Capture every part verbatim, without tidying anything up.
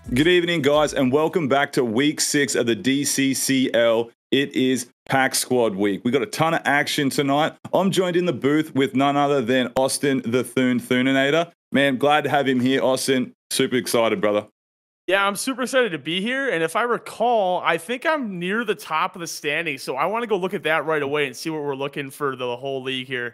Good evening, guys, and welcome back to week six of the D C C L. It is Pack Squad week. We got a ton of action tonight. I'm joined in the booth with none other than Austin the Thune Thuninator. Man, glad to have him here, Austin. Super excited, brother. Yeah, I'm super excited to be here. And if I recall, I think I'm near the top of the standings. So I want to go look at that right away and see what we're looking for the whole league here.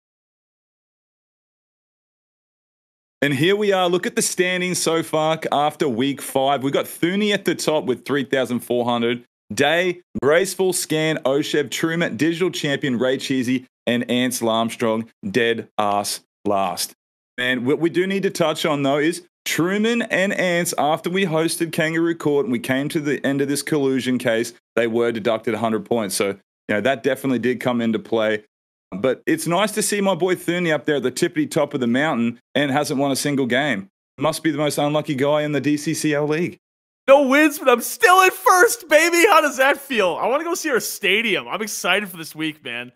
And here we are. Look at the standings so far after week five. We got Thuni at the top with three thousand four hundred. Day, Graceful, Scan, Osheb, Truman, Digital Champion, Ray Cheesy, and Ansel Armstrong dead ass last. And what we do need to touch on, though, is Truman and Ants, after we hosted Kangaroo Court and we came to the end of this collusion case, they were deducted one hundred points. So, you know, that definitely did come into play. But it's nice to see my boy Thuni up there at the tippity top of the mountain and hasn't won a single game. Must be the most unlucky guy in the D C C L league. No wins, but I'm still in first, baby. How does that feel? I want to go see our stadium. I'm excited for this week, man.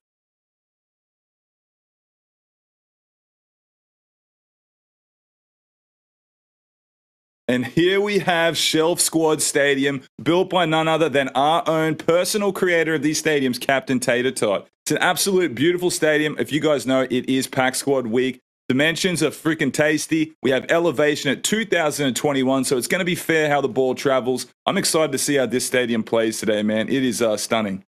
And here we have Shelf Squad Stadium, built by none other than our own personal creator of these stadiums, Captain Tater Tot. It's an absolute beautiful stadium. If you guys know, it is Pack Squad week. Dimensions are freaking tasty. We have elevation at two thousand twenty-one, so it's going to be fair how the ball travels. I'm excited to see how this stadium plays today, man. It is uh, stunning.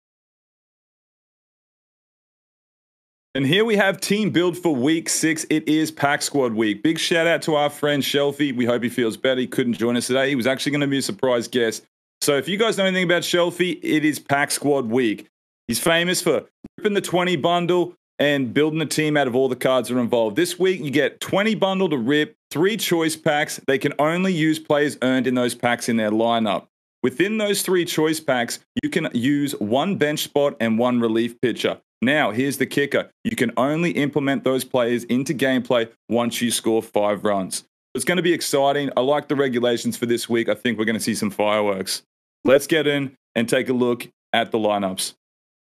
And here we have team build for week six. It is Pack Squad week. Big shout out to our friend Shelfie. We hope he feels better. He couldn't join us today. He was actually going to be a surprise guest. So if you guys know anything about Shelfie, it is Pack Squad week. He's famous for ripping the twenty bundle and building a team out of all the cards that are involved. This week, you get twenty bundle to rip, three choice packs. They can only use players earned in those packs in their lineup. Within those three choice packs, you can use one bench spot and one relief pitcher. Now, here's the kicker. You can only implement those players into gameplay once you score five runs. It's going to be exciting. I like the regulations for this week. I think we're going to see some fireworks. Let's get in and take a look at the lineups.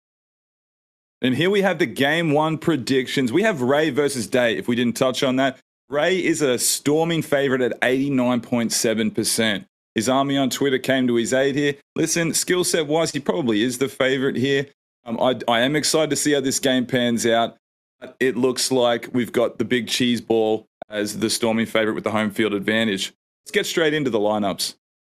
And here we have the game one predictions. We have Ray versus Day, if we didn't touch on that. Ray is a storming favorite at eighty-nine point seven percent. His army on Twitter came to his aid here. Listen, skill set wise, he probably is the favorite here. Um, I, I am excited to see how this game pans out. It looks like we've got the big cheese ball as the storming favorite with the home field advantage. Let's get straight into the lineups.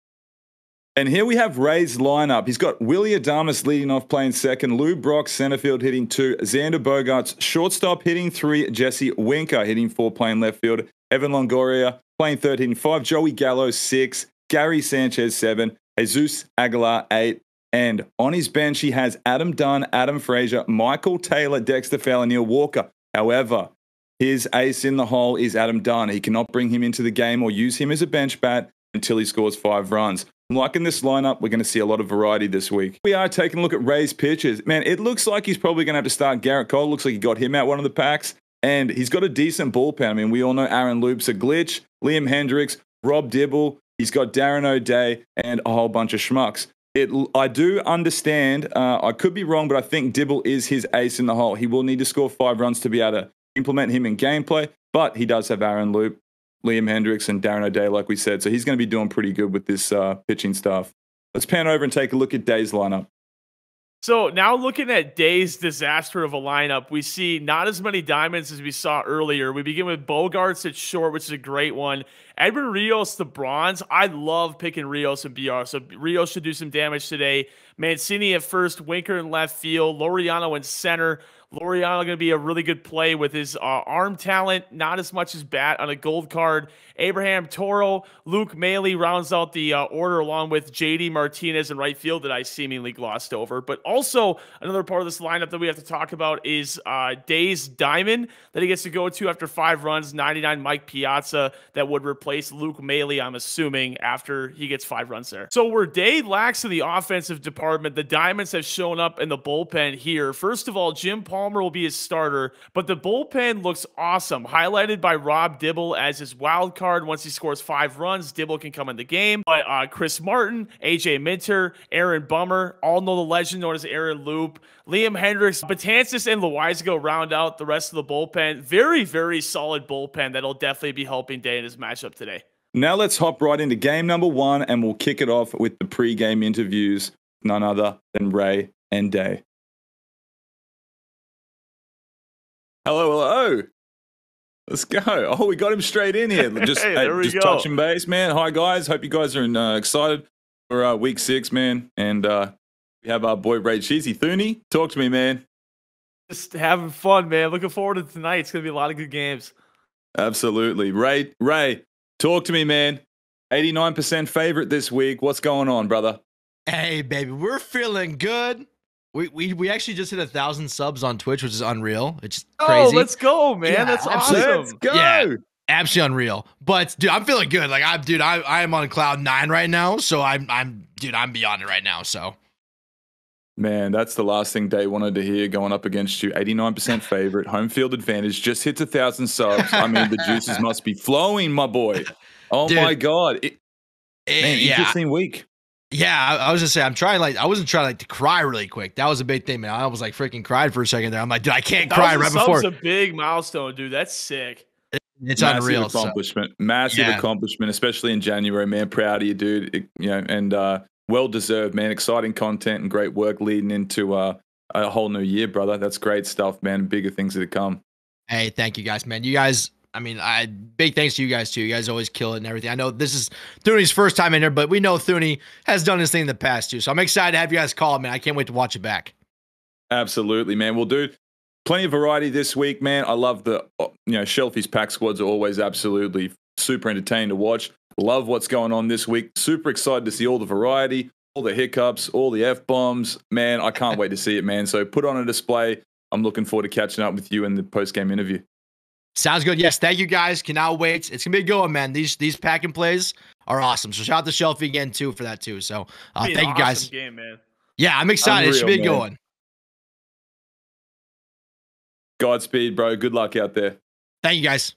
And here we have Ray's lineup. He's got Willie Adamas leading off playing second, Lou Brock centerfield hitting two, Xander Bogaerts shortstop hitting three, Jesse Winker hitting four playing left field, Evan Longoria playing third hitting five, Joey Gallo six, Gary Sanchez seven, Jesus Aguilar eight, and on his bench, he has Adam Dunn, Adam Frazier, Michael Taylor, Dexter Fowler, Neil Walker. However, his ace in the hole is Adam Dunn. He cannot bring him into the game or use him as a bench bat until he scores five runs. Like in this lineup, we're going to see a lot of variety this week. We are taking a look at Ray's pitches. Man, it looks like he's probably going to have to start Garrett Cole. Looks like he got him out one of the packs. And he's got a decent bullpen. I mean, we all know Aaron Loop's a glitch, Liam Hendricks, Rob Dibble. He's got Darren O'Day and a whole bunch of schmucks. It, I do understand, uh, I could be wrong, but I think Dibble is his ace in the hole. He will need to score five runs to be able to implement him in gameplay, but he does have Aaron Loop, Liam Hendricks, and Darren O'Day, like we said, so he's going to be doing pretty good with this uh, pitching staff. Let's pan over and take a look at Day's lineup. So now looking at Day's disaster of a lineup, we see not as many diamonds as we saw earlier. We begin with Bogaerts at short, which is a great one. Edwin Rios, the bronze. I love picking Rios and B R, so Rios should do some damage today. Mancini at first, Winker in left field, Laureano in center. Laureano going to be a really good play with his uh, arm talent, not as much as bat on a gold card. Abraham Toro, Luke Maley rounds out the uh, order along with J D Martinez in right field that I seemingly glossed over. But also another part of this lineup that we have to talk about is uh, Day's Diamond that he gets to go to after five runs, ninety-nine Mike Piazza that would replace Luke Maley, I'm assuming, after he gets five runs there. So where Day lacks in the offensive department, the Diamonds have shown up in the bullpen here. First of all, Jim Palmer will be his starter, but the bullpen looks awesome, highlighted by Rob Dibble as his wild card. Once he scores five runs, Dibble can come in the game. But uh, Chris Martin, A J Minter, Aaron Bummer, all know the legend known as Aaron Loop, Liam Hendricks, Betances, and Loizaga round out the rest of the bullpen. Very, very solid bullpen that'll definitely be helping Day in his matchup today. Now let's hop right into game number one, and we'll kick it off with the pre-game interviews. None other than Ray and Day. Hello, hello. Let's go. Oh, we got him straight in here. Just, hey, hey, there we just go. touching base, man. Hi, guys. Hope you guys are in, uh, excited for uh, week six, man. And uh, we have our boy Ray Cheesy. Thuni, talk to me, man. Just having fun, man. Looking forward to tonight. It's going to be a lot of good games. Absolutely. Ray, Ray, talk to me, man. eighty-nine percent favorite this week. What's going on, brother? Hey, baby, we're feeling good. We we we actually just hit a thousand subs on Twitch, which is unreal. It's crazy. Oh, let's go, man. Yeah, That's absolutely. awesome. Let's go. Yeah, absolutely unreal. But dude, I'm feeling good. Like I'm, dude, I I am on cloud nine right now. So I'm I'm dude, I'm beyond it right now. So. Man, that's the last thing Day wanted to hear going up against you. eighty-nine percent favorite, home field advantage, just hits a thousand subs. I mean, the juices must be flowing, my boy. Oh Dude, my God. It, it, man, yeah. interesting week. Yeah, I, I was just saying, I'm trying like I wasn't trying like to cry really quick. That was a big thing, man. I was like freaking cried for a second there. I'm like, dude, I can't cry right before. That's a big milestone, dude. That's sick. It's Massive unreal. accomplishment. So. Massive Yeah. accomplishment, especially in January, man. Proud of you, dude. It, you know, and uh, well deserved, man. Exciting content and great work leading into uh, a whole new year, brother. That's great stuff, man. Bigger things to come. Hey, thank you guys, man. You guys, I mean, I big thanks to you guys too. You guys always kill it and everything. I know this is Thuni's first time in here, but we know Thuni has done his thing in the past too. So I'm excited to have you guys call, man. I can't wait to watch it back. Absolutely, man. We'll do plenty of variety this week, man. I love the, you know, Shelfie's pack squads are always absolutely super entertaining to watch. Love what's going on this week. Super excited to see all the variety, all the hiccups, all the F-bombs. Man, I can't wait to see it, man. So put on a display. I'm looking forward to catching up with you in the post-game interview. Sounds good. Yes, thank you guys. Cannot wait. It's gonna be a good one, man. These these pack and plays are awesome. So shout out to Shelfie again too for that too. So uh, Be an thank you guys. awesome game, man. Yeah, I'm excited. Unreal, it should be a good man. one. Godspeed, bro. Good luck out there. Thank you guys.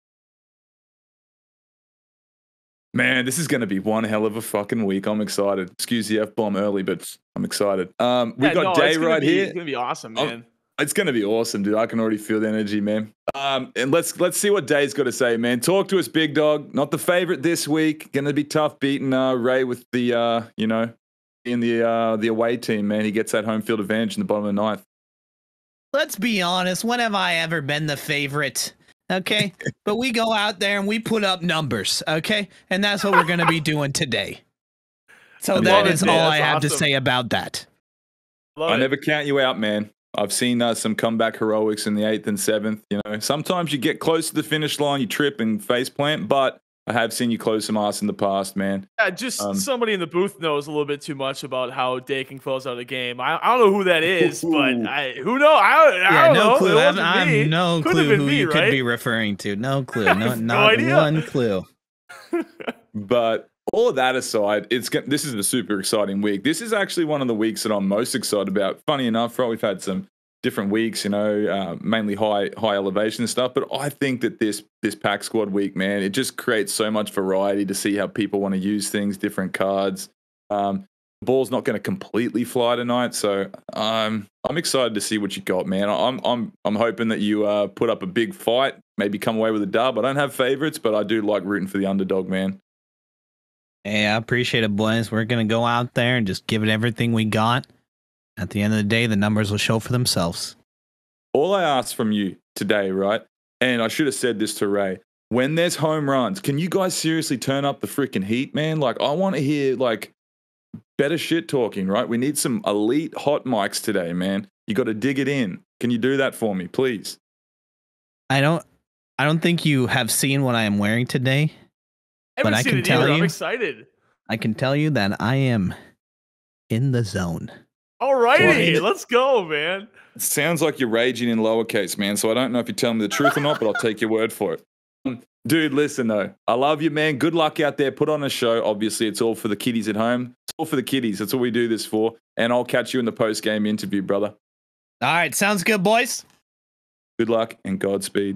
Man, this is going to be one hell of a fucking week. I'm excited. Excuse the F-bomb early, but I'm excited. Um, we Yeah, got no, Day it's gonna right be, here. It's gonna be awesome, Oh, man. It's going to be awesome, dude. I can already feel the energy, man. Um, and let's let's see what Day's got to say, man. Talk to us, big dog. Not the favorite this week. Going to be tough beating uh, Ray with the, uh, you know, in the uh, the away team, man. He gets that home field advantage in the bottom of the ninth. Let's be honest. When have I ever been the favorite? Okay. But we go out there and we put up numbers. Okay. And that's what we're going to be doing today. So Love that it, is man. all I That's have to awesome. say about that. Love I it. never count you out, man. I've seen uh, some comeback heroics in the eighth and seventh. You know, sometimes you get close to the finish line, you trip and face plant, but I have seen you close some ass in the past, man. Yeah, just Um, somebody in the booth knows a little bit too much about how Day can close out a game. I, I don't know who that is, but I who know? I, I Yeah, don't no know. clue. It I have, wasn't I me. have no Couldn't have clue been who me, you right? could be referring to. No clue. No, have no not idea. one clue. But all of that aside, it's go- this is a super exciting week. This is actually one of the weeks that I'm most excited about. Funny enough, right, we've had some different weeks, you know, uh, mainly high high elevation stuff. But I think that this this pack squad week, man, it just creates so much variety to see how people want to use things, different cards. Um, the ball's not going to completely fly tonight, so um, I'm excited to see what you got, man. I'm I'm I'm hoping that you uh, put up a big fight, maybe come away with a dub. I don't have favorites, but I do like rooting for the underdog, man. Hey, I appreciate it, boys. We're going to go out there and just give it everything we got. At the end of the day, the numbers will show for themselves. All I ask from you today, right? And I should have said this to Ray. When there's home runs, can you guys seriously turn up the freaking heat, man? Like, I want to hear, like, better shit talking, right? We need some elite hot mics today, man. You got to dig it in. Can you do that for me, please? I don't I don't think you have seen what I am wearing today. I haven't But I seen can it tell either. I'm you- excited. I can tell you that I am in the zone. Alrighty, Well, let's go, man. It sounds like you're raging in lowercase, man. So I don't know if you're telling me the truth or not, but I'll take your word for it. Um, Dude, listen, though. I love you, man. Good luck out there. Put on a show. Obviously, it's all for the kiddies at home. It's all for the kiddies. That's what we do this for. And I'll catch you in the post-game interview, brother. All right, sounds good, boys. Good luck and Godspeed.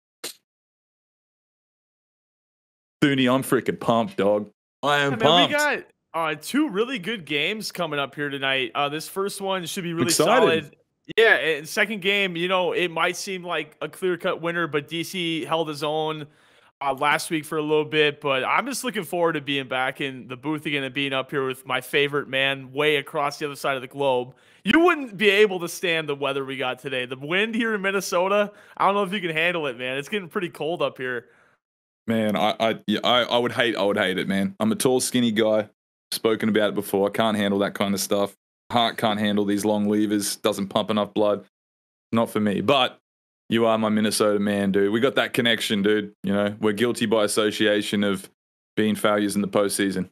Thuni, I'm freaking pumped, dog. I am Yeah, man, pumped. we got uh, two really good games coming up here tonight. Uh, this first one should be really Excited. solid. Yeah, and second game, you know, it might seem like a clear-cut winner, but D C held his own. uh, last week for a little bit, but I'm just looking forward to being back in the booth again and being up here with my favorite man way across the other side of the globe. You wouldn't be able to stand the weather we got today. The wind here in Minnesota, I don't know if you can handle it, man. It's getting pretty cold up here. Man, I I, yeah, I I would hate I would hate it, man. I'm a tall, skinny guy. Spoken about it before. I can't handle that kind of stuff. Heart can't handle these long levers. Doesn't pump enough blood. Not for me. But you are my Minnesota man, dude. We got that connection, dude. You know, we're guilty by association of being failures in the postseason.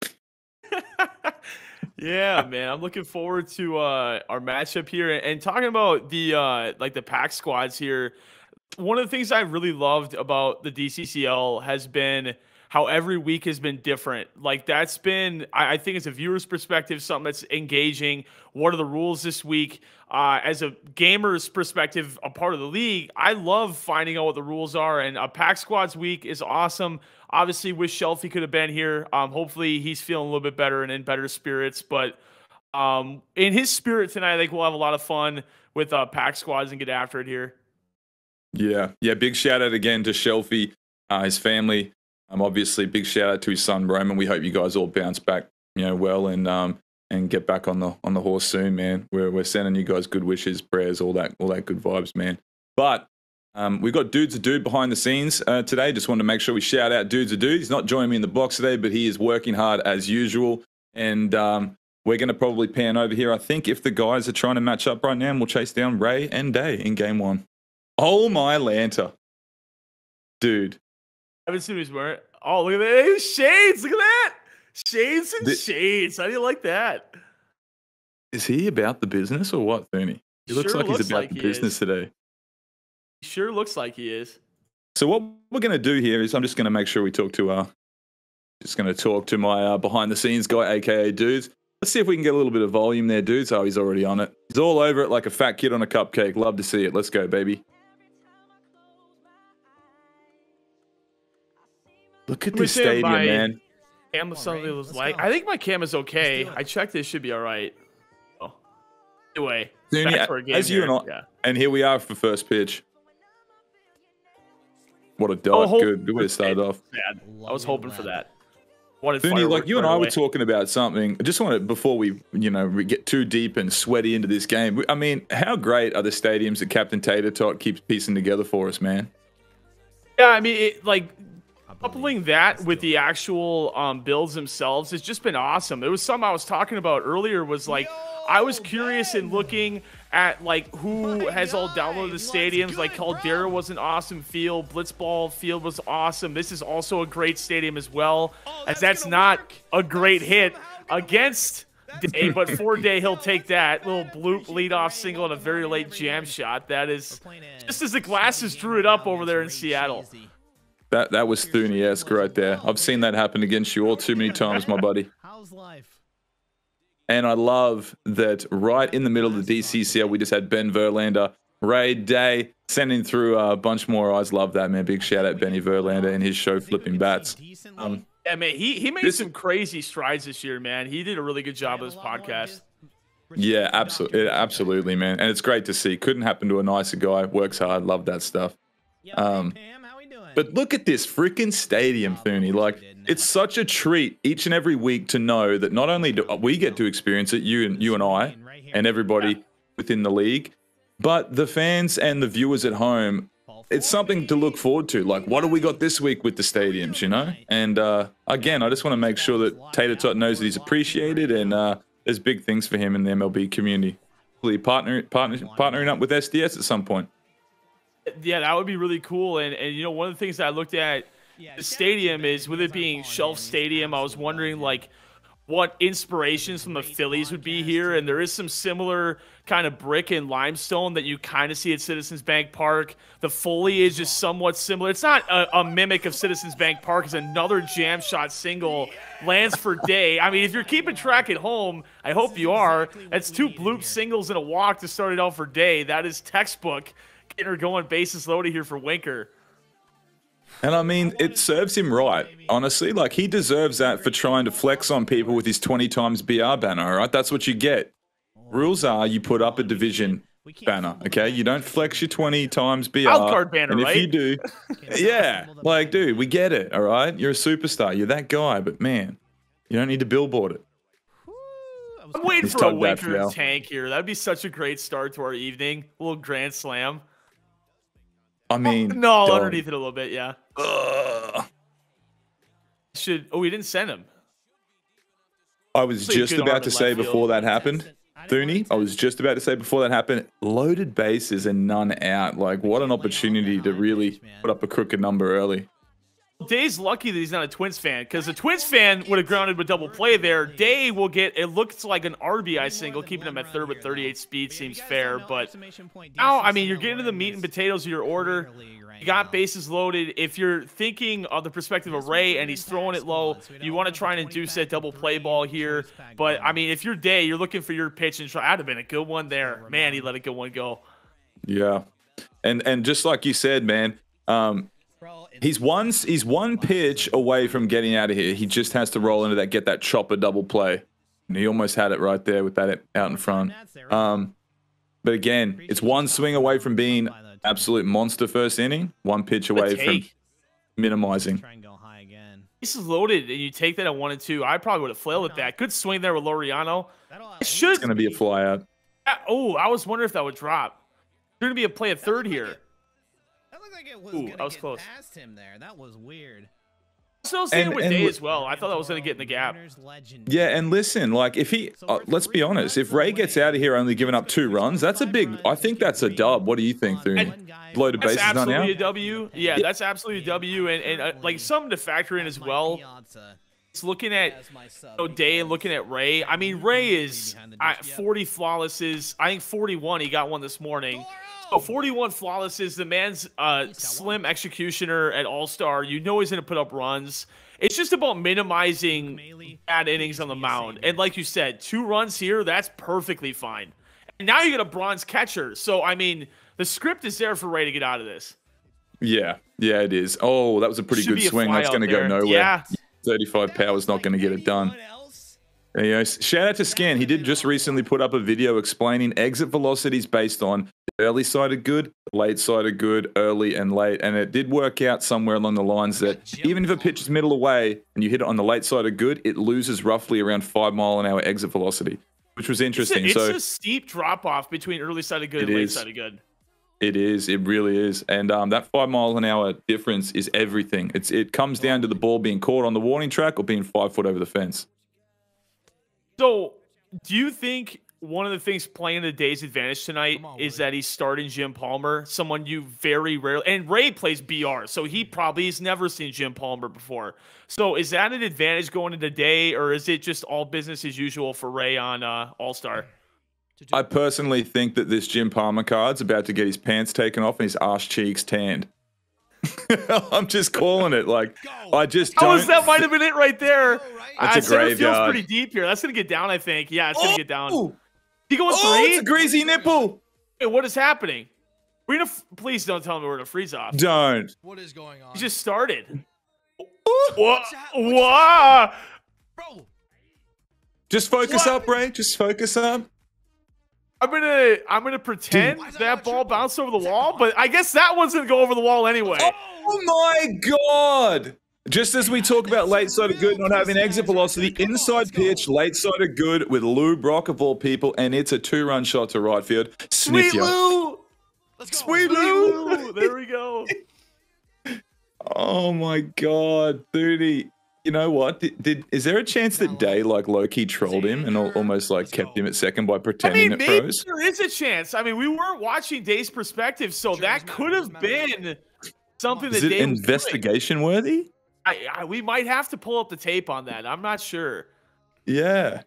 Yeah, man. I'm looking forward to uh, our matchup here and talking about the uh, like the pack squads here. One of the things I've really loved about the D C C L has been how every week has been different. Like that's been, I, I think, as a viewer's perspective, something that's engaging. What are the rules this week? Uh, as a gamer's perspective, a part of the league, I love finding out what the rules are. And a pack squads week is awesome. Obviously, wish Shelfie could have been here. Um, hopefully, he's feeling a little bit better and in better spirits. But um, in his spirit tonight, I think we'll have a lot of fun with uh, pack squads and get after it here. Yeah, yeah. Big shout out again to Shelfie, uh, his family. Um, obviously, big shout out to his son Roman. We hope you guys all bounce back, you know, well and um and get back on the on the horse soon, man. We're we're sending you guys good wishes, prayers, all that all that good vibes, man. But um, we got Dude's a Dude behind the scenes uh, today. Just wanted to make sure we shout out Dude's a Dude. He's not joining me in the box today, but he is working hard as usual. And um, we're going to probably pan over here. I think if the guys are trying to match up right now, we'll chase down Ray and Day in game one. Oh my Lanta, dude. I haven't seen who's wearing. Oh, look at that. Hey, shades. Look at that. Shades and the, shades. How do you like that? Is he about the business or what, Thuney? He looks sure like looks he's about like the he business is. today. He sure looks like he is. So what we're going to do here is I'm just going to make sure we talk to uh, just going to talk to my uh, behind the scenes guy, A K A Dudes. Let's see if we can get a little bit of volume there, Dudes. Oh, he's already on it. He's all over it like a fat kid on a cupcake. Love to see it. Let's go, baby. Look at this stadium, man. Camera suddenly was like, I think my camera's okay. I checked it, should be all right. Oh. Anyway, Soon, back to our game as you here. and I, yeah. and here we are for first pitch. What a dot. Oh, good, good way to start off. Bad. I was hoping for that. Wanted Thuney, like you and I away. were talking about something. I just want to, before we, you know, we get too deep and sweaty into this game. I mean, how great are the stadiums that Captain Tater Tot keeps piecing together for us, man? Yeah, I mean, it, like, coupling that with the actual um, builds themselves has just been awesome. It was something I was talking about earlier was like, I was curious in looking at like who has all downloaded the stadiums. Like Caldera was an awesome field. Blitzball Field was awesome. This is also a great stadium as well, as that's not a great hit against Day, but for Day, he'll take that little bloop leadoff single and a very late jam shot. That is just as the glasses drew it up over there in Seattle. That that was Thuney-esque right there. I've seen that happen against you all too many times, my buddy. How's life? And I love that right in the middle of the D C C L, we just had Ben Verlander, Ray Day, sending through a bunch more eyes. Love that, man. Big shout out Benny Verlander and his show Flipping Bats. Um, yeah, man, he, he made this, some crazy strides this year, man. He did a really good job with this podcast. Yeah, absolutely, absolutely, man. And it's great to see. Couldn't happen to a nicer guy. Works hard. Love that stuff. Um, But look at this freaking stadium, Thuney. Like, it's such a treat each and every week to know that not only do we get to experience it, you and you and I, and everybody within the league, but the fans and the viewers at home. It's something to look forward to. Like, what do we got this week with the stadiums, you know? And uh, again, I just want to make sure that Tater Tot knows that he's appreciated, and uh, there's big things for him in the M L B community. Hopefully, partner, partner, partnering up with S D S at some point. Yeah, that would be really cool. And, and you know, one of the things that I looked at the stadium is with it being Shelf Stadium, I was wondering, like, what inspirations from the Phillies would be here. And there is some similar kind of brick and limestone that you kind of see at Citizens Bank Park. The foliage is somewhat similar. It's not a, a mimic of Citizens Bank Park. It's another jam shot single. Lands for Day. I mean, if you're keeping track at home, I hope you are. That's two bloop singles and a walk to start it out for Day. That is textbook. Getting her going bases loaded here for Winker. And I mean, it serves him right, honestly. Like, he deserves that for trying to flex on people with his twenty times B R banner, right? That's what you get. Rules are you put up a division banner. Okay, you don't flex your twenty times B R. Wild card banner, and if right? you do, yeah, like, dude, we get it. All right, you're a superstar. You're that guy, but man, you don't need to billboard it. I'm waiting He's for a tugged that Winker foul. tank here. That'd be such a great start to our evening. A little grand slam. I mean, No, don't. underneath it a little bit, yeah. Ugh. Should oh we didn't send him. I was Actually, a just good arm about in to say left field. before that happened, Thuney, I was just about to say before that happened, loaded bases and none out. Like, what an opportunity to really put up a crooked number early. Day's lucky that he's not a Twins fan, because a Twins fan would have grounded with double play there. Day will get, it looks like an R B I single, keeping him at third with thirty-eight speed seems fair, but now, I mean, you're getting to the meat and potatoes of your order. You got bases loaded. If you're thinking of the perspective of Ray and he's throwing it low, you want to try and induce that double play ball here. But, I mean, if you're Day, you're looking for your pitch and try, that'd have been a good one there. Man, he let a good one go. Yeah. And and just like you said, man, um, he's one he's one pitch away from getting out of here. He just has to roll into that, get that chopper double play. And he almost had it right there with that out in front. Um, but again, it's one swing away from being absolute monster first inning, one pitch away from minimizing. This is loaded, and you take that at one and two. I probably would have flailed at that. Good swing there with Laureano. It should. It's going to be a fly out. Oh, I was wondering if that would drop. There's going to be a play at third here. That looked like it was Ooh, gonna that was get close. past him there. That was weird. Still seeing And- it with and Day look- as well. I thought that was going to get in the gap. Yeah, and listen, like if he, uh, let's be honest, if Ray gets out of here only giving up two runs, that's a big, I think that's a dub. What do you think, Thune? Loaded That's bases not absolutely a out? W. Yeah, that's absolutely a W. And, and uh, like something to factor in as well. It's looking at you know, Day and looking at Ray. I mean, Ray is at forty flawlesses. I think forty-one. He got one this morning. So forty-one flawlesses. The man's uh, slim executioner at All-Star. You know he's going to put up runs. It's just about minimizing bad innings on the mound. And like you said, two runs here, that's perfectly fine. And now you get a bronze catcher. So, I mean, the script is there for Ray to get out of this. Yeah, yeah, it is. Oh, that was a pretty Should good be a swing. That's fly going to out go there. nowhere. Yeah. thirty-five power is not going to get it done. There you go. Shout out to Scan. He did just recently put up a video explaining exit velocities based on early side of good, late side of good, early and late. And it did work out somewhere along the lines that even if a pitch is middle away and you hit it on the late side of good, it loses roughly around five mile an hour exit velocity, which was interesting. It's a, it's so a steep drop off between early side of good It and late is. side of good. it is. It really is. And um, that five mile an hour difference is everything. It's It comes down to the ball being caught on the warning track or being five foot over the fence. So, do you think one of the things playing to Day's advantage tonight is that he's starting Jim Palmer, someone you very rarely, and Ray plays B R, so he probably has never seen Jim Palmer before. So, is that an advantage going into Day, or is it just all business as usual for Ray on uh, All-Star? I personally think that this Jim Palmer card's about to get his pants taken off and his arse cheeks tanned. I'm just calling it. Like, I just Oh, don't. that might have been it right there. That's uh, a center feels graveyard. pretty deep here. That's going to get down, I think. Yeah, it's going to get down. Oh, You going oh, three? it's a greasy nipple. Hey, what is happening? We're gonna f- please don't tell me we're gonna freeze off. Don't. What is going on? He just started. Ooh. What? Wow! Bro, Just focus What? up, Ray. Just focus up. I'm gonna I'm gonna pretend Why is that that not ball triple? bounced over the wall, but I guess that one's gonna go over the wall anyway. Oh my God. Just as we talk about late side of good not having exit velocity, inside pitch, late side of good with Lou Brock of all people, and it's a two-run shot to right field. Sniff Sweet ya. Lou! let's go. Sweet Sweet Lou. Lou! There we go. Oh my God, Duty. You know what? Did, did is there a chance that Day like low-key trolled him and al- almost like kept him at second by I pretending mean, it maybe froze? there is a chance. I mean, we weren't watching Day's perspective, so that could have been something Is that it Day was doing. investigation worthy? I, I, we might have to pull up the tape on that. I'm not sure. Yeah.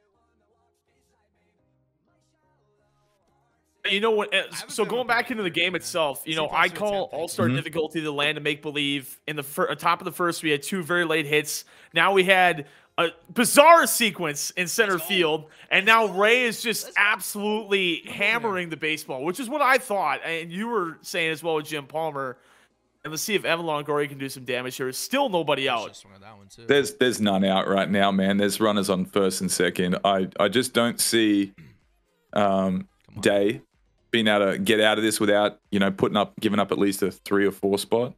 You know what? uh, So going back into the game itself, you know, I call All-Star Mhm. difficulty the land of make-believe. In the fir- uh, top of the first, we had two very late hits. Now we had a bizarre sequence in center field, and now Ray is just absolutely hammering the baseball, which is what I thought. And you were saying as well with Jim Palmer. And let's see if Evan Longoria can do some damage here. Still nobody out. Swung at that one too. There's there's none out right now, man. There's runners on first and second. I, I just don't see um, Day being able to get out of this without, you know, putting up, giving up at least a three or four spot.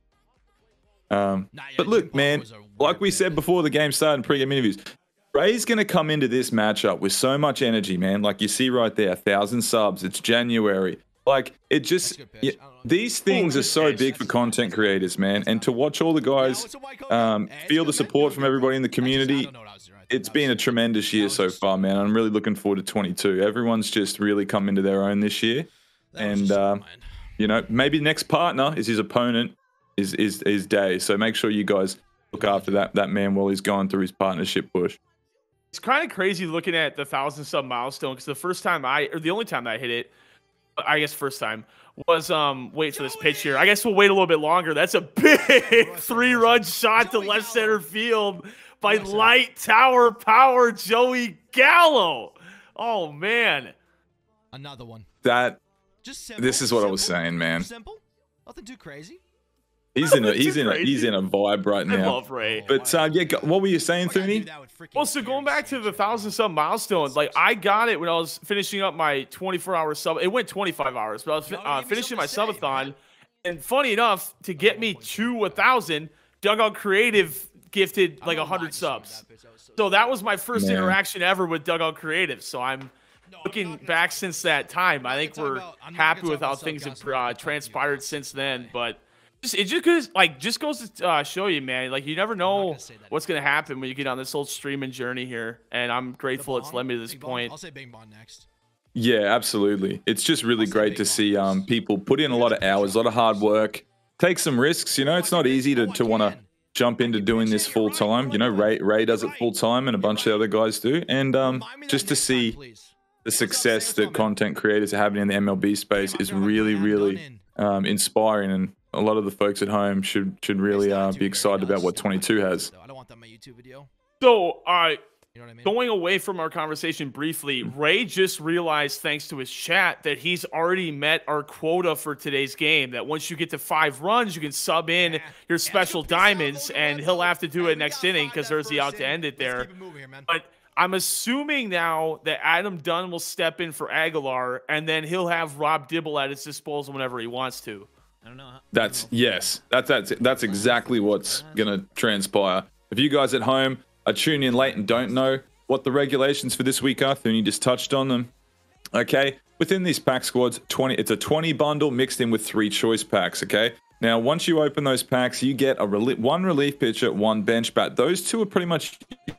Um, Nah, yeah, but Jim look, Paul man, was a weird like we pick. said before the game started in pre-game interviews, Ray's going to come into this matchup with so much energy, man. Like you see right there, a thousand subs. It's January. Like it That's just, a good pitch. yeah, I don't know. these things Oh, are good so pitch. big for content creators, man. And to watch all the guys um, feel the support from everybody in the community, it's been a tremendous year so far, man. I'm really looking forward to twenty-two. Everyone's just really come into their own this year. And, uh, you know, maybe next partner is his opponent, is is is Day. So make sure you guys look after that that man while he's going through his partnership push. It's kind of crazy looking at the thousand sub milestone because the first time I, or the only time that I hit it, I guess first time was um wait for this pitch here. I guess we'll wait a little bit longer. That's a big three run shot to left center field by light tower power Joey Gallo. Oh man, Another one. That Just simple. this is what I was simple, saying, man. Simple. Nothing too crazy. He's in a Too he's in a he's crazy. in a vibe right I now. love Ray. But uh, yeah, go- what were you saying, Why gotta do Thune? that with freaking Well, so going Gary back to the Sanchez? thousand sub milestone, like I got it when I was finishing up my twenty-four hour sub. It went twenty-five hours, but I was fi- You uh, already gave me finishing my something to say, subathon. man. And funny enough, to get me to a thousand, Dugout Creative gifted I like a don't know why I hundred just remembered subs. that pitch. That was so- So that was my first Man. interaction ever with Dugout Creative. So I'm No, I'm looking not gonna back talk- since that time. I I'm think not gonna we're talk about- I'm not happy gonna with talk how about things have subcast, I'm uh, gonna talk to you transpired about since it. then. But just, it just goes like just goes to uh, show you, man. Like you never know gonna say that what's gonna happen when you get on this whole streaming journey here. And I'm The grateful it's Bong? led me to this Big Bong? point. I'll say Bing Bong next. Yeah, absolutely. It's just really I'll say great big to see bonus. um people put in a lot of hours, a lot of hard work, take some risks. You know, it's not easy to to want to jump into doing this full time. You know, Ray Ray does it full time, and a bunch of other guys do. And um, Remind me that just to next time, see please. the What's up, success Sam? that What's up, man? content creators are having in the M L B space Damn, is I feel like really, I'm really done in. um, inspiring, and a lot of the folks at home should should really It's not uh, too be excited very about what nice. twenty-two has. I don't want that on my YouTube video. So, uh, You know what I mean? going away from our conversation briefly, Ray just realized, thanks to his chat, that he's already met our quota for today's game. That once you get to five runs, you can sub in Yeah. your Yeah, special let's go piss off diamonds, over and Red he'll Bull. have to do Hey, it we next got inning five because that there's the out first to end inning. it there. Let's keep it moving here, man. But I'm assuming now that Adam Dunn will step in for Aguilar, and then he'll have Rob Dibble at his disposal whenever he wants to. I don't know. how- I don't That's know. yes. That's that's that's exactly what's gonna transpire. If you guys at home are tuning in late and don't know what the regulations for this week are, then you just touched on them. Okay, within these pack squads, twenty. It's a twenty bundle mixed in with three choice packs. Okay. Now, once you open those packs, you get a relie- one relief pitcher, one bench bat. Those two are pretty much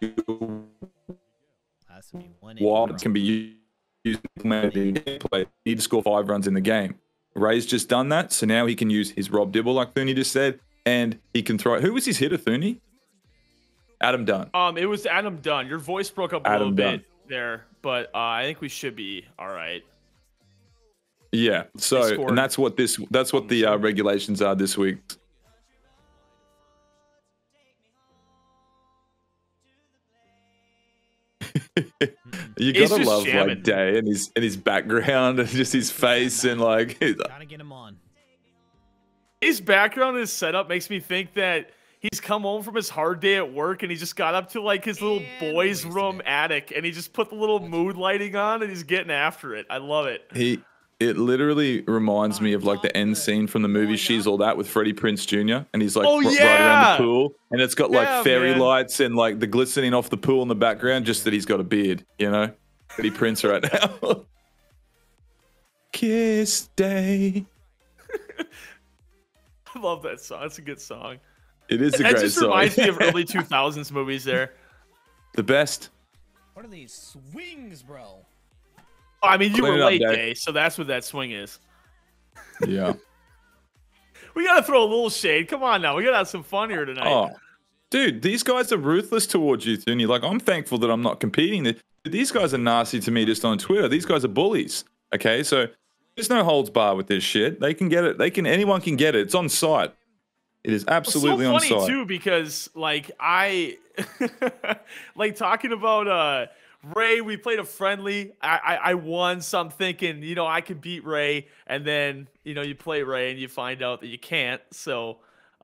Has to be one eighty, wild. bro. Can be used implemented in gameplay. You need to score five runs in the game. Ray's just done that, so now he can use his Rob Dibble, like Thune just said, and he can throw. Who was his hitter, Thune? Adam Dunn. Um, it was Adam Dunn. Your voice broke up a Adam little Dunn. bit there, but uh, I think we should be all right. Yeah. So, scored and that's what this. That's what the uh, regulations are this week. You He's gotta just love jamming. like Day and his and his background and just his face and like. Gotta get him on. His background and his setup makes me think that he's come home from his hard day at work and he just got up to like his little And boys' wasted room it. attic and he just put the little mood lighting on and he's getting after it. I love it. He, it literally reminds me of like the end scene from the movie She's All That with Freddie Prinze Junior And he's like Oh, r- right around yeah! the pool, and it's got like Yeah, fairy man. lights and like the glistening off the pool in the background. Just that he's got a beard, you know. Freddie Prinze right now. Kiss Day. I love that song. It's a good song. It is a That great just song. reminds me of early two thousands movies there. The best. What are these swings, bro? I mean, you Clean were it up, late, Dave. Day, so that's what that swing is. Yeah. We got to throw a little shade. Come on now. We got to have some fun here tonight. Oh, dude, these guys are ruthless towards you, Thune. Like, I'm thankful that I'm not competing. These guys are nasty to me just on Twitter. These guys are bullies. Okay, so there's no holds bar with this shit. They can get it. They can. Anyone can get it. It's on site. It is absolutely so on funny site. too because like I like talking about uh Ray. We played a friendly. I, I I won, so I'm thinking you know I could beat Ray, and then you know you play Ray and you find out that you can't. So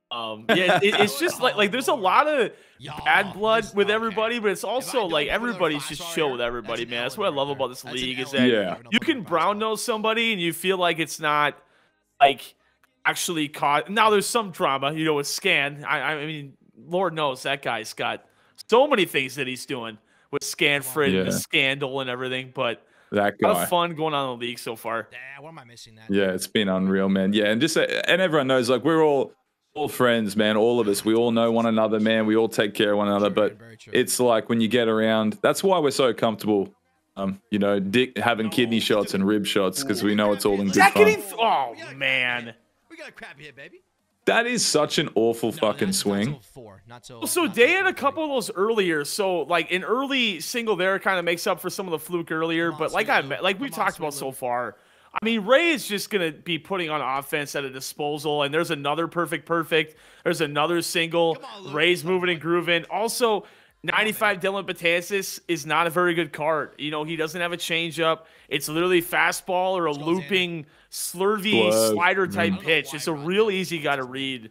Um, yeah, it, it's just like like there's a lot of bad blood with everybody, but it's also like everybody's just chill with everybody, man. That's what I love about this league is that Yeah. you can brown nose somebody and you feel like it's not like actually caught. Now there's some drama, you know, with Scan. I, I mean, Lord knows that guy's got so many things that he's doing with Scanfred Yeah. and the scandal and everything, but That a lot guy. of fun going on in the league so far. Yeah, what am I missing that? Yeah, it's been unreal, man. Yeah, and just uh, and everyone knows, like, we're all all friends, man. All of us, we all know one another, man. We all take care of one another. But it's like when you get around, that's why we're so comfortable. Um, you know, dick having kidney shots and rib shots because we know it's all in good That fun. getting oh man. We got a crap hit, baby. That is such an awful No, fucking not- swing. Not till four. Not till, So not they till had a four, couple of those earlier. So like an early single there kind of makes up for some of the fluke earlier. Come on, But like I Sweet Lou. like we Come on, talked about Sweet so Lou. far, I mean Ray is just gonna be putting on offense at a disposal. And there's another perfect perfect. There's another single. Come on, Lou. Ray's Come on, moving and boy. grooving. Also, ninety-five Dylan Betances is not a very good card. You know, he doesn't have a changeup. It's literally fastball or a go, Xander. looping, slurvy Slurve. slider type Mm. pitch. It's a real easy guy to read.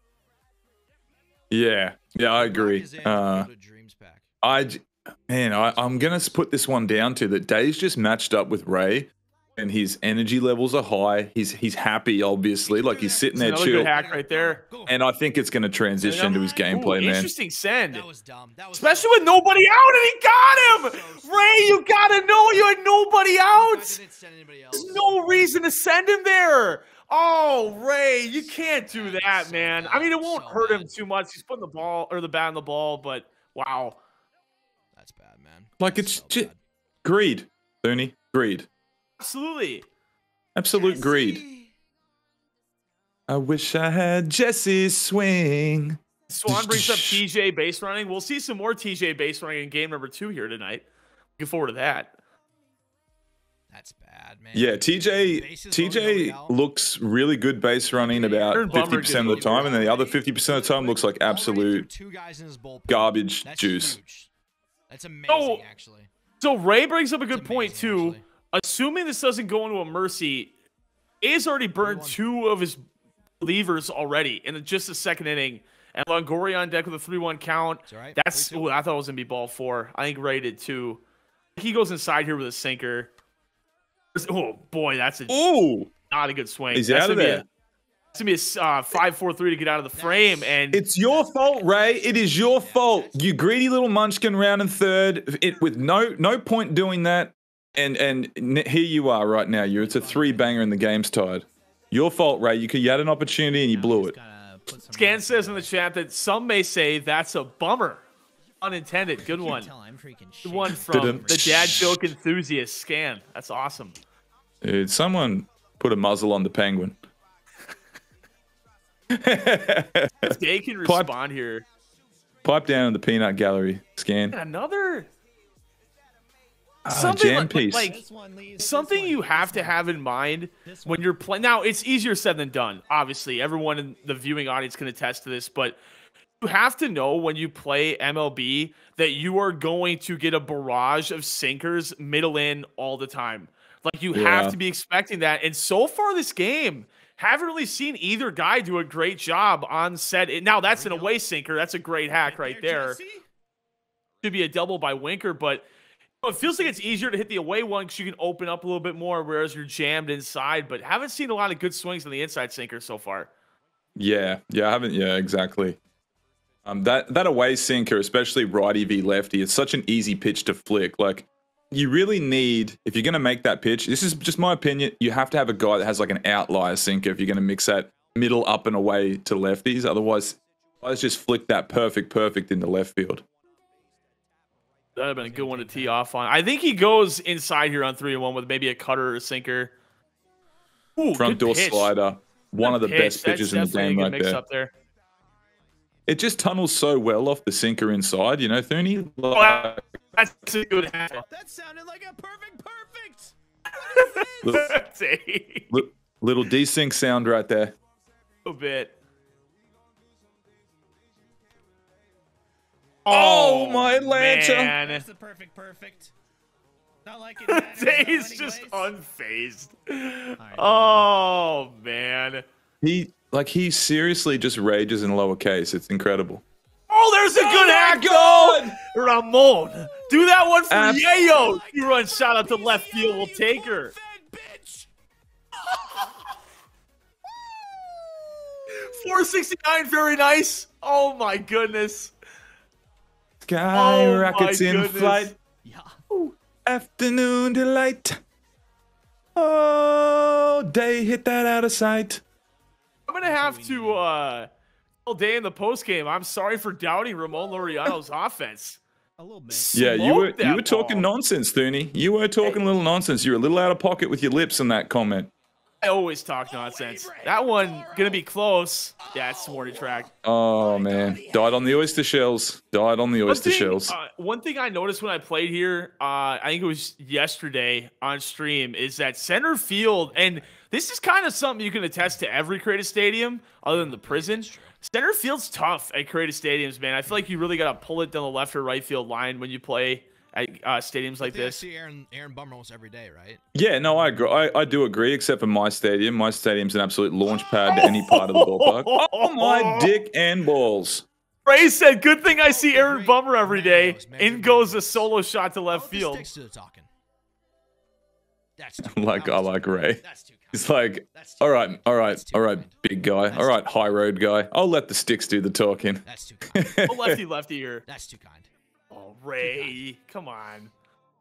Yeah, yeah, I agree. Uh, Dreams pack. I, j- man, I, I'm gonna s- put this one down to that. Dave's just matched up with Ray, and his energy levels are high. He's he's happy, obviously, like he's sitting there Another chill. good hack right there. And I think it's gonna transition to his gameplay, Ooh, man. interesting send. That was dumb. That was Especially with nobody out, and he got him! Ray, you gotta know you had nobody I out! didn't send anybody else. There's no reason to send him there! Oh, Ray, you can't do that, man. I mean, it won't So hurt him bad. too much. He's putting the ball, or the bat on the ball, but wow. That's bad, man. Like, That's it's so ju- bad. Greed, Thorny. Greed. Absolutely. Absolute greed. I wish I had Jesse's swing. Swan brings up T J base running. We'll see some more T J base running in game number two here tonight. Looking forward to that. That's bad, man. Yeah, T J Bases T loaded, J nobody out. looks really good base running about Aaron Bummer fifty percent of the did time, and then the other fifty percent of the time looks like Already absolute threw two guys in his bullpen. garbage That's juice. huge. That's amazing, Oh, actually. So Ray brings up a That's good point amazing, too. actually. Assuming this doesn't go into a mercy, A's already burned two of his levers already in just the second inning. And Longoria on deck with a three one count. It's all right. That's three two. ooh, I thought it was gonna be ball four. I think Ray did too. He goes inside here with a sinker. Oh boy, that's a, Ooh, not a good swing. he's That's out of gonna be there. a- It's gonna be a uh, five four three to get out of the frame, and It's your fault, Ray. It is your fault. You greedy little munchkin round and third. It with no no point doing that. And and n- here you are right now. You're it's a three banger and the game's tied. Your fault, Ray. You could you had an opportunity and you blew it. Scan says in the chat that some may say that's a bummer. Unintended. Good one. Good one from Didn't- the dad joke enthusiast. Scan. That's awesome. Dude, someone put a muzzle on the penguin. Day can Pipe- respond here. Pipe down in the peanut gallery. Scan. Another Ah, something jam like, piece. like something you have to have in mind when you're playing. Now it's easier said than done. Obviously, everyone in the viewing audience can attest to this, but you have to know when you play M L B that you are going to get a barrage of sinkers middle in all the time. Like you Yeah. have to be expecting that. And so far this game, haven't really seen either guy do a great job on set. Now that's an away sinker. That's a great hack right there. Should be a double by Winker, but it feels like it's easier to hit the away one because you can open up a little bit more, whereas you're jammed inside. But haven't seen a lot of good swings on the inside sinker so far. Yeah, yeah, I haven't. Yeah, exactly. Um, that that away sinker, especially righty v lefty, it's such an easy pitch to flick. Like, you really need, if you're going to make that pitch, this is just my opinion, you have to have a guy that has like an outlier sinker if you're going to mix that middle up and away to lefties. Otherwise, guys just flick that perfect, perfect into left field. That'd have been a good one to tee off on. I think he goes inside here on three and one with maybe a cutter or a sinker. Ooh, Front good door pitch. slider, one Good of the pitch. best pitches in That's the definitely game a right good mix there. up there. It just tunnels so well off the sinker inside, you know, Thorny? Oh, Like, that's a good hack. That sounded like a perfect perfect. little, That's a li- little desync sound right there. little bit. Oh, my Atlanta. man. That's the perfect perfect. Not like it matters, though, Dave's just anyways. unfazed. right. Oh man. He like he seriously just rages in lowercase. It's incredible. Oh, there's a good hack goal! Ramon, do that one for Ab- Yayo. You run shot out to left field. We'll take her. four sixty-nine, very nice. Oh my goodness. Sky Oh, rockets my in goodness. flight. Ooh, afternoon delight. Oh, day hit that out of sight. I'm gonna have to uh all day in the post game. I'm sorry for doubting Ramon Laureano's offense. A little bit. Yeah, you were Smoked that you were talking ball. nonsense, Thuney. You were talking a little nonsense. You were a little out of pocket with your lips in that comment. I always talk nonsense. That one gonna be close. Yeah, it's warning track. Oh man, died on the oyster shells. Died on the One oyster thing, shells. uh, one thing I noticed when I played here, uh, I think it was yesterday on stream, is that center field, and this is kind of something you can attest to every Creative Stadium, other than the prison. Center field's tough at Creative Stadiums, man. I feel like you really got to pull it down the left or right field line when you play at uh, stadiums like I think I this. see Aaron Aaron Bummer almost every day, right? Yeah, no, I agree. I, I do agree, except for my stadium. My stadium's an absolute launch pad to any part of the ballpark. Oh my dick and balls. Ray said, "Good thing I see Aaron Bummer every day." In goes a solo shot to left Oh, the field. sticks to the talking. That's too I like that I was like too kind. Ray. That's too kind. It's like, That's too all right, kind. all right, That's too all right, kind. big guy. That's All right, too high road guy. I'll let the sticks do the talking. That's too kind. Oh, lefty, lefty here. That's too kind. Oh, Ray, come on.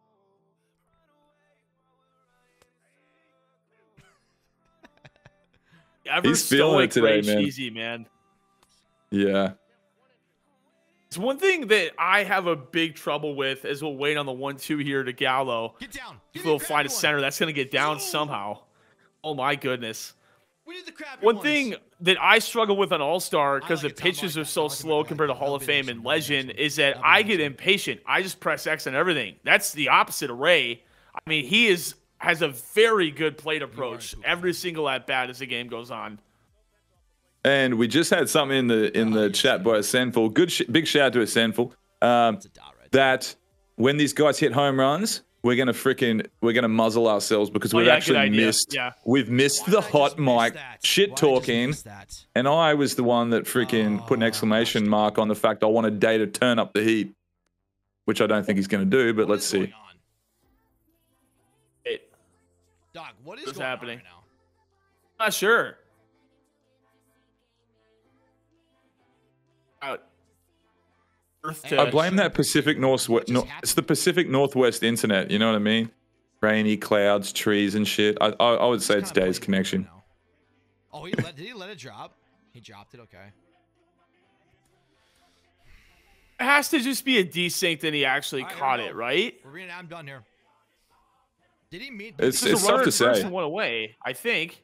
Ever He's feeling it stoic Ray today, man. Cheesy, man. Yeah. It's one thing that I have a big trouble with as we'll wait on the one two here to Gallo. Get down. If Give we'll me find a crabby center one. that's going to get down somehow. Oh, my goodness. We need the crabby One ones. thing that I struggle with on All-Star because like the it, Tom, I pitches like are that. so I like it, slow I like compared to it. Hall of That'll be Fame next and one. That'll be Legend next one. is that That'll be I next get one. impatient. I just press X on everything. That's the opposite of Ray. I mean, he is has a very good plate approach poop. every single at-bat as the game goes on. And we just had something in the in the chat by Senful. Good, sh- big shout out to Senful. Um, It's a dot right that when these guys hit home runs, we're gonna freaking we're gonna muzzle ourselves because Oh, we've yeah, good actually idea. missed Yeah. we've missed Why the did I hot just miss mic that? shit Why did I just talking, miss that? and I was the one that freaking put an Oh, exclamation gosh. mark on the fact I wanted Day to turn up the heat, which I don't think he's gonna do. But What let's is see. going on? It, Dog, what is What's going happening? on right now? not sure. Out. Earth to, I blame that Pacific Northwest. No, it's the Pacific Northwest internet. You know what I mean? Rainy clouds, trees, and shit. I I, I would say it's kinda Day's playing connection. now. Oh, he let, did he let it drop? He dropped it. Okay. it has to just be a desync that he actually All right, here caught we it, go. right? We're being. I'm done here. Did he meet? It's- did he- Because it's the tough runner to at first say. and went away, I think.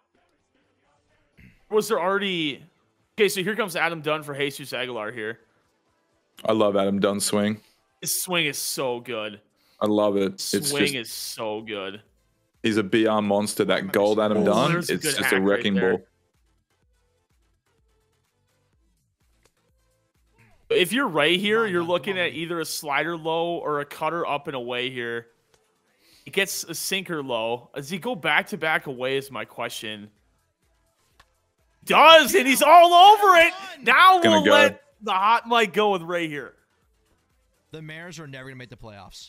Was there already... Okay, so here comes Adam Dunn for Jesus Aguilar here. I love Adam Dunn's swing. His swing is so good. I love it. It's Swing just is so good. he's a B R monster. That gold Adam Oh, Dunn. there's a It's good just hack a right wrecking there. ball. If you're right here, Come on, you're Dunn, looking come on, at man. either a slider low or a cutter up and away here. He gets a sinker low. Does he go back to back away is my question. Does, and he's all over it. Now Gonna we'll go. let the hot mic go with Ray here. The Mariners are never gonna make the playoffs.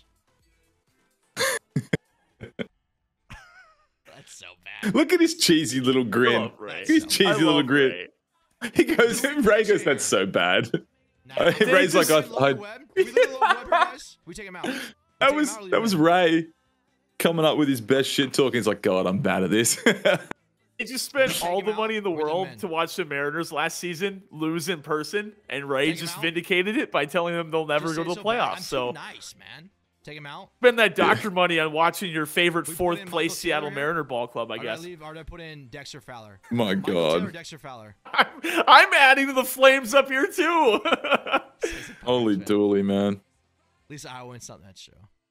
That's so bad. Look at his cheesy little I grin. love Ray. His I cheesy I little love grin. Ray. He goes, Ray goes, that's so bad. Now, Ray's like, I, Can we I, look at Webb? Can we look at Webb here, guys? We take him out. We that take him was out or leave that him was in? Ray coming up with his best shit talking. He's like, God, I'm bad at this. They just spent Take all him the out money in the with him world in. to watch the Mariners last season lose in person, and Ray Take him just out. vindicated it by telling them they'll never Just go say to the so bad. playoffs. I'm So too nice, man. Take him out. spend that doctor money on watching your favorite We put fourth in place Michael Seattle Taylor here? Mariner ball club, I Or did guess. leave, or did I put in Dexter Fowler? My Michael Taylor or God. Dexter Fowler. I'm, I'm adding to the flames up here too. Holy dooly, man. At least I win something. That's true.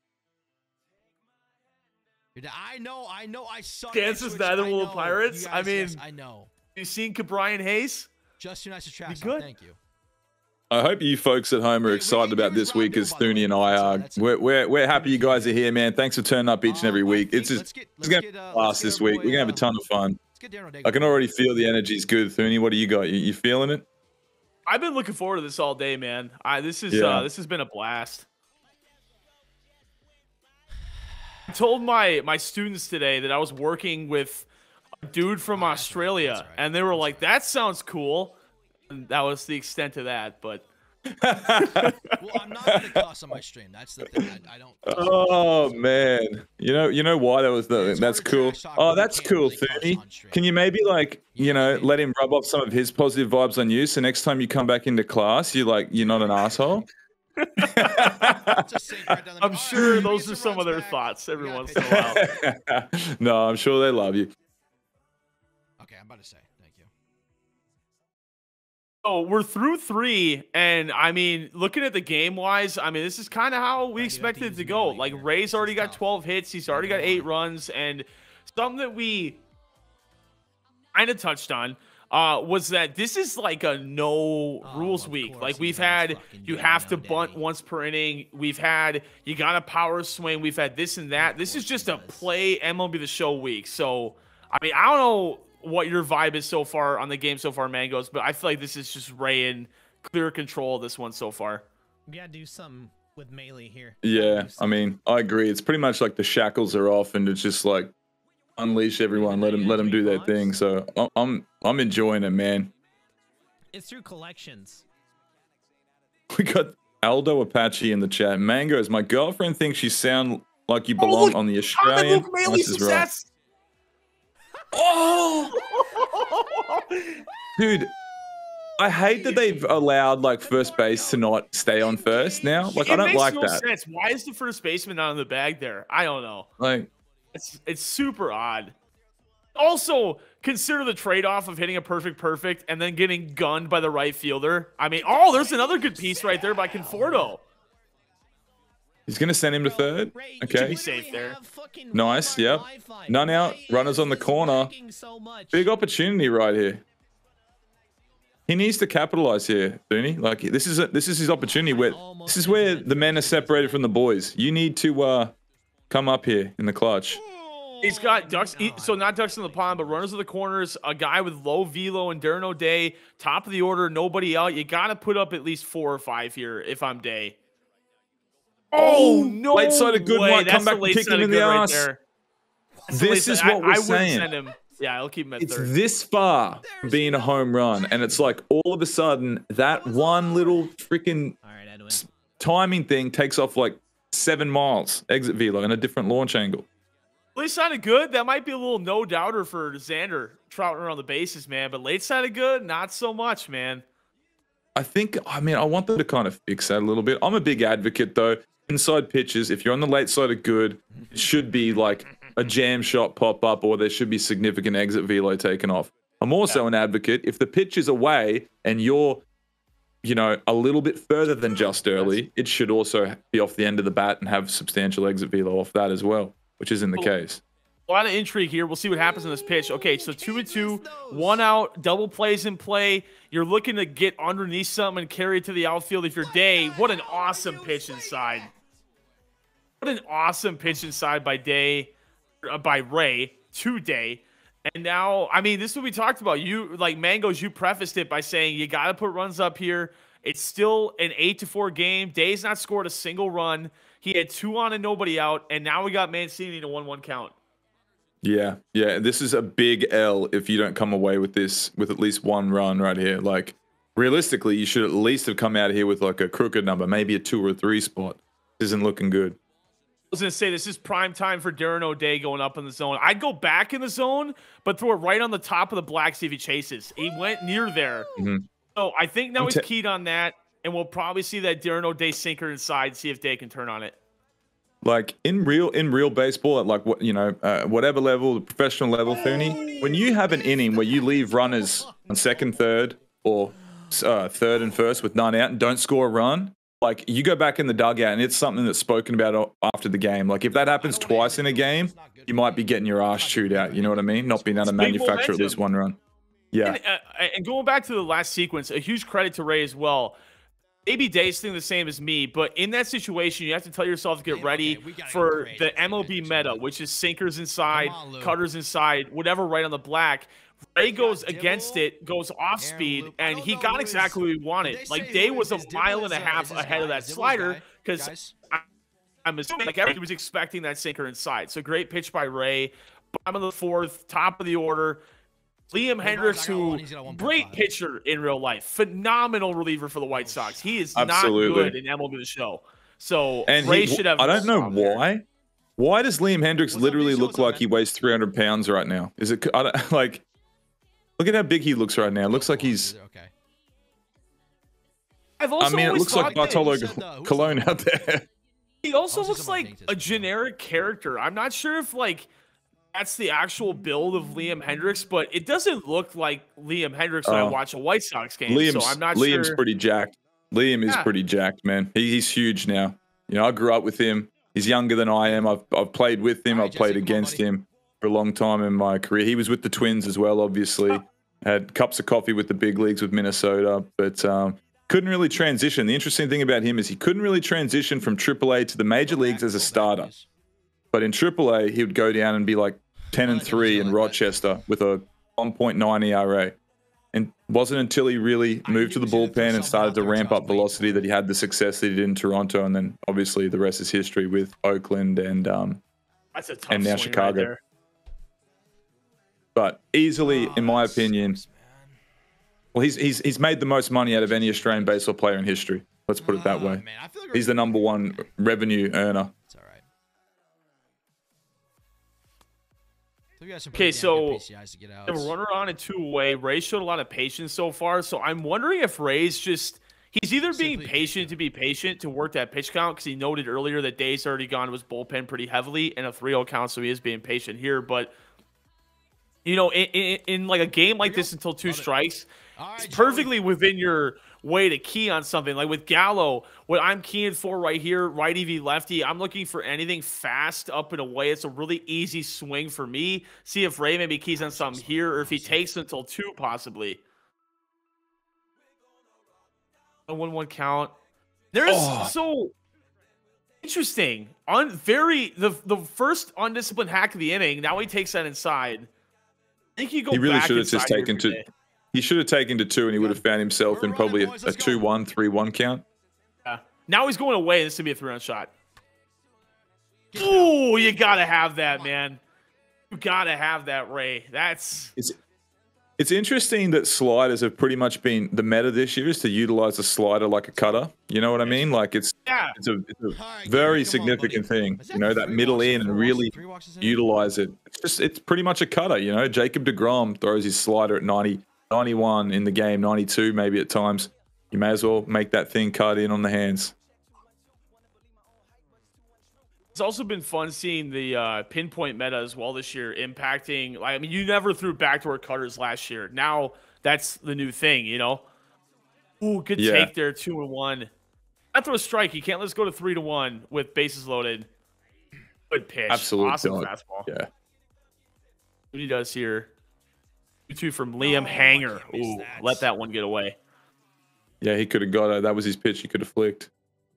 Dude, I know, I know, I suck. at Chances Twitch, neither I will the know. Pirates? You I guys, yes, mean- I know. you seen Cabrian Hayes? Just too nice to trash. good. Thank you. I hope you folks at home are Hey, excited Ricky, about here's this Rob week Hill, as by the way. Thuney and I That's it, are. that's it. We're, we're, we're happy you guys are here, man. Thanks for turning up each and every Um, I week. It's think- just let's get- it's let's going to get, be uh, a blast let's get this our week. boy, We're going to have a uh, ton of fun. Let's get Darren O'Day. I can already feel the energy's good. Thuni, what do you got? You, you feeling it? I've been looking forward to this all day, man. I this is Yeah. uh, this has been a blast. I told my my students today that I was working with a dude from Oh, that's right. Australia, That's right. and they were like, "That sounds cool." And that was the extent of that, but. Well, I'm not gonna cuss on my stream. That's the thing. I, I don't. cuss on my Oh stream. man, you know, you know why that was the. It's That's hard to cool. trash talk Oh, when you that's can't cool, really cuss Thuni. on stream. Can you maybe like, you You know what know, I mean? let him rub off some of his positive vibes on you, so next time you come back into class, you like, you're not an asshole. Just say right down the I'm middle, sure "Alright, those Mason are some of runs their back. thoughts We every gotta once pitch in a it." while. No, I'm sure they love you. Okay, I'm about to say thank you. Oh, we're through three, and I mean, looking at the game wise, I mean, this is kind of how we do have to expected it use to go. melee Like here. Ray's This already is got tough. twelve hits, he's already got Number eight one. runs, and something that we kind of touched on uh, was that this is like a no Oh, rules of week. course Like he we've has had, fucking you Darren have to bunt O'Day. once per inning. We've had, you got a power swing. We've had this and that. This is course just he a does. play M L B The Show week. So, I mean, I don't know what your vibe is so far on the game so far, Mangos, but I feel like this is just Ray in clear control of this one so far. We gotta do something with melee here. Yeah, I mean, I agree. It's pretty much like the shackles are off, and it's just like unleash everyone, let them let them do their thing. So I- I'm I'm enjoying it, man. It's through collections. We got Aldo Apache in the chat. Mangoes, my girlfriend thinks you sound like you belong look, on the How did Australian. Luke Melee This is right. success? Oh, dude, I hate that they've allowed like first base to not stay on first now. Like I It don't makes like no that. sense. Why is the first baseman not in the bag there? I don't know. Like It's it's super odd. Also, consider the trade-off of hitting a perfect perfect and then getting gunned by the right fielder. I mean, oh, there's another good piece right there by Conforto. he's gonna send him to third. Ray, you Okay. Be safe literally there. have fucking Nice, Walmart yep. Wi-Fi. None out, Why runners is on the this corner. lagging so much? Big opportunity right here. He needs to capitalize here, Dooney. Like this is a, this is his opportunity. Where this is where the men are separated from the boys. You need to uh, come up here in the clutch. He's got ducks, he- so not ducks in the pond, but runners of the corners, a guy with low velo and Darren O'Day, top of the order, nobody out. You got to put up at least four or five here if I'm Day. Oh, no late side of good way. might That's come back the and late kick side him of in the good right ass. there. That's the This late is side. what I, we're I wouldn't saying. send him. Yeah, I'll keep him at It's third. this far from being a home run, and it's like all of a sudden that one little freaking All right, Edwin. timing thing takes off like seven miles exit velo and a different launch angle. Late sounded good. That might be a little no doubter for Xander trouting around the bases, man. But late sounded good, not so much, man. I think, I mean, I want them to kind of fix that a little bit. I'm a big advocate, though. Inside pitches, if you're on the late side of good, it should be like a jam shot pop up, or there should be significant exit velo taken off. I'm also Yeah. an advocate. If the pitch is away and you're, you know, a little bit further than just early, it should also be off the end of the bat and have substantial exit velo off that as well, which isn't the Oh. case. A lot of intrigue here. We'll see what happens in this pitch. Okay, so two and two, one out, double plays in play. You're looking to get underneath something and carry it to the outfield if you're Day. What an awesome pitch inside. What an awesome pitch inside by Day, uh, by Ray to Day. And now, I mean, this is what we talked about. You, like Mangoes, you prefaced it by saying you got to put runs up here. It's still an eight to four game. Day's not scored a single run. He had two on and nobody out. And now we got Mancini in a one one count. Yeah, yeah. This is a big L if you don't come away with this with at least one run right here. Like, realistically, you should at least have come out of here with like a crooked number, maybe a two or three spot. This isn't looking good. I was going to say, this is prime time for Darren O'Day going up in the zone. I'd go back in the zone, but throw it right on the top of the black, see if he chases. He went near there. Mhm. So I think now I'm he's ta- keyed on that, and we'll probably see that Darren O'Day sinker inside, see if Day can turn on it. Like in real in real baseball, at like what you know, uh, whatever level, the professional level, Thuni, when you have an inning where you leave runners on second, third, or uh, third and first with none out and don't score a run, like you go back in the dugout and it's something that's spoken about o- after the game. Like if that happens twice in a game, you might be getting your ass chewed out. You know what I mean? Not being able to It's big manufacture at least momentum. one run. Yeah. And, uh, and going back to the last sequence, a huge credit to Ray as well. maybe Dave's thinking the same as me, but in that situation, you have to tell yourself to get Yeah, ready okay, we gotta for get the creative. M L B meta, which is sinkers inside, on, Lou. cutters inside, whatever right on the black. Ray goes got against Dibble, it, goes off Aaron speed, Loop. I and don't he know got who exactly what is- he Did wanted. they Like say Day who was a is Dibble mile is, and a uh, half is this ahead of guy? that Is Dibble's slider guy, because guys? I'm assuming like everybody was expecting that sinker inside. So great pitch by Ray. Bottom of the fourth, top of the order. Liam Hendricks, I got who one, he's got a one point great five. pitcher in real life, phenomenal reliever for the White Sox. He is Absolutely. not good in M L B The Show. So And Ray he, should have. I don't know spot there. why. Why does Liam Hendricks What's up, literally Beast? look What's up, like man? he weighs three hundred pounds right now? Is it? I don't, like, look at how big he looks right now. It looks like he's. Okay. I've I also mean, it always looks like thought that Bartolo Who said, uh, who's Cologne that? out there. he also I'll see looks someone like paint a this. generic character. I'm not sure if like that's the actual build of Liam Hendricks, but it doesn't look like Liam Hendricks when I Oh. watch a White Sox game. Liam's, so I'm not Liam's sure. pretty jacked. Liam is Yeah. pretty jacked, man. He, he's huge now. You know, I grew up with him. He's younger than I am. I've I've played with him. All right, I've played Jesse, come on, against buddy. him for a long time in my career. He was with the Twins as well, obviously. Had cups of coffee with the big leagues with Minnesota, but um, couldn't really transition. The interesting thing about him is he couldn't really transition from triple A to the major leagues as a starter. But in triple A, he would go down and be like ten and three in Rochester with a one point nine E R A. And wasn't until he really moved to the bullpen and started to ramp up velocity that he had the success that he did in Toronto. And then obviously the rest is history with Oakland and um, That's a tough and now swing Chicago. Right there. but easily, Oh, in my that opinion, sucks, man. well, he's he's he's made the most money out of any Australian baseball player in history. Let's put it that Ah, way. man, I feel like He's the number one revenue earner. It's all right. So we got some Okay, pretty damn good so P C Is to get out. The runner on a two-way. Ray showed a lot of patience so far, so I'm wondering if Ray's just he's either being Simply patient to be patient to work that pitch count because he noted earlier that Day's already gone to his bullpen pretty heavily and a three oh count, so he is being patient here. But you know, in, in, in like a game like this until two Love it. strikes, All right, it's Joey. perfectly within your way to key on something. Like with Gallo, what I'm keying for right here, righty v lefty, I'm looking for anything fast up and away. It's a really easy swing for me. See if Ray maybe keys on something here or if he takes until two possibly. A one one count. There's Oh. so interesting. On very the the first undisciplined hack of the inning. Now he takes that inside. I think you go He really back should have just inside here taken for to. Day. He should have taken to two, and he would have found himself We're in probably a, running, boys. a Let's go. two one, three one count. Yeah. Now he's going away. This is gonna be a three-run shot. Oh, you gotta have that, man. You gotta have that, Ray. That's It's it's interesting that sliders have pretty much been the meta this year is to utilize a slider like a cutter. You know what I mean? Like it's yeah. it's a, it's a All right, very come on, significant buddy. thing. Is You know that three middle walks in or and four really walks? Three walks is in? utilize it. It's just it's pretty much a cutter. You know, Jacob deGrom throws his slider at ninety, ninety-one in the game, ninety-two maybe at times. You may as well make that thing cut in on the hands. It's also been fun seeing the uh, pinpoint meta as well this year impacting. Like, I mean, you never threw backdoor cutters last year. Now that's the new thing, you know. Ooh, good Yeah. take there, two and one. Not throw a strike. You can't. Let's go to three to one with bases loaded. Good pitch. Absolute awesome dog. fastball. Yeah. What he does here. two two from Liam Oh, I Hanger. can't miss Ooh, that. let that one get away. Yeah, he could have got it. That was his pitch. He could have flicked.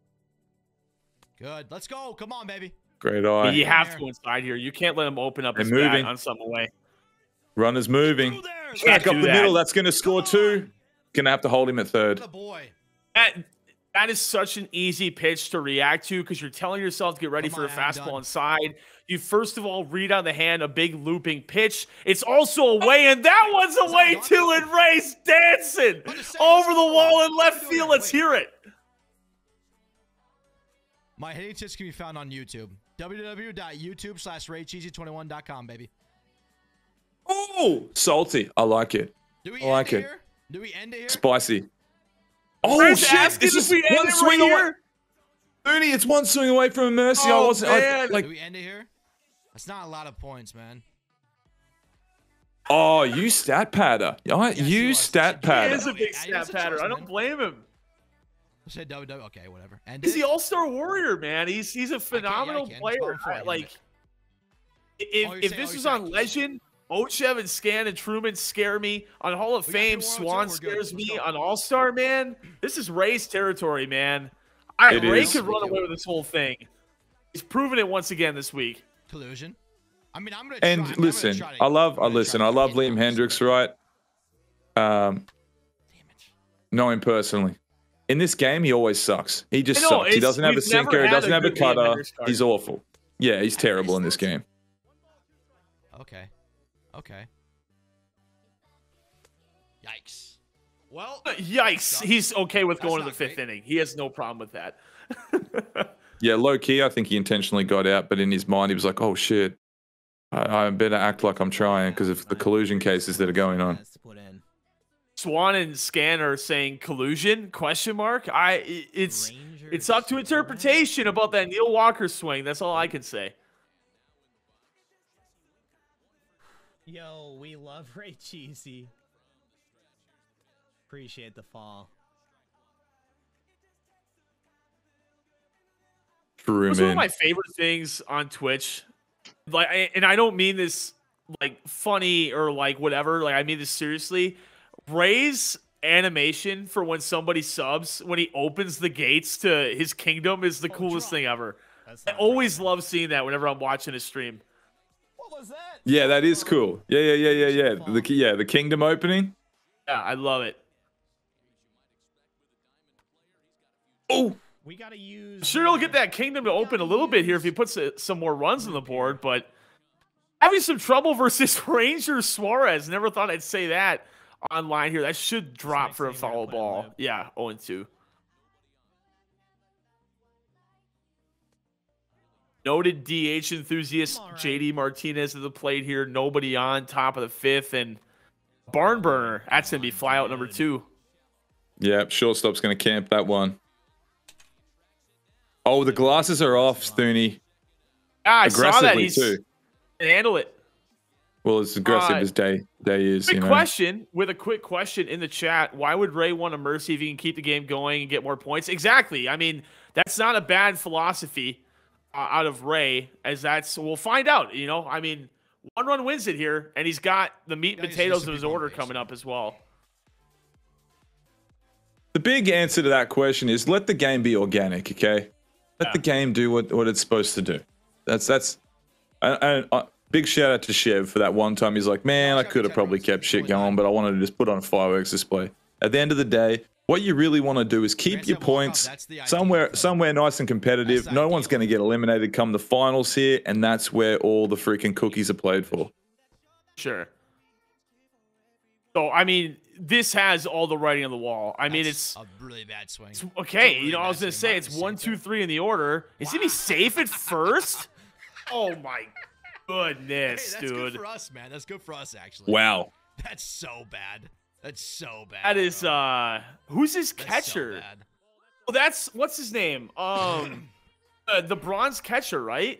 Good. Let's go. Come on, baby. Great But eye. you have to go inside here. You can't let him open up They're his bat moving. on some away. Runners moving. Through there. Can't Back up do the that. middle. That's going to score two. Gonna have to hold him at third. What a boy. That, that is such an easy pitch to react to because you're telling yourself to get ready Come for a on, I'm fastball done. inside. You first of all read on the hand a big looping pitch. It's also away, and that one's away done? too. And Ray's dancing What a save. over the wall in left Wait, field. Let's wait. hear it. My hitting tips can be found on YouTube. www.youtube slash raycheesy21.com, baby. Oh, salty. I like it. Do we I like end it it. here? Do we end it here? Spicy. Oh Ray's shit! asking It's if just we end one it swing right away. here. Mooney, it's one swing away from a mercy. I Oh, wasn't I, man. like. Do we end it here? That's not a lot of points, man. Oh, you stat padder. Yeah, Yes, he you was. stat He padder. is a big I- snap it's a pattern. choice, I don't man. blame him. I said W W. Okay, whatever. End He's it. the All-Star Warrior, man. He's he's a yeah, I phenomenal can. It's player. power forward, I- end like it. if Oh, you're if saying- this oh, was you're on saying- Legend, Ochev and Scan and Truman scare me. On Hall of We got Fame, two more, Swan two, we're good. scares Let's me. go. On All-Star, man, this is Ray's territory, man. I, It Ray is. could run away with this whole thing. He's proven it once again this week. Collusion. I mean, I'm gonna. Try, And I mean, I'm listen, gonna try to, I love, I'm I gonna listen, try I to love get Liam it Hendricks, honestly. right? Um, Damn it. know him personally. In this game, he always sucks. He just I know, sucks. He it's- doesn't have a we've never sinker. He had doesn't a have a good Liam cutter. Hendricks card. He's awful. Yeah, he's terrible in this game. Okay. Okay. Yikes. Well, Yikes. He's okay with That's going to the not fifth great. inning. He has no problem with that. Yeah, low key, I think he intentionally got out, but in his mind, he was like, "Oh shit, I, I better act like I'm trying because of the collusion cases that are going on." Swan and Scan are saying collusion? Question mark. I. i- It's it's up to interpretation about that Neil Walker swing. That's all I can say. Yo, we love Ray Cheesy. Appreciate the fall. True, It's one of man. my favorite things on Twitch. Like, I- and I don't mean this like funny or like whatever. Like, I mean this seriously. Ray's animation for when somebody subs, when he opens the gates to his kingdom, is the coolest thing ever. I always love seeing that whenever I'm watching a stream. What was that? Yeah, that is cool. Yeah, yeah, yeah, yeah, yeah. The yeah, the kingdom opening. Yeah, I love it. Oh, We gotta use. Sure, he'll get that kingdom to open a little bit here if he puts uh, some more runs on the board, but having some trouble versus Ranger Suarez. Never thought I'd say that online here. That should drop for a next thing foul we're gonna put in ball. loop. Yeah, oh and two. Noted D H enthusiast All right. J D Martinez at the plate here. Nobody on top of the fifth, and barn burner. That's gonna be flyout number two. yeah. Shortstop's gonna camp that one. Oh, the glasses are off, Stooney. Yeah, I saw that. Aggressively He's too. can handle it. Well, as aggressive Uh, as day day is, Quick you know. question with a quick question in the chat. Why would Ray want a mercy if he can keep the game going and get more points? Exactly. I mean, that's not a bad philosophy uh, out of Ray, as that's, we'll find out. You know, I mean, one run wins it here, and he's got the meat and Yeah, he's potatoes just of a his big order one, coming up as well. The big answer to that question is let the game be organic, okay? Let Yeah. the game do what, what it's supposed to do. That's that's. And, and uh, big shout out to Chev for that one time. He's like, man, I could have probably kept shit going, but I wanted to just put on a fireworks display. At the end of the day, what you really want to do is keep Grand your Slam walk-off, points that's the ideal somewhere thing. somewhere nice and competitive. That's No one's ideal. going to get eliminated come the finals here, and that's where all the freaking cookies are played for. Sure. So, I mean, this has all the writing on the wall. I mean, That's it's. a really bad swing. It's okay, really you know, I was bad gonna swing. say Mine it's was the one, same two, three in the order. Is he be safe at first? Oh my Hey, goodness, that's dude! good for us, man. That's good for us, actually. Wow. That's so bad. That's so bad. That is bro. uh, who's his That's catcher? So bad. Well, that's what's his name? Um, uh, the bronze catcher, right?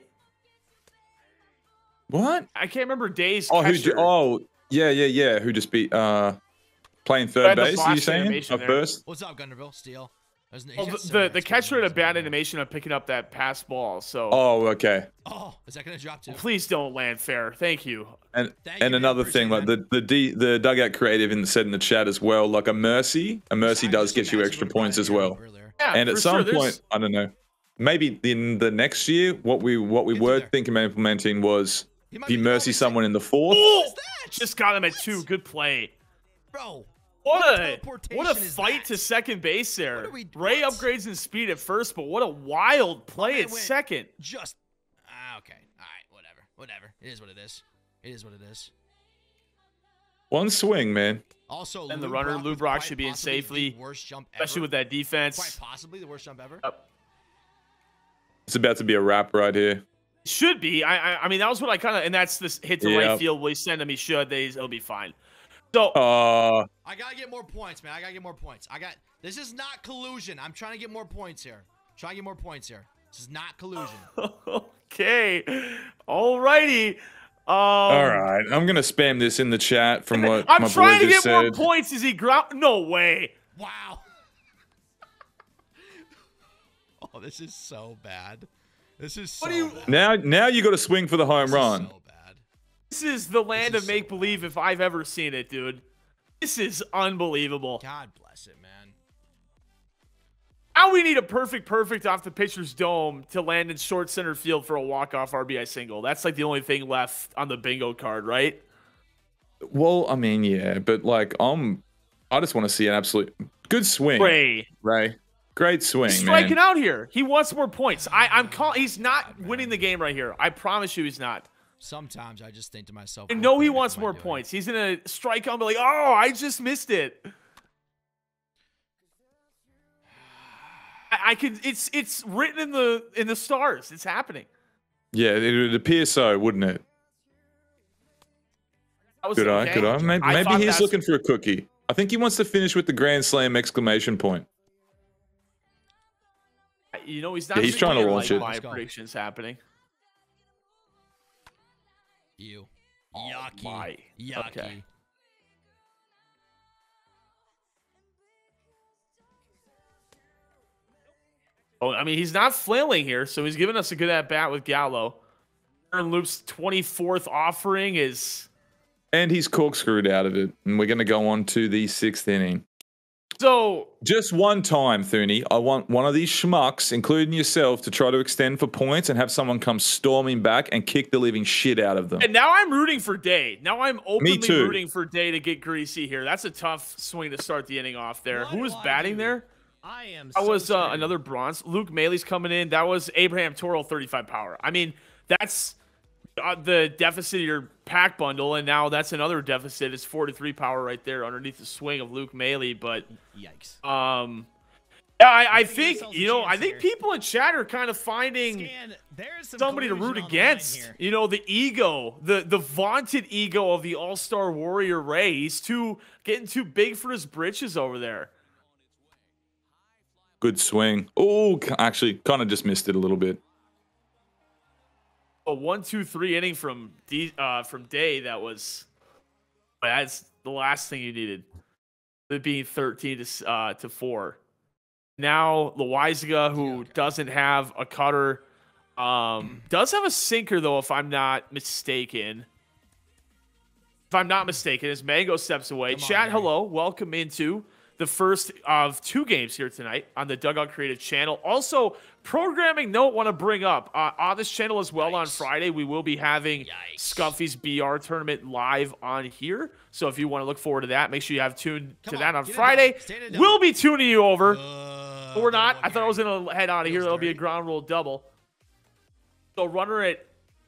What? I can't remember Day's Oh, who? catcher. ju- Oh, yeah, yeah, yeah. Who just beat? Uh, playing Had third the base? Are you flash saying? animation At there. first? What's up, Gunnerville? Steal. There's n- he's Well, got the seven the, the hits, catcher had a but bad he's- animation on picking up that pass ball. So Oh, okay. Oh, is that gonna drop too? please don't land fair. Thank you. And Thank and you, man. another Appreciate thing, it, like the the D, the dugout creative in said in the chat as well, like a mercy, a mercy I does just get you imagine extra what Brian points as had well. earlier. Yeah, And at for some sure, there's- point, I don't know, maybe in the next year, what we what we Get to were there. thinking of implementing was He might if you be mercy going someone in the fourth. Oh, What is that? just got him at What? two. Good play. Bro, What a teleportation what a is fight that? to second base there. are we- Ray what? upgrades in speed at first, but what a wild play man at went- second. just ah, okay. All right, whatever, whatever. It is what it is. It is what it is. One swing, man. Also, And the Lou runner, Brock Lou with Brock quite should be in possibly the safely, worst jump ever. Especially with that Quite defense. possibly the worst jump ever. Yep. It's about to be a wrap right here. Should be. I I, I mean that was what I kind of and that's this hit to right Yep. field. We send him. He should. They, it'll be fine. So Uh, I gotta get more points, man. I gotta get more points. I got. This is not collusion. I'm trying to get more points here. Trying to get more points here. This is not collusion. okay, alrighty. Um, all right, I'm gonna spam this in the chat from what I'm my boy trying to just get more said. points. Is he ground? No way. Wow. Oh, this is so bad. This is so What do you- bad. Now, now you got to swing for the home This is run. so bad. This is the land is of so make believe if I've ever seen it, dude. This is unbelievable. God bless it, man. Now we need a perfect, perfect off the pitcher's dome to land in short center field for a walk-off R B I single. That's like the only thing left on the bingo card, right? Well, I mean, yeah, but like, um, I just want to see an absolute good swing. Ray. Ray. Great swing, He's striking man. out here. He wants more points. I, I'm calling. He's not winning the game right here. I promise you, he's not. Sometimes I just think to myself, I what know the he heck wants am I more doing? points. He's gonna strike out and be like, "Oh, I just missed it." I, I can. It's it's written in the in the stars. It's happening. Yeah, it would appear so, wouldn't it? That was Could I? okay. Could I? Maybe, I maybe thought he's that's- looking for a cookie. I think he wants to finish with the Grand Slam exclamation point. You know, he's not. Yeah, he's trying to seeing, launch like, it. My Let's go. predictions happening. You. Oh, Yucky. my. Yucky. Okay. Oh, I mean, he's not flailing here, so he's giving us a good at bat with Gallo. Aaron Loop's twenty-fourth offering is And he's corkscrewed out of it. And we're going to go on to the sixth inning. so. Just one time, Thuni. I want one of these schmucks, including yourself, to try to extend for points and have someone come storming back and kick the living shit out of them. And now I'm rooting for Day. Now I'm openly too. rooting for Day to get greasy here. That's a tough swing to start the inning off there. What Who was do I batting do? there? I am. That so was uh, scared. another bronze. Luke Maley's coming in. That was Abraham Toro, thirty-five power. I mean, that's uh, the deficit of your pack bundle, and now that's another deficit. It's forty-three power right there underneath the swing of Luke Maley. But Yikes. um, yeah, I, I Giving think ourselves a you know, I chance think here. people in chat are kind of finding Scan, there's some somebody to collusion root on the line against. here. You know, the ego, the the vaunted ego of the All-Star Warrior Ray. He's too getting too big for his britches over there. Good swing. Oh, actually, kind of just missed it a little bit. A one, two, three inning from D, uh, from Day. That was that's the last thing you needed. It being thirteen to uh, to four. Now Loizaga, who doesn't have a cutter, um, does have a sinker though, if I'm not mistaken. If I'm not mistaken, as Mango steps away. Come on, Chat, Barry. hello, welcome into the first of two games here tonight on the Dugout Creative channel. Also, programming note want to bring up uh, on this channel as well on Yikes. Friday, we will be having Yikes. Scuffy's B R tournament live on here. So if you want to look forward to that, make sure you have tuned Come to on, that on get it Friday. done. Stand it down. We'll be tuning you over. Uh, But we're not. double I thought I was Gary. going to head out of here. Feels That'll be a dirty. ground rule double. So runner at.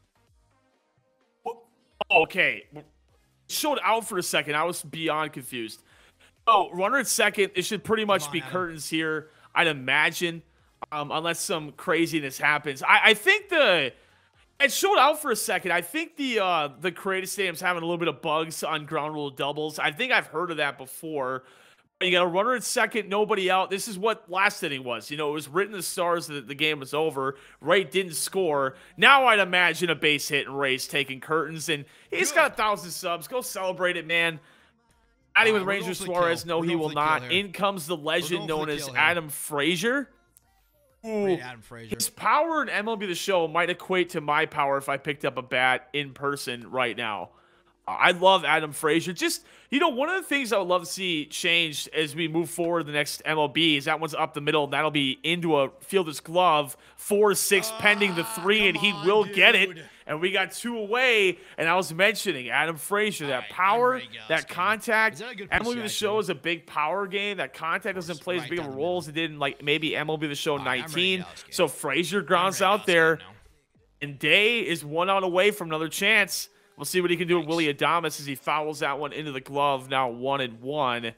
Oh, okay. Showed out for a second. I was beyond confused. Oh, runner at second. It should pretty much on, be Adam. curtains here, I'd imagine, um, unless some craziness happens. I, I think the. It showed out for a second. I think the uh, the Creative Stadium's having a little bit of bugs on ground rule doubles. I think I've heard of that before. You got a runner at second, nobody out. This is what last inning was. You know, it was written in the stars that the game was over. Wright didn't score. Now I'd imagine a base hit and Ray's taking curtains, and he's got a thousand subs. Go celebrate it, man. Adding All with right, we're Ranger going for the Suarez, kill. no, We're he going will for the kill not. here. In comes the legend going for known the as kill here. Adam Frazier. Ooh, Great Adam Frazier. his power in M L B The Show might equate to my power if I picked up a bat in person right now. Uh, I love Adam Frazier. Just, you know, one of the things I would love to see changed as we move forward the next M L B is that one's up the middle, and that'll be into a fielder's glove, four six pending the three, and he come on, will get it. dude. And we got two away, and I was mentioning Adam Frazier, that All right, power, I'm ready, guys. that contact. Is that a good M L B The pitch, Show actually? is a big power game. That contact doesn't play as right big of a down the role middle. as it did in like maybe M L B The Show right, I'm ready, nineteen. Alex, game. So Frazier grounds I'm ready, out Alex, there, game now. and Day is one out away from another chance. We'll see what he can do with Yikes. Willie Adames as he fouls that one into the glove. Now one and one.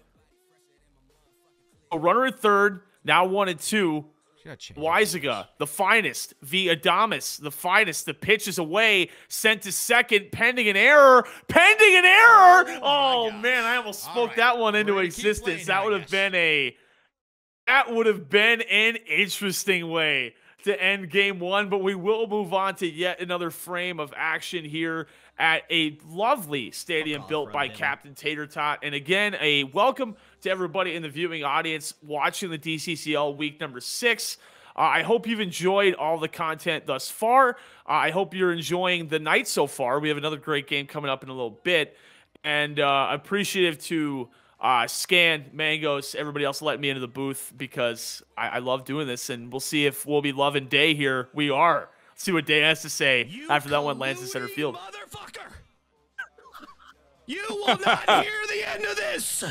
A runner at third. Now one and two. You gotta change it. Loizaga, the finest. V. Adames, the finest. The pitch is away. Sent to second. Pending an error. Pending an error. Oh, Oh, my man, gosh. I almost All spoke right. that one We're into gonna keep existence. playing That here, I would have guess. been a. That would have been an interesting way to end game one, but we will move on to yet another frame of action here at a lovely stadium Fuck off, built by Rob Denny. Captain Tater Tot. And again, a welcome to everybody in the viewing audience watching the D C C L week number six. Uh, I hope you've enjoyed all the content thus far. Uh, I hope you're enjoying the night so far. We have another great game coming up in a little bit. And uh, appreciative to uh, Scan, Mangos, everybody else letting me into the booth because I, I love doing this. And we'll see if we'll be loving Day here. We are. Let's see what Day has to say you after that one lands in center field. Motherfucker! You will not hear the end of this!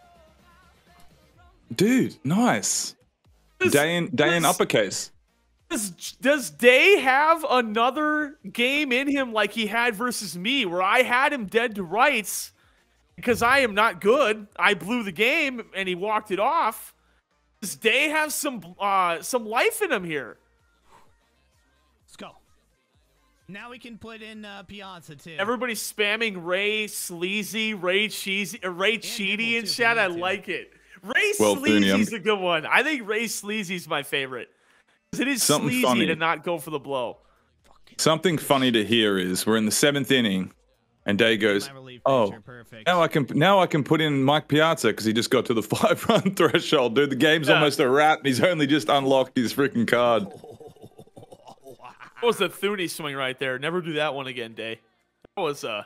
Dude, nice. Does, Day in, day does, in uppercase. Does, does Day have another game in him like he had versus me, where I had him dead to rights because I am not good? I blew the game and he walked it off. Does Day have some uh, some life in him here? Let's go. Now we can put in uh, Piazza too. Everybody's spamming Ray Sleazy, Ray Cheesy, uh, Ray Cheaty in chat. I like it. Ray well, Sleazy's a good one. I think Ray Sleazy's my favorite. Because it is Something sleazy funny. to not go for the blow. Something funny to hear is we're in the seventh inning, and Day goes, "Oh, now I can now I can put in Mike Piazza because he just got to the five-run threshold, dude. The game's Yeah. almost a wrap, and he's only just unlocked his freaking card." That was a Thuney swing right there. Never do that one again, Day. That was uh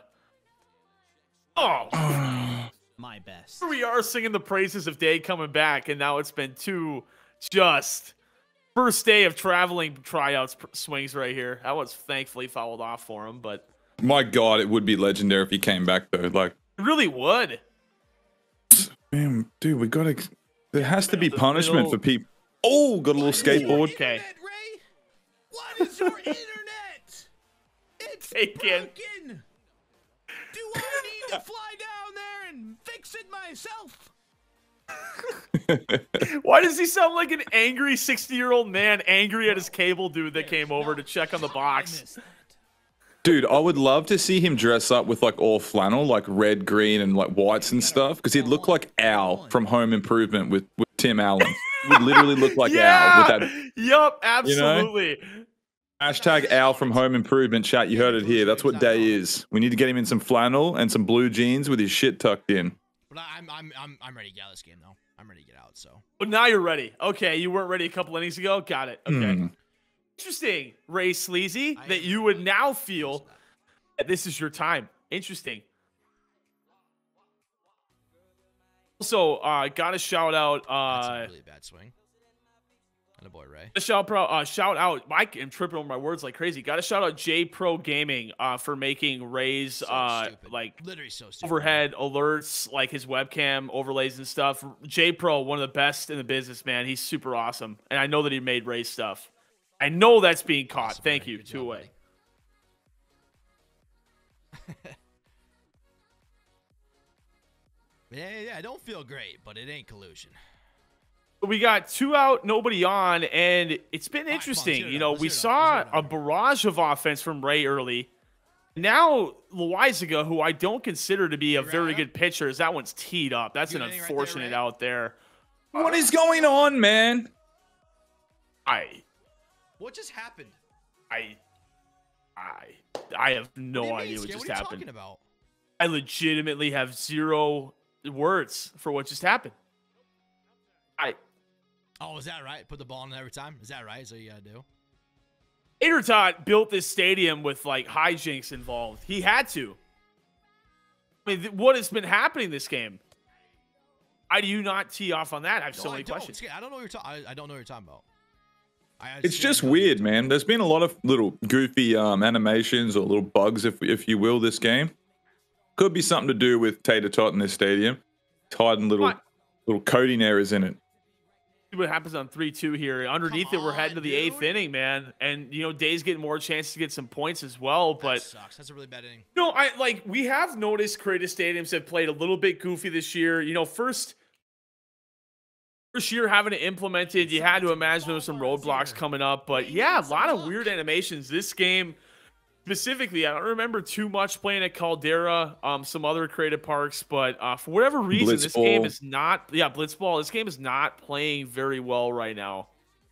oh. My best. Here we are singing the praises of Day coming back, and now it's been two just first day of traveling tryouts swings right here. That was thankfully fouled off for him, but My God, it would be legendary if he came back though. Like, it really would. man, dude, we gotta. There has to be The punishment middle- for people. Oh, got a little skateboard. Okay. Ray? What is your internet? It's Taken. broken. Do I need to fly down there and fix it myself? Why does he sound like an angry sixty-year-old man, angry at his cable dude that came over to check on the box? Dude, I would love to see him dress up with like all flannel, like red, green, and like whites and stuff, because he'd look like Al from Home Improvement with, with Tim Allen. He would literally look like Yeah. Al with that. Yup, absolutely. Hashtag Al from Home Improvement. Chat, you heard it here. That's what Day is. We need to get him in some flannel and some blue jeans with his shit tucked in. But I'm I'm I'm I'm ready to get out of this game though. I'm ready to get out. So. But now you're ready. Okay, you weren't ready a couple innings ago. Got it. Okay. Hmm. Interesting, Ray Sleazy, that you would now feel that this is your time. Interesting. Also, uh, got to shout out. That's Uh, a really bad swing. And a boy Ray. A shout pro, uh, shout out, Mike. I'm tripping over my words like crazy. Got to shout out J Pro Gaming uh, for making Ray's So uh, stupid. like Literally so stupid. overhead alerts, like his webcam overlays and stuff. J Pro, one of the best in the business, man. He's super awesome, and I know that he made Ray's stuff. I know that's being caught. Awesome, Thank Ray. you. Good Two job, away. Yeah, yeah, yeah, I don't feel great, but it ain't collusion. We got two out, nobody on, and it's been come on, interesting. zero You it know, up, we zero it up, saw zero it a up. barrage of offense from Ray early. Now, Loizaga, who I don't consider to be a Right very up. good pitcher, is that one's teed up. That's Good an inning right there, unfortunate Ray. out there. What is going on, man? I, What just happened? I, I, I have no What do you mean, idea what Skip? just What are you happened. talking about? I legitimately have zero words for what just happened. I, Oh, is that right? Put the ball in every time? Is that right? Is that what you gotta do? Adertot built this stadium with like hijinks involved. He had to. I mean, th- what has been happening this game? Why do you not tee off on that? I have so No, many I don't. questions. Skip, I don't know what you're talking. I, I don't know what you're talking about. I, I It's Skip, I just don't know what you're weird, talking man. There's been a lot of little goofy um, animations or little bugs, if if you will, this game. Could be something to do with Tater Tot in this stadium. It's hiding little What? little coding errors in it. See what happens on three two here. Underneath Come it, we're heading to on, the eighth dude. inning, man. And, you know, Day's getting more chances to get some points as well. about. But, That sucks. That's a really bad inning. you know, I like, we have noticed creative stadiums have played a little bit goofy this year. You know, first, first year having it implemented, you had to imagine there was some roadblocks coming up. But, yeah, a lot of weird animations. This game, specifically, I don't remember too much playing at Caldera, um, some other creative parks, but uh, for whatever reason, this game Blitzball. is not, yeah, Blitzball, this game is not playing very well right now.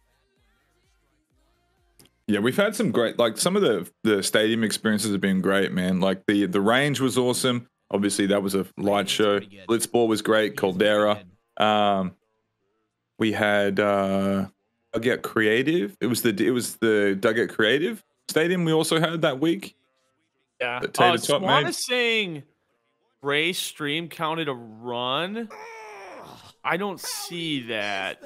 Yeah, we've had some great, like some of the the stadium experiences have been great, man. Like the the range was awesome. Obviously, that was a light show. pretty good. Blitzball was great. He's pretty Caldera. good. Um, we had uh, Dugout Creative. It was the it was the Dugout Creative Stadium we also had that week. Yeah. That Uh, Tater Tot Swan made. is saying Ray stream counted a run. I don't see that.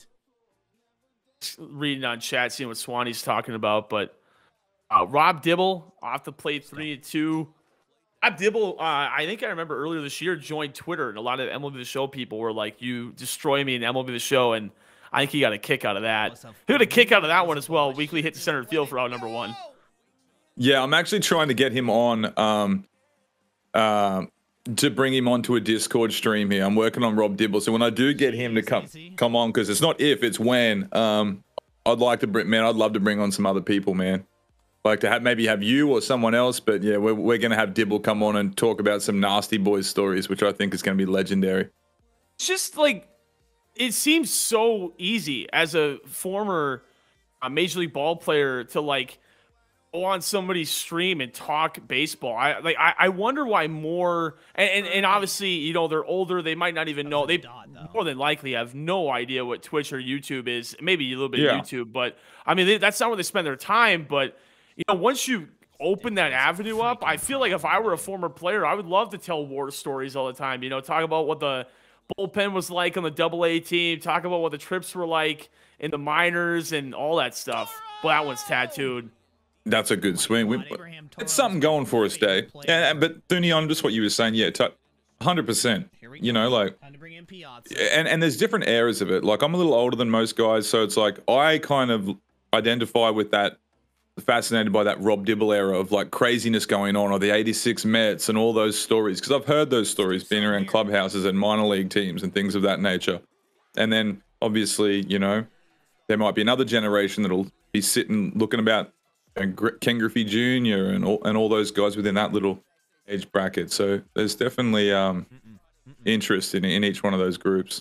Reading on chat, seeing what Swanee's talking about, but uh, Rob Dibble off the plate, three and two. Rob Dibble, uh, I think I remember earlier this year joined Twitter, and a lot of M L B The Show people were like, "You destroy me in M L B The Show," and I think he got a kick out of that. He got a kick out of that one as well. Weekly hit to center field for out number one. Yeah, I'm actually trying to get him on. Um, um. To bring him onto a Discord stream here. I'm working on Rob Dibble. So when I do get him to come come on, because it's not if, it's when, um, I'd like to bring, man, I'd love to bring on some other people, man. Like to have maybe have you or someone else, but yeah, we're, we're going to have Dibble come on and talk about some Nasty Boys stories, which I think is going to be legendary. It's just like, it seems so easy as a former uh, Major League ball player to like, go on somebody's stream and talk baseball. I like. I, I wonder why more. And, and and obviously, you know, they're older. They might not even know. They more than likely have no idea what Twitch or YouTube is. Maybe a little bit Yeah. of YouTube, but I mean, they, that's not where they spend their time. But you know, once you open that avenue up, I feel like if I were a former player, I would love to tell war stories all the time. You know, talk about what the bullpen was like on the Double A team. Talk about what the trips were like in the minors and all that stuff. Well, that one's tattooed. That's a good swing. We, it's something going for us, Day. Yeah, but Thuney, on just what you were saying, yeah, one hundred percent. You know, like, and, and there's different eras of it. Like, I'm a little older than most guys, so it's like I kind of identify with that, fascinated by that Rob Dibble era of like craziness going on, or the eighty-six Mets and all those stories, because I've heard those stories being around clubhouses and minor league teams and things of that nature. And then, obviously, you know, there might be another generation that'll be sitting looking about and Ken Griffey Junior and all and all those guys within that little age bracket. So there's definitely um, interest in in each one of those groups.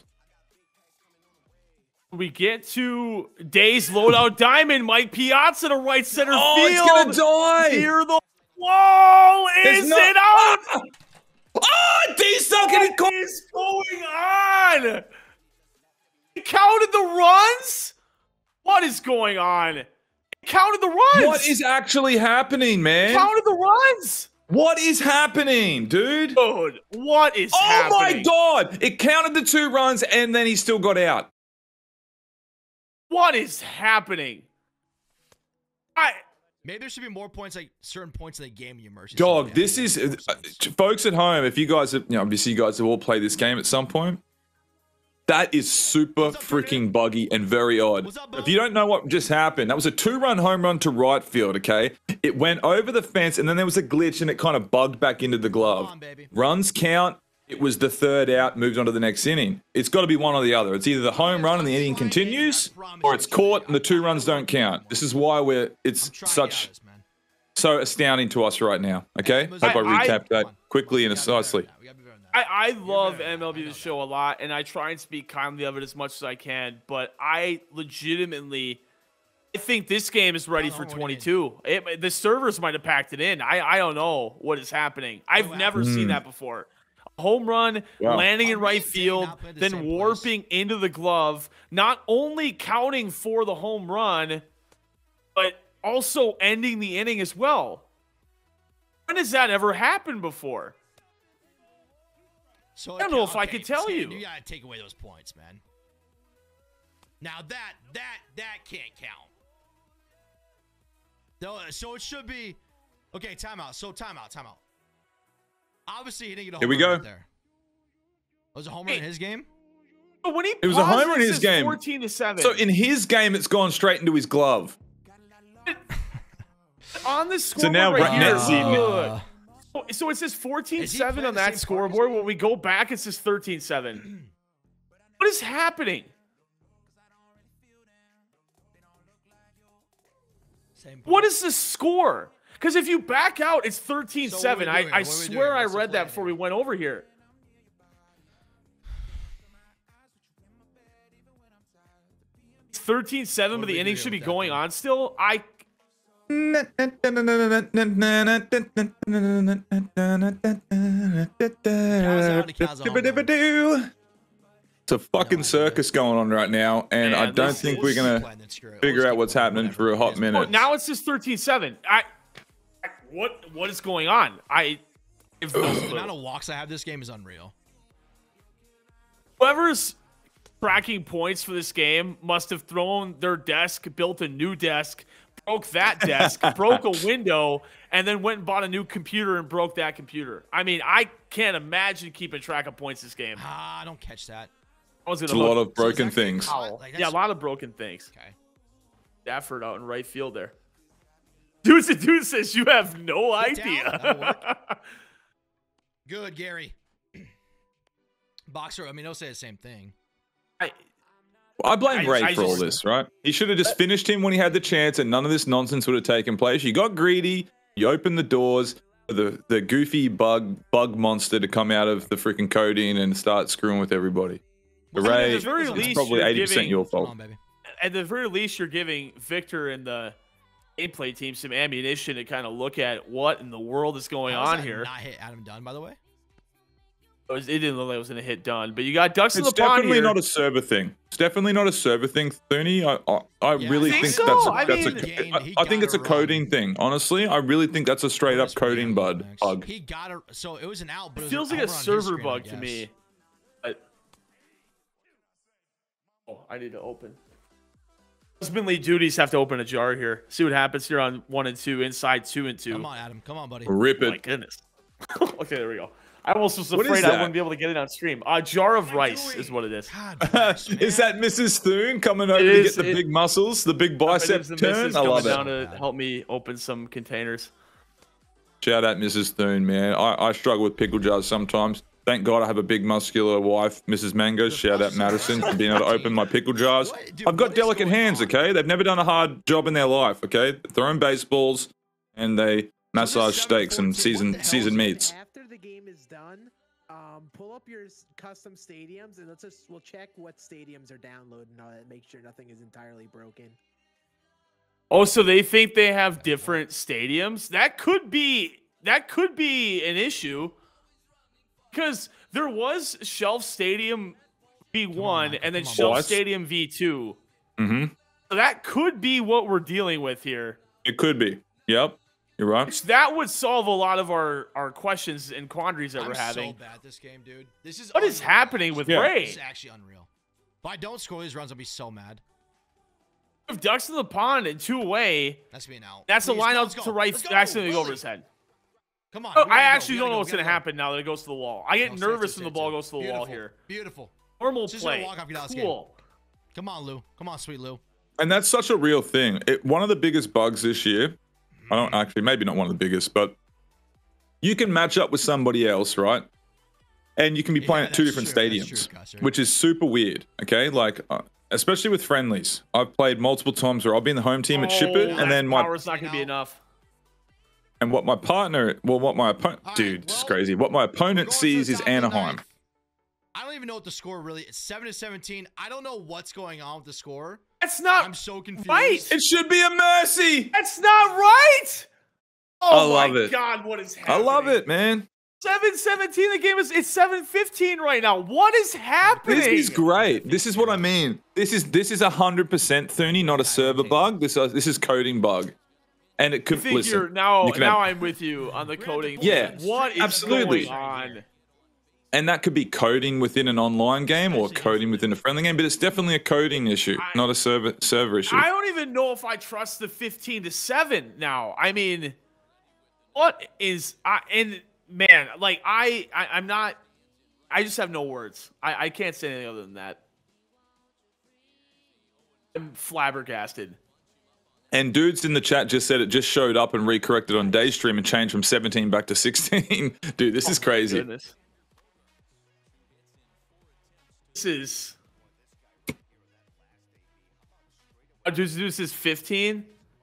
We get to Days Loadout Diamond. Mike Piazza to right center Oh, field. it's gonna die! Near the wall. Is not- it out? Oh, D-Suck and it What is going on? He counted the runs? What is going on? He counted the runs. What is actually happening, man? Counted the runs. What is happening, dude? Dude, what is Oh happening? my god! It counted the two runs and then he still got out. What is happening? I Maybe there should be more points, like certain points in the game you immerse. Dog, this is uh, folks at home. If you guys, have, you know, obviously you guys have all played this game at some point. That is super freaking buggy and very odd. If you don't know what just happened, that was a two-run home run to right field. Okay, it went over the fence and then there was a glitch and it kind of bugged back into the glove. on, baby. Runs count. It was the third out, moved on to the next inning. It's got to be one or the other. It's either the home run and the inning continues, or it's caught and the two runs don't count. This is why we're it's such so astounding to us right now. Okay, hope I I- recapped that quickly and concisely. I, I love M L B The Show a lot, and I try and speak kindly of it as much as I can, but I legitimately I think this game is ready for twenty-two. It, the servers might have packed it in. I, I don't know what is happening. I've never seen that before. A home run, Wow. landing in Are right we field, not playing the then same warping into the glove, not only counting for the home run, but also ending the inning as well. When has that ever happened before? So I don't know if I could tell Stan, you. You gotta take away those points, man. Now that that that can't count. No, so it should be okay. Timeout. So timeout. Timeout. Obviously, he didn't get a home Here we run go. right there. Was it a home run in his game? But when he It was a paused, homer in it his says game. fourteen to seven. So in his game, it's gone straight into his glove. on the scoreboard now right right here. next- look. So- So it says fourteen Is he seven playing on the that same scoreboard. When we go back, it says thirteen seven. What is happening? Same What is the score? Because if you back out, it's thirteen seven. So what are we I, doing I here? What are we swear doing? I What's the read that plan before here? we went over here. It's thirteen seven, What do but the we do inning here should be with that, going then? on still. I It's a fucking circus going on right now, and Man, I don't this think is- we're gonna figure out what's happening for a hot Oh, minute. now it's just thirteen seven. I, I what what is going on? I have no The clue. amount of walks I have this game is unreal. Whoever's tracking points for this game must have thrown their desk, built a new desk, broke that desk, broke a window, and then went and bought a new computer and broke that computer. I mean, I can't imagine keeping track of points this game. Ah, I don't catch that. I was It's gonna a lot hook of broken So is that things. Powell? Like, yeah, a that's- lot of broken things. Okay. Stafford out in right field there. Dude, the dude says you have no Good down. That'll idea. Good, Gary. Boxer, I mean, he'll say the same thing. I, I blame I- Ray I for all just- this, right? He should have just finished him when he had the chance, and none of this nonsense would have taken place. You got greedy. You opened the doors for the the goofy bug bug monster to come out of the freaking codeine and start screwing with everybody. But Well, I mean, Ray, at the very it's least, probably you're eighty percent giving- your Come fault. on, baby. at the very least, you're giving Victor and the gameplay team some ammunition to kind of look at what in the world is going How was on that here. Not hit Adam Dunn, by the way. It, was, it didn't look like it was going to hit done, but you got ducks in It's the pond definitely here. not a server thing. It's definitely not a server thing, Thuney. I I, I Yeah, really I think think so. that's a, I that's mean- a He I, I think got it's a it coding wrong. thing. Honestly, I really think that's a straight up That's weird, coding bud Max. bug. He got it. So it was an out, but it, It was feels an like a over on his server screen, I bug to guess. me. But, oh, I need to open. Husbandly duties have to open a jar here. See what happens here on one and two, inside two and two. Come on, Adam. Come on, buddy. Rip Oh my it. goodness. Okay, there we go. I almost was What is afraid I that? wouldn't be able to get it on stream. A jar of rice is what it is. God, bless, Is man. that Missus Thune coming over It to is, get the it- big muscles, the big My bicep name's the turn? missus I coming love down it. to help me open some containers. Shout out Missus Thune, man. I, I struggle with pickle jars sometimes. Thank God I have a big muscular wife, Missus Mangoes. Shout out Madison for being able to open my pickle jars. What? Dude, I've got what is delicate going hands, on? okay? They've never done a hard job in their life, okay? Throwing baseballs and they massage steaks and season seasoned meats. After the game is done, um, pull up your s- custom stadiums and let's just we'll check what stadiums are downloaded and all that. Make sure nothing is entirely broken. Oh, so they think they have different stadiums? That could be that could be an issue. Because there was Shelf Stadium V one Michael, and then come on, Shelf boss. Stadium V two. Mm-hmm. So that could be what we're dealing with here. It could be. Yep. You're right. Which that would solve a lot of our, our questions and quandaries that I'm we're having. so bad at this game, dude. This is What is unreal. happening with Yeah. This Ray? is actually unreal. If I don't score these runs, I'll be so mad. If ducks in the pond and two away, That's being out. that's a Please, line no, out let's go. to right Let's go. accidentally go over Willie. his head. Come on. Oh, we I gotta go, actually we don't gotta know go, what's we going to gotta go. happen now that it goes to the wall. I get No, stay, nervous stay, when the stay, ball stay. goes to the Beautiful. wall here. Beautiful. Normal This is gonna play. walk off, get out of this game. Cool. Come on, Lou. Come on, sweet Lou. And that's such a real thing. It, one of the biggest bugs this year, I don't actually, maybe not one of the biggest, but you can match up with somebody else, right? And you can be Yeah, playing at two that's different true, that's stadiums, true, Cusser. which is super weird. Okay, like uh, especially with friendlies, I've played multiple times where I'll be in the home team at Ship It, Oh, and then my power's not going to be enough. and what my partner, well, what my opponent, All right, dude, it's well, crazy. What my We're opponent going to sees the is top of the Anaheim. ninth. I don't even know what the score really is. seven to seventeen. I don't know what's going on with the score. That's not I'm so confused. right. It should be a mercy. That's not right. Oh I love my it. God, what is I happening? love it, man. seven seventeen, the game is it's seven fifteen right now. What is happening? This is great. This is what I mean. This is this is a hundred percent Thuney, not a server bug. This uh, this is coding bug, and it I could think you're listen. now you can now have- I'm with you on the coding. Yeah, What is absolutely. going on? And that could be coding within an online game or coding within a friendly game, but it's definitely a coding issue, I- not a server server issue. I don't even know if I trust the fifteen to seven now. I mean, what is I and man, like I, I I'm not I just have no words. I, I can't say anything other than that. I'm flabbergasted. And dudes in the chat just said it just showed up and recorrected on Daystream and changed from seventeen back to sixteen. Dude, this is crazy. Goodness. This is. Oh, dude, this is fifteen.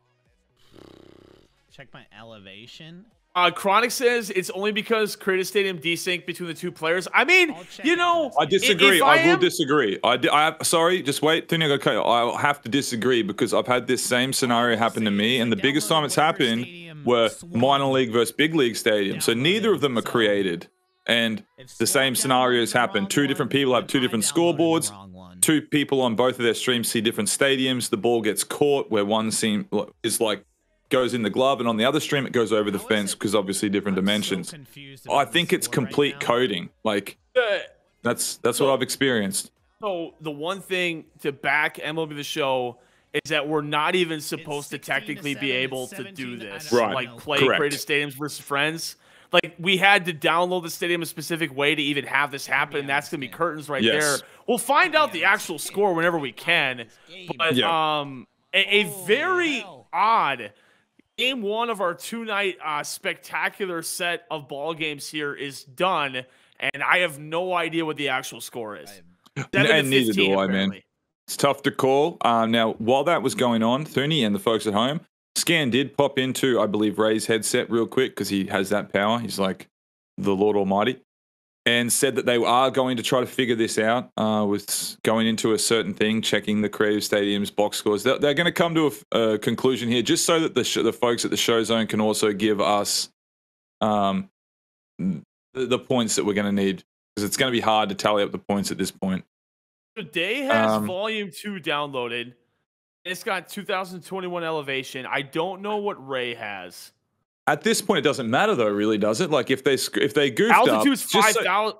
Check my elevation. Uh, Chronic says it's only because Creative Stadium desync between the two players. I mean, I'll check you it. know, I disagree. If I, will am- disagree. I, di- I sorry, just wait. Thuney, okay, I'll have to disagree because I've had this same scenario happen to me, and the biggest time it's happened were minor league versus big league stadium. So neither of them are created. And the same scenarios happen. Two different people have two different scoreboards. Two people on both of their streams see different stadiums. The ball gets caught where one seam is like goes in the glove, and on the other stream it goes over the fence because obviously different dimensions. I think it's complete coding. Like that's that's what I've experienced. So the one thing to back M L B The Show is that we're not even supposed to technically be able to do this. Right. Like play Correct. creative stadiums versus friends. Like we had to download the stadium a specific way to even have this happen, and that's gonna be curtains right Yes. there. We'll find out the actual score whenever we can. But Yeah. um a, a very odd game one of our two-night uh, spectacular set of ball games here is done, and I have no idea what the actual score is. And neither do I, man. It's tough to call. Um, now, while that was going on, Thuni and the folks at home, Scan did pop into, I believe, Ray's headset real quick because he has that power. He's like the Lord Almighty. And said that they are going to try to figure this out uh, with going into a certain thing, checking the Creative Stadium's box scores. They're, they're going to come to a, a conclusion here just so that the, sh the folks at the Show Zone can also give us um, the, the points that we're going to need, because it's going to be hard to tally up the points at this point. Today has Um, Volume two downloaded. It's got two thousand twenty-one elevation. I don't know what Ray has. At this point, it doesn't matter though, really, does it? Like if they sc- if they goofed Altitude's up, just five so- thousand.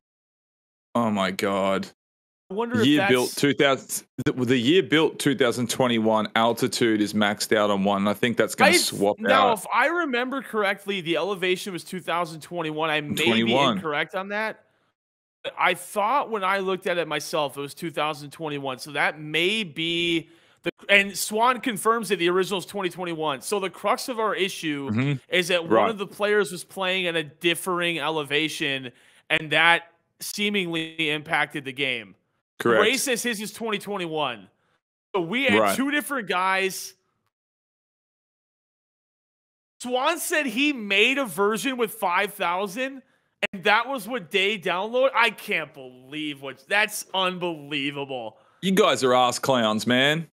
oh my god, I wonder if year that's... built two thousand. The, the year built two thousand twenty-one altitude is maxed out on one. I think that's going I- to swap now, out. if I remember correctly, the elevation was two thousand twenty-one. I may be twenty-one. incorrect on that. But I thought when I looked at it myself, it was two thousand twenty-one. So that may be the. And Swan confirms that the original is twenty twenty-one. So the crux of our issue Mhm. is that one Right. of the players was playing at a differing elevation, and that seemingly impacted the game. Correct. Ray says his is twenty twenty-one. So we had Right. two different guys. Swan said he made a version with five thousand, and that was what Day downloaded. I can't believe what that's unbelievable. You guys are ass clowns, man.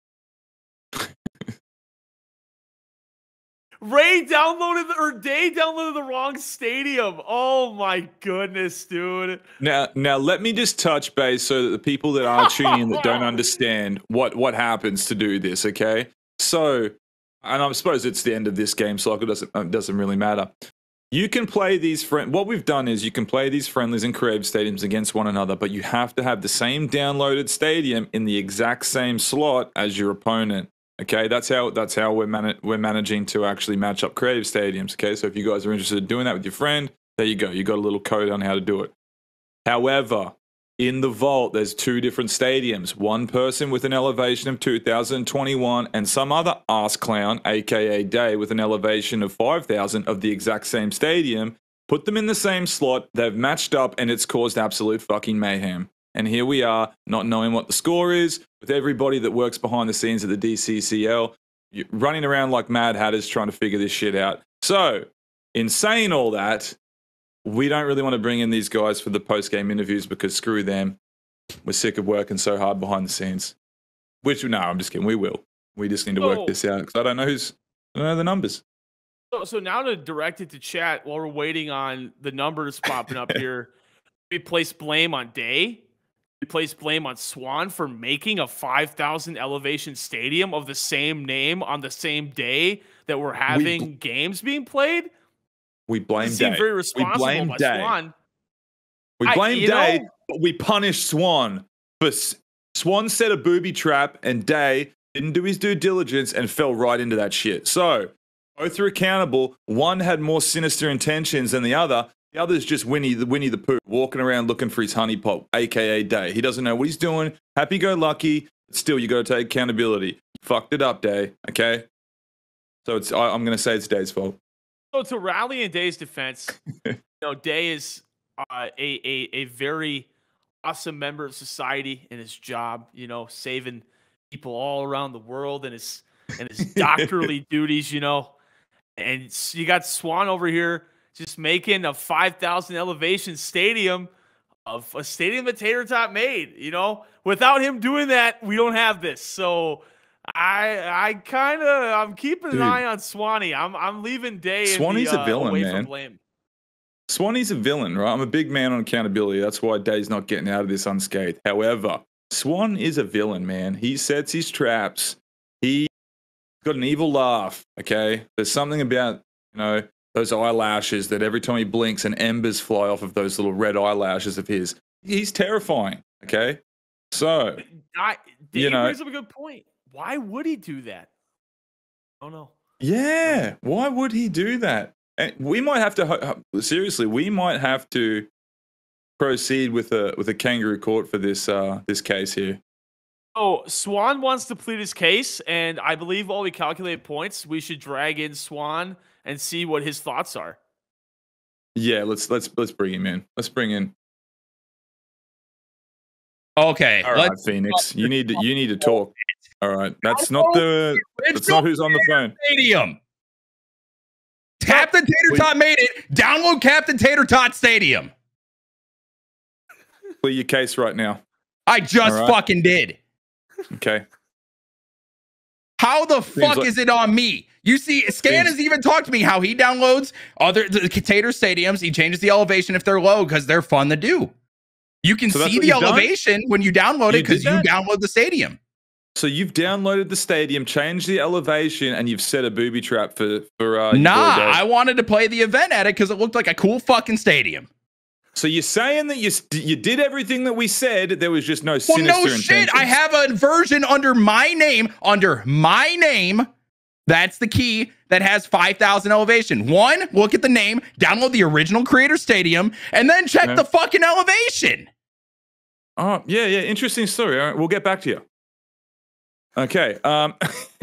Ray downloaded the, or Day downloaded the wrong stadium. Oh my goodness, dude. Now, now let me just touch base so that the people that are tuning in that don't understand what what happens to do this. Okay, so, and I suppose it's the end of this game cycle. Doesn't it doesn't really matter. You can play these friend. What we've done is you can play these friendlies in creative stadiums against one another, but you have to have the same downloaded stadium in the exact same slot as your opponent. Okay, that's how that's how we're man we're managing to actually match up creative stadiums. Okay, so if you guys are interested in doing that with your friend, there you go. You got a little code on how to do it. However, in the vault, there's two different stadiums. One person with an elevation of two thousand twenty-one, and some other ass clown, aka Day, with an elevation of five thousand of the exact same stadium. Put them in the same slot. They've matched up, and it's caused absolute fucking mayhem. And here we are, not knowing what the score is, with everybody that works behind the scenes at the D C C L running around like mad hatters trying to figure this shit out. So, in saying all that, we don't really want to bring in these guys for the post-game interviews because screw them. We're sick of working so hard behind the scenes. Which, no, I'm just kidding. We will. We just need to work Oh. this out because I don't know who's, I don't know the numbers. So, so now to direct it to chat while we're waiting on the numbers popping up here, we place blame on Day. We place blame on Swan for making a five thousand elevation stadium of the same name on the same day that we're having games being played. We blame It seemed Day. very We responsible blame by Day. Swan. We I- blame you Day, know- but we punish Swan. But S- Swan set a booby trap, and Day didn't do his due diligence and fell right into that shit. So, both are accountable. One had more sinister intentions than the other. The other's just Winnie the Winnie the Pooh, walking around looking for his honey pot, aka Day. He doesn't know what he's doing. Happy-go-lucky. Still, you got to take accountability. Fucked it up, Day. Okay. So it's. I, I'm going to say it's Day's fault. So to rally in Day's defense, you know, Day is uh, a, a a very awesome member of society in his job. You know, saving people all around the world and his and his doctorly duties. You know, and s- you got Swan over here just making a five thousand elevation stadium of a stadium that Tater Tot made. You know, without him doing that, we don't have this. So. I I kind of I'm keeping an Dude. eye on Swanee. I'm I'm leaving Day. in Swanee's the, a uh, villain, away man. From blame. Swanee's a villain, right? I'm a big man on accountability. That's why Day's not getting out of this unscathed. However, Swan is a villain, man. He sets his traps. He's got an evil laugh, okay? There's something about, you know, those eyelashes that every time he blinks and embers fly off of those little red eyelashes of his. He's terrifying, okay? So, I, Dave you know, brings up a good point. Why would he do that? Oh, no. Yeah, why would he do that? And we might have to seriously. We might have to proceed with a with a kangaroo court for this uh, this case here. Oh, Swan wants to plead his case, and I believe while we calculate points, we should drag in Swan and see what his thoughts are. Yeah, let's let's let's bring him in. Let's bring in. Okay, all right, Phoenix. You need to you need to talk. All right, that's not the that's not who's on the phone. Stadium. Captain Tater Tot made it. Download Captain Tater Tot Stadium. Plead your case right now. I just right. fucking did. Okay. How the fuck like- is it on me? You see, Scan has even talked to me how he downloads other the Tater stadiums. He changes the elevation if they're low because they're fun to do. You can so see the elevation done? when you download it because you, you download the stadium. So you've downloaded the stadium, changed the elevation, and you've set a booby trap for for. Uh, nah, I wanted to play the event at it because it looked like a cool fucking stadium. So you're saying that you you did everything that we said. There was just no well, sinister no intentions. shit. I have a version under my name, under my name. That's the key that has five thousand elevation. One, look at the name, download the original Creator Stadium, and then check yeah. the fucking elevation. Oh yeah, yeah. Interesting story. All right, we'll get back to you. Okay, um,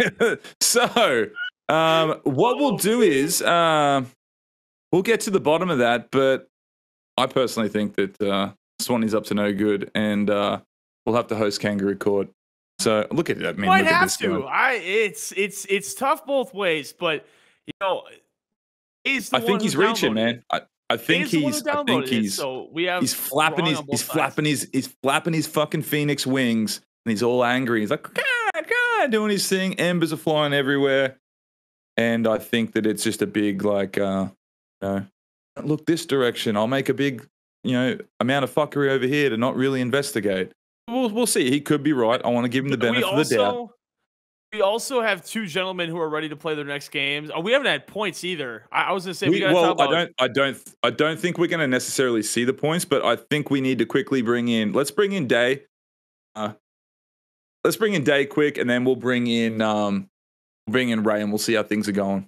so um, what we'll do is uh, we'll get to the bottom of that, but I personally think that uh, Swanee's up to no good, and uh, we'll have to host Kangaroo Court. So look at that. I mean, might look have at this to. guy. I it's it's it's tough both ways, but you know, he's the I think he's reaching, man. I, I think he's. I think he's. It, so we have. He's flapping his. He's sides. flapping his. He's flapping his fucking phoenix wings, and he's all angry. He's like, God, God, doing his thing. Embers are flying everywhere, and I think that it's just a big like, uh, you know, look this direction. I'll make a big, you know, amount of fuckery over here to not really investigate. We'll we'll see. He could be right. I want to give him the benefit also, of the doubt. We also have two gentlemen who are ready to play their next games. Oh, we haven't had points either. I, I was going to say we, we got to well, talk about. I don't. I don't. I don't think we're going to necessarily see the points, but I think we need to quickly bring in. Let's bring in Day. Uh, let's bring in Day quick, and then we'll bring in um, bring in Ray, and we'll see how things are going.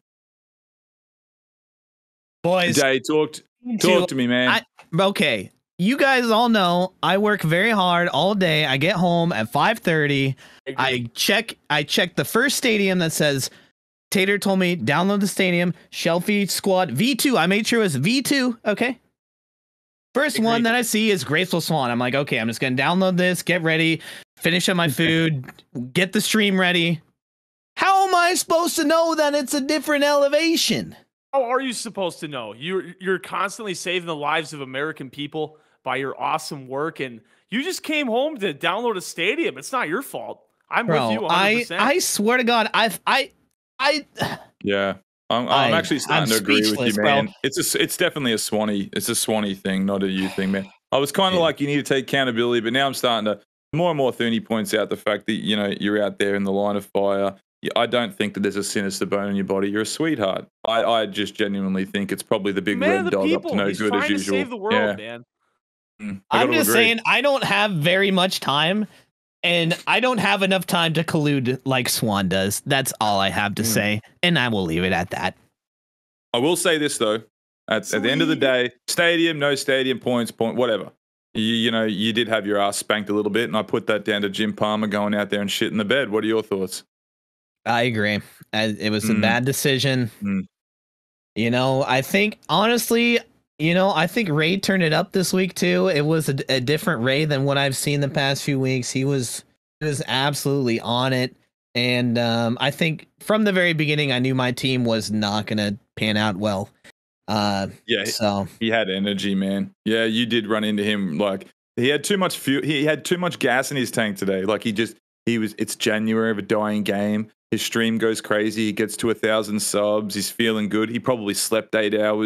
Boys, Day, talk to, talk to me, man. I, okay. You guys all know I work very hard all day. I get home at five thirty. I check I check the first stadium that says Tater told me download the stadium, Shelfie Squad V two. I made sure it was V two, okay? First Agreed. one that I see is Graceful Swan. I'm like, okay, I'm just going to download this, get ready, finish up my food, get the stream ready. How am I supposed to know that it's a different elevation? How are you supposed to know? You're you're constantly saving the lives of American people by your awesome work, and you just came home to download a stadium. It's not your fault. I'm Bro, with you one hundred percent. I, I swear to God, I've, I, I, yeah, I'm, I'm I, actually starting I'm to agree with you, man. Bro. It's a, it's definitely a Swanee, it's a Swanee thing, not a you thing, man. I was kind of yeah. like, you need to take accountability, but now I'm starting to, more and more Thurney points out the fact that, you know, you're out there in the line of fire. I don't think that there's a sinister bone in your body. You're a sweetheart. I, I just genuinely think it's probably the big man red dog people. up to no He's good trying as to usual. Save the world, yeah. man. I'm just agree. saying, I don't have very much time, and I don't have enough time to collude like Swan does. That's all I have to mm. say, and I will leave it at that. I will say this though: at, at the end of the day, stadium, no stadium, points, point, whatever. You, you know, you did have your ass spanked a little bit, and I put that down to Jim Palmer going out there and shit in the bed. What are your thoughts? I agree. It was a mm. bad decision. Mm. You know, I think honestly. You know, I think Ray turned it up this week too. It was a, a different Ray than what I've seen the past few weeks. He was he was absolutely on it, and um, I think from the very beginning, I knew my team was not going to pan out well. Uh, yeah, so he had energy, man. Yeah, you did run into him like he had too much fuel. He had too much gas in his tank today. Like he just he was. It's January of a dying game. His stream goes crazy. He gets to a thousand subs. He's feeling good. He probably slept eight hours.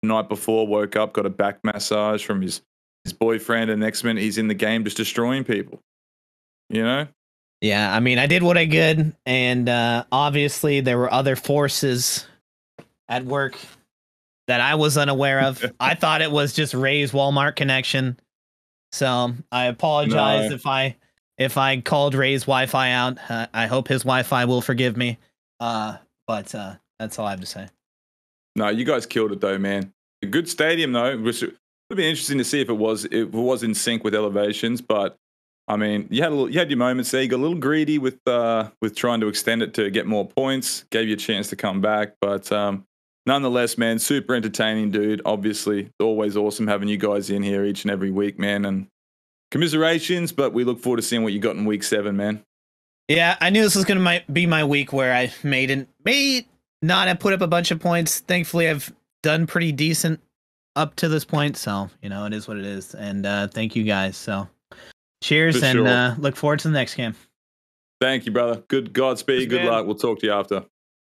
the night before, woke up, got a back massage from his his boyfriend, and next minute he's in the game just destroying people. You know? Yeah, I mean, I did what I could, and uh, obviously there were other forces at work that I was unaware of. I thought it was just Ray's Walmart connection, so I apologize No. if I if I called Ray's Wi-Fi out. Uh, I hope his Wi-Fi will forgive me. Uh, but uh, that's all I have to say. No, you guys killed it though, man. A good stadium though. Which would be interesting to see if it was if it was in sync with elevations. But I mean, you had a little, you had your moments there. You got a little greedy with uh, with trying to extend it to get more points. Gave you a chance to come back, but um, nonetheless, man, super entertaining, dude. Obviously, always awesome having you guys in here each and every week, man. And commiserations, but we look forward to seeing what you got in week seven, man. Yeah, I knew this was gonna my, be my week where I made it, may not have put up a bunch of points. Thankfully, I've done pretty decent up to this point, so you know it is what it is. And uh, thank you guys. So, cheers, For and sure. uh, look forward to the next game. Thank you, brother. Good Godspeed. Cheers, Good man. luck. We'll talk to you after.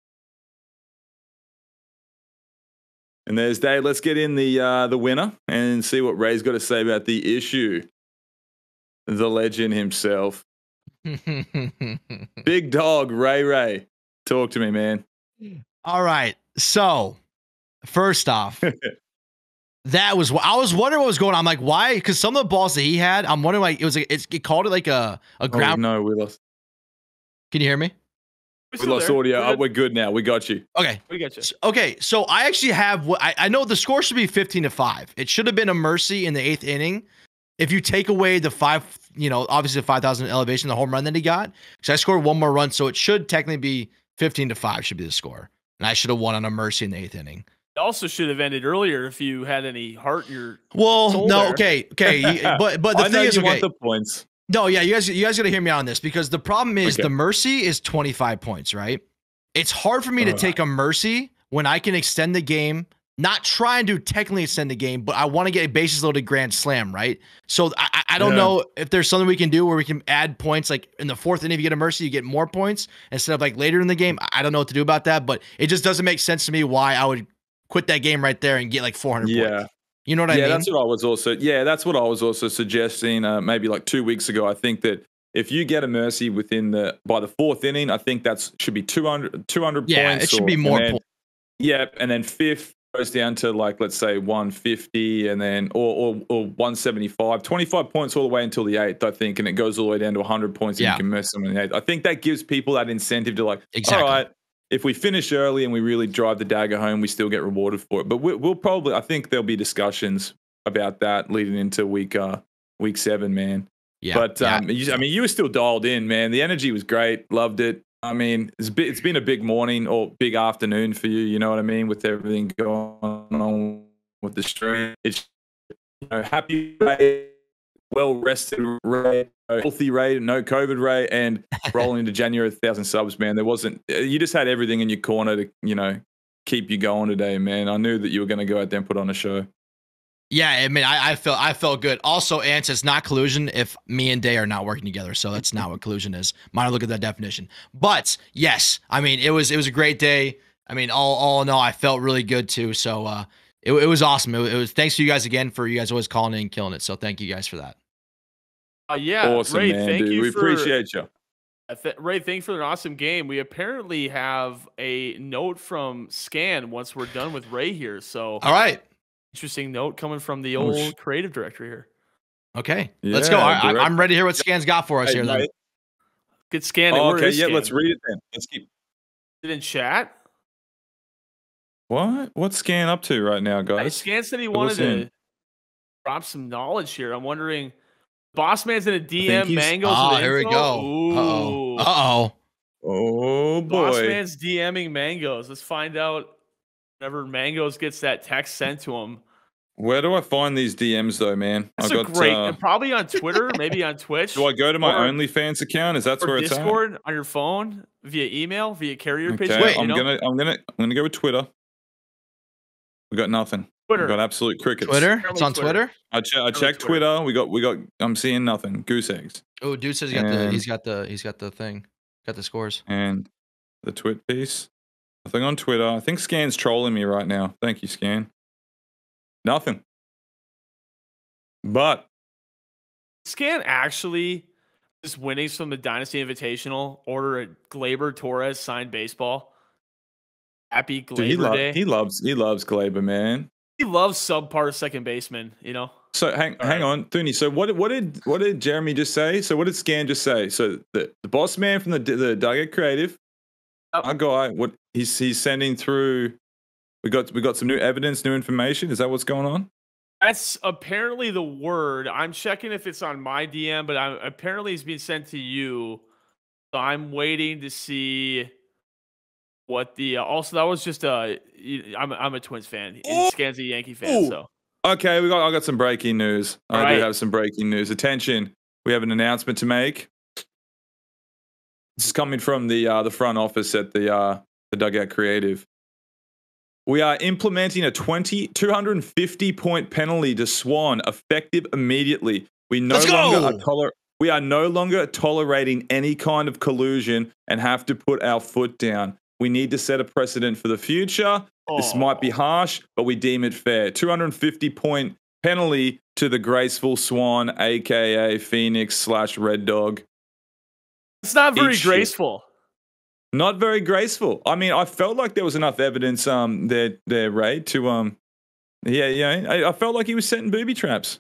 And there's Dave. Let's get in the uh, the winner and see what Ray's got to say about the issue. The legend himself, Big Dog Ray Ray. Talk to me, man. All right. So, first off, that was I was wondering what was going on. I'm like, why? Because some of the balls that he had, I'm wondering like it was like it's it called it like a a Oh, ground. no, we lost. Can you hear me? We're We still lost there. audio. We're Oh, good. we're good now. We got you. Okay. We got you. S- Okay, so I actually have what I, I know the score should be fifteen to five. It should have been a mercy in the eighth inning. If you take away the five, you know, obviously the five thousand elevation, the home run that he got, because I scored one more run, so it should technically be fifteen to five should be the score. And I should have won on a mercy in the eighth inning. It also should have ended earlier if you had any heart in your Well, soul no, there. okay, okay, you- but but the I know thing is, you okay, want the points. no, yeah, you guys, you guys got to hear me on this because the problem is Okay. the mercy is twenty-five points, right? It's hard for me to Ugh. take a mercy when I can extend the game, not trying to technically extend the game, but I want to get a bases loaded grand slam, right? So I, I- I don't Yeah. know if there's something we can do where we can add points, like in the fourth inning, if you get a mercy, you get more points instead of like later in the game. I I don't know what to do about that, but it just doesn't make sense to me why I would quit that game right there and get like four hundred Yeah. points. You know what I yeah, mean? that's what I was also. Yeah, that's what I was also suggesting. Uh, maybe like two weeks ago, I think that if you get a mercy within the by the fourth inning, I think that's should be two hundred, two hundred Yeah, points. it should or- be more and then- points. Yeah, and then fifth goes down to like let's say one fifty, and then or or, or one seventy-five, twenty-five points all the way until the eighth, I think, and it goes all the way down to one hundred points. And Yeah. you can mercy them in the eighth. I think that gives people that incentive to like, Exactly. all right, if we finish early and we really drive the dagger home, we still get rewarded for it. But we, we'll probably, I think there'll be discussions about that leading into week uh week seven, man. Yeah, But yeah. um, you, I mean, you were still dialed in, man. The energy was great. Loved it. I mean, it's, be, it's been a big morning or big afternoon for you. You know what I mean? With everything going on with the stream, it's you know, happy Ray, well rested Ray, healthy Ray, no COVID Ray, and rolling into January with a thousand subs, man. There wasn't. You just had everything in your corner to you know keep you going today, man. I knew that you were going to go out there and put on a show. Yeah, I mean, I, I felt I felt good. Also, Ants, it's not collusion if me and Day are not working together. So that's not what collusion is. Might look at that definition. But yes, I mean, it was it was a great day. I mean, all all in all, I felt really good too. So uh, it it was awesome. It, was- it was thanks to you guys again for you guys always calling in and killing it. So thank you guys for that. Uh, yeah, awesome, Ray, man, thank dude. you We for, appreciate you. uh, th- Ray, thanks for an awesome game. We apparently have a note from Scan once we're done with Ray here. So All right, interesting note coming from the Oh, old sh- creative director here. okay, let's go. Yeah, I, I, direct- I'm ready to hear what Scan's got for us Hey, here. Then mate. Good Scan. Oh, Where okay, is yeah, Scan? let's read it then. Let's keep. It in chat. What? What's Scan up to right now, Uh, guys? Scan said he Fill wanted us in. to drop some knowledge here. I'm wondering, Boss Man's in a D think M he's- Mangoes. oh, with here we info? go. Uh oh. Ooh. Uh oh. Oh Boss boy. Man's DMing Mangoes. Let's find out whenever Mangoes gets that text sent to him. Where do I find these D Ms though, man? That's I a got. great. uh, and probably on Twitter, maybe on Twitch. do I go to my or- OnlyFans account? Is that or where it's Discord on your phone via email via carrier at? page? Okay, Wait, you I'm know? gonna, I'm gonna, I'm gonna go with Twitter. We got nothing. Twitter. We got absolute crickets. Twitter. Apparently It's on Twitter. Twitter. I, che- I Apparently checked Twitter. Twitter. We got, we got. I'm seeing nothing. Goose eggs Oh, dude says he got the And- he's got the he's got the thing, got the scores. and the twit piece. Nothing on Twitter. I think Scan's trolling me right now. Thank you, Scan. Nothing. But Scan actually is winning from the Dynasty Invitational. Order a Gleyber Torres signed baseball. Happy Gleyber dude, he, lo- Day. he loves he loves Gleyber, man. He loves subpar second baseman, you know. So hang All hang right. on, Thuni. So what what did what did Jeremy just say? So what did Scan just say? So the, the boss man from the the Dugout Creative, Yep. our guy, what he's he's sending through. We got we got some new evidence, new information. Is that what's going on? That's apparently the word. I'm checking if it's on my D M, but I, apparently it's being sent to you. So I'm waiting to see what the. Uh, also, that was just a. I'm I'm a Twins fan. Oh! Scan's a Yankee fan, Oh! so. Okay, we got I got some breaking news. All I right. do have some breaking news. Attention, we have an announcement to make. This is coming from the uh, the front office at the uh, the Dugout Creative. We are implementing a twenty, two hundred fifty point penalty to Swan, effective immediately. We no Let's longer go! are toler- we are no longer tolerating any kind of collusion and have to put our foot down. We need to set a precedent for the future. This Oh. might be harsh, but we deem it fair. two hundred fifty point penalty to the graceful Swan, aka Phoenix slash Red Dog. It's not very Eat shit. graceful. Not very graceful. I mean, I felt like there was enough evidence um there there, Ray, to um yeah, yeah. I, I felt like he was setting booby traps.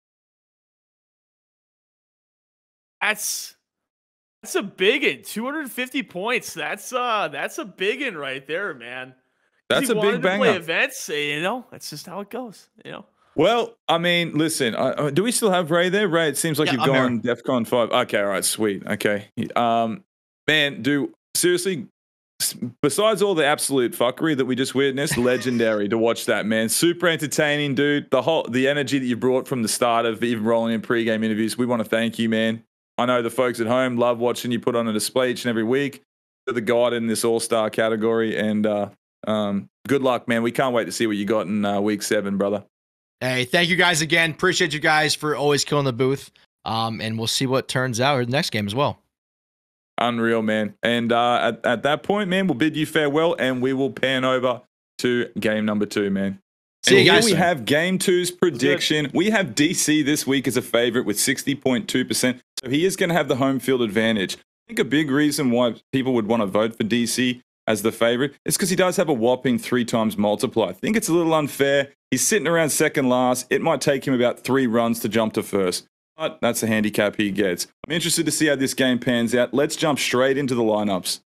That's that's a big one. two hundred fifty points. That's uh that's a big one right there, man. That's he a wanted big to play banger. events, you know. That's just how it goes, you know. Well, I mean, listen, uh, do we still have Ray there? Ray, it seems like Yeah, you've I'm gone DEFCON five. Okay, all right, sweet. Okay. Um, man, do seriously, s- besides all the absolute fuckery that we just witnessed, legendary to watch that, man. Super entertaining, dude. The whole the energy that you brought from the start of even rolling in pregame interviews, we want to thank you, man. I know the folks at home love watching you put on a display each and every week. You're the god in this all-star category, and uh, um, good luck, man. We can't wait to see what you got in uh, week seven, brother. Hey, thank you guys again. Appreciate you guys for always killing the booth. Um, and we'll see what turns out in the next game as well. Unreal, man. And uh, at, at that point, man, we'll bid you farewell and we will pan over to game number two, man. See and you here guys we soon. have game two's prediction. We have D C this week as a favorite with sixty point two percent. So he is going to have the home field advantage. I think a big reason why people would want to vote for D C as the favorite is because he does have a whopping three times multiply. I think it's a little unfair. He's sitting around second last. It might take him about three runs to jump to first. But that's the handicap he gets. I'm interested to see how this game pans out. Let's jump straight into the lineups.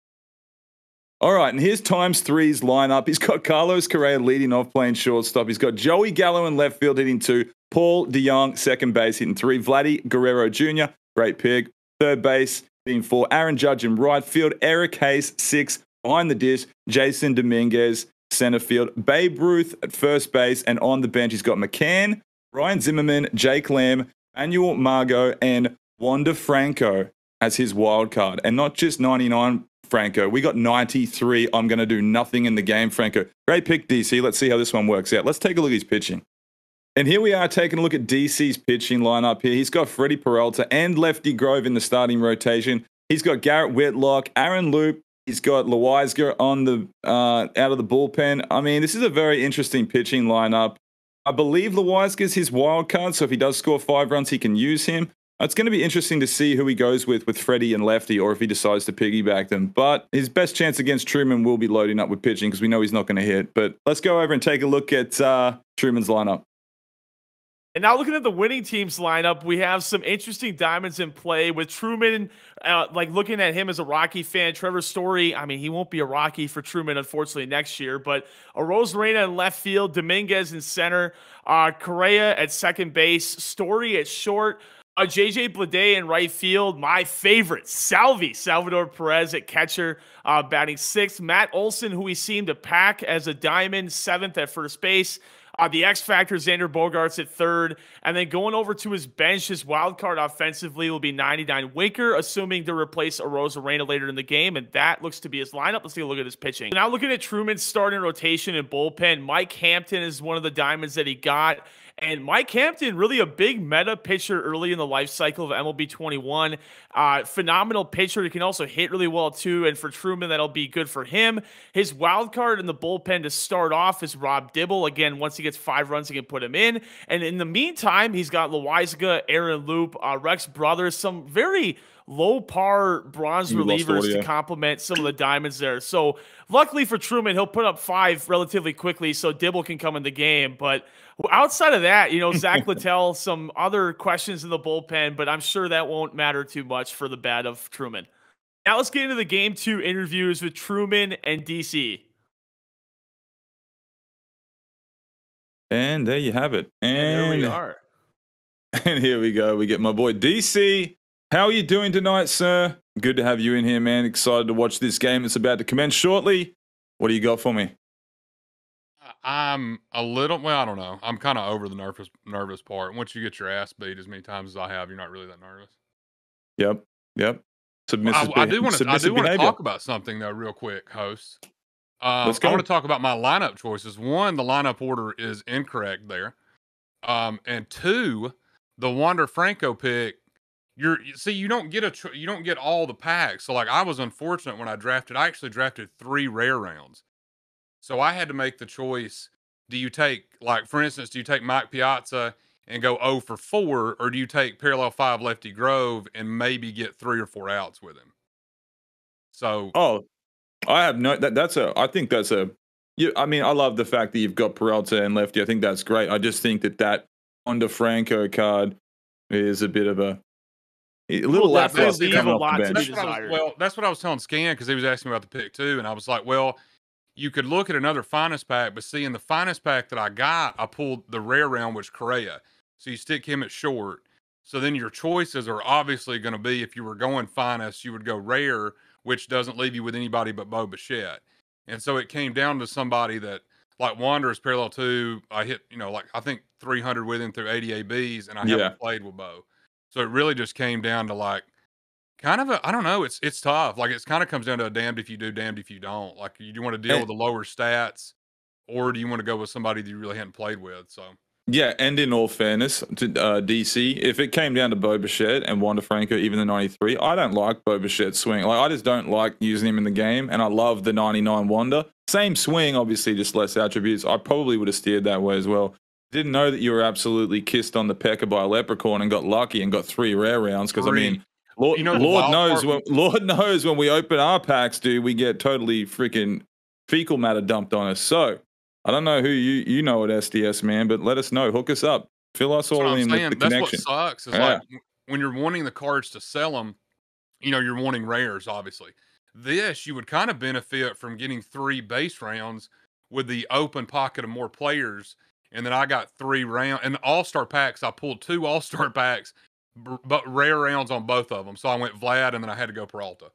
All right, and here's times three's lineup. He's got Carlos Correa leading off playing shortstop. He's got Joey Gallo in left field hitting two. Paul DeYoung, second base, hitting three. Vladdy Guerrero Junior, great pick. Third base, hitting four. Aaron Judge in right field. Eric Hayes, six. Behind the dish, Jason Dominguez, center field. Babe Ruth at first base. And on the bench, he's got McCann, Ryan Zimmerman, Jake Lamb, Manuel Margot, and Wander Franco as his wild card. And not just ninety-nine Franco. We got ninety-three. I'm going to do nothing in the game, Franco. Great pick, D C. Let's see how this one works out. Let's take a look at his pitching. And here we are taking a look at D C's pitching lineup here. He's got Freddie Peralta and Lefty Grove in the starting rotation. He's got Garrett Whitlock, Aaron Loop. He's got Loizaga on the uh, out of the bullpen. I mean, this is a very interesting pitching lineup. I believe Loizaga is his wild card, so if he does score five runs, he can use him. It's going to be interesting to see who he goes with with Freddie and Lefty, or if he decides to piggyback them. But his best chance against Truman will be loading up with pitching because we know he's not going to hit. But let's go over and take a look at uh, Truman's lineup. And now looking at the winning team's lineup, we have some interesting diamonds in play with Truman, uh, like looking at him as a Rocky fan. Trevor Story, I mean, he won't be a Rocky for Truman, unfortunately, next year. But Arozarena in left field, Dominguez in center, uh, Correa at second base, Story at short, uh, J J Bleday in right field, my favorite, Salvi, Salvador Perez at catcher, uh, batting sixth, Matt Olson, who we seem to pack as a diamond, seventh at first base. Uh, the X Factor, Xander Bogaerts at third. And then going over to his bench, his wild card offensively will be ninety-nine Winker, assuming to replace Arozarena later in the game. And that looks to be his lineup. Let's take a look at his pitching. Now looking at Truman's starting rotation and bullpen, Mike Hampton is one of the diamonds that he got. And Mike Hampton, really a big meta pitcher early in the life cycle of M L B twenty-one. Uh, phenomenal pitcher. He can also hit really well, too. And for Truman, that'll be good for him. His wild card in the bullpen to start off is Rob Dibble. Again, once he gets five runs, he can put him in. And in the meantime, he's got Loizaga, Aaron Loop, uh, Rex Brothers, some very low par bronze You lost relievers audio. to complement some of the diamonds there. So luckily for Truman, he'll put up five relatively quickly so Dibble can come in the game. But outside of that, you know, Zach Littell, some other questions in the bullpen, but I'm sure that won't matter too much for the bat of Truman. Now let's get into the game two interviews with Truman and D C. And there you have it. And, And there we are. And here we go. We get my boy D C. How are you doing tonight, sir? Good to have you in here, man. Excited to watch this game that's about to commence shortly. What do you got for me? I'm a little, well, I don't know. I'm kind of over the nervous nervous part. Once you get your ass beat as many times as I have, you're not really that nervous. Yep. Yep. Submissive, I, I do want to I do want to behavior. talk about something though, real quick, host. Um, Let's go. I want to talk about my lineup choices. One, the lineup order is incorrect there. Um, and two, the Wander Franco pick. You're you see, you don't get a cho- you don't get all the packs. So like, I was unfortunate when I drafted. I actually drafted three rare rounds, so I had to make the choice. Do you take, like, for instance, do you take Mike Piazza and go oh for four, or do you take parallel five Lefty Grove and maybe get three or four outs with him? So Oh, I have no. That, that's a. I think that's a. You, I mean, I love the fact that you've got Peralta and Lefty. I think that's great. I just think that that Wander Franco card is a bit of a. A little Well, definitely lackluster leave coming a off lot the to bench. be That's what I was, desired. well, that's what I was telling Scan because he was asking about the pick too, and I was like, well, you could look at another finest pack, but see, in the finest pack that I got, I pulled the rare round, which Correa. So you stick him at short. So then your choices are obviously going to be, if you were going finest, you would go rare, which doesn't leave you with anybody but Bo Bichette. And so it came down to somebody that, like Wanderers parallel two, I hit, you know, like I think three hundred with him through eighty A Bs, and I Yeah. haven't played with Bo. So it really just came down to like, kind of a, I don't know, it's it's tough. Like, it's kind of comes down to a damned if you do, damned if you don't. Like, you do want to deal And- with the lower stats, or do you want to go with somebody that you really hadn't played with? So Yeah, and in all fairness to uh, D C, if it came down to Bo Bichette and Wander Franco, even the ninety-three, I don't like Bo Bichette's swing. Like, I just don't like using him in the game, and I love the ninety-nine Wander. Same swing, obviously, just less attributes. I probably would have steered that way as well. Didn't know that you were absolutely kissed on the pecker by a leprechaun and got lucky and got three rare rounds, because I Three. mean, Lord, You know, the Lord wild knows part- when Lord knows when we open our packs, dude, we get totally freaking fecal matter dumped on us. So I don't know who you you know at S D S, man, but let us know. Hook us up. Fill us That's what all I'm in saying. with the That's connection. what sucks. Is Yeah. like when you're wanting the cards to sell them, you know, you're wanting rares, obviously. This, you would kind of benefit from getting three base rounds with the open pocket of more players. And then I got three round and all-star packs. I pulled two all-star packs, b- but rare rounds on both of them. So I went Vlad, and then I had to go Peralta.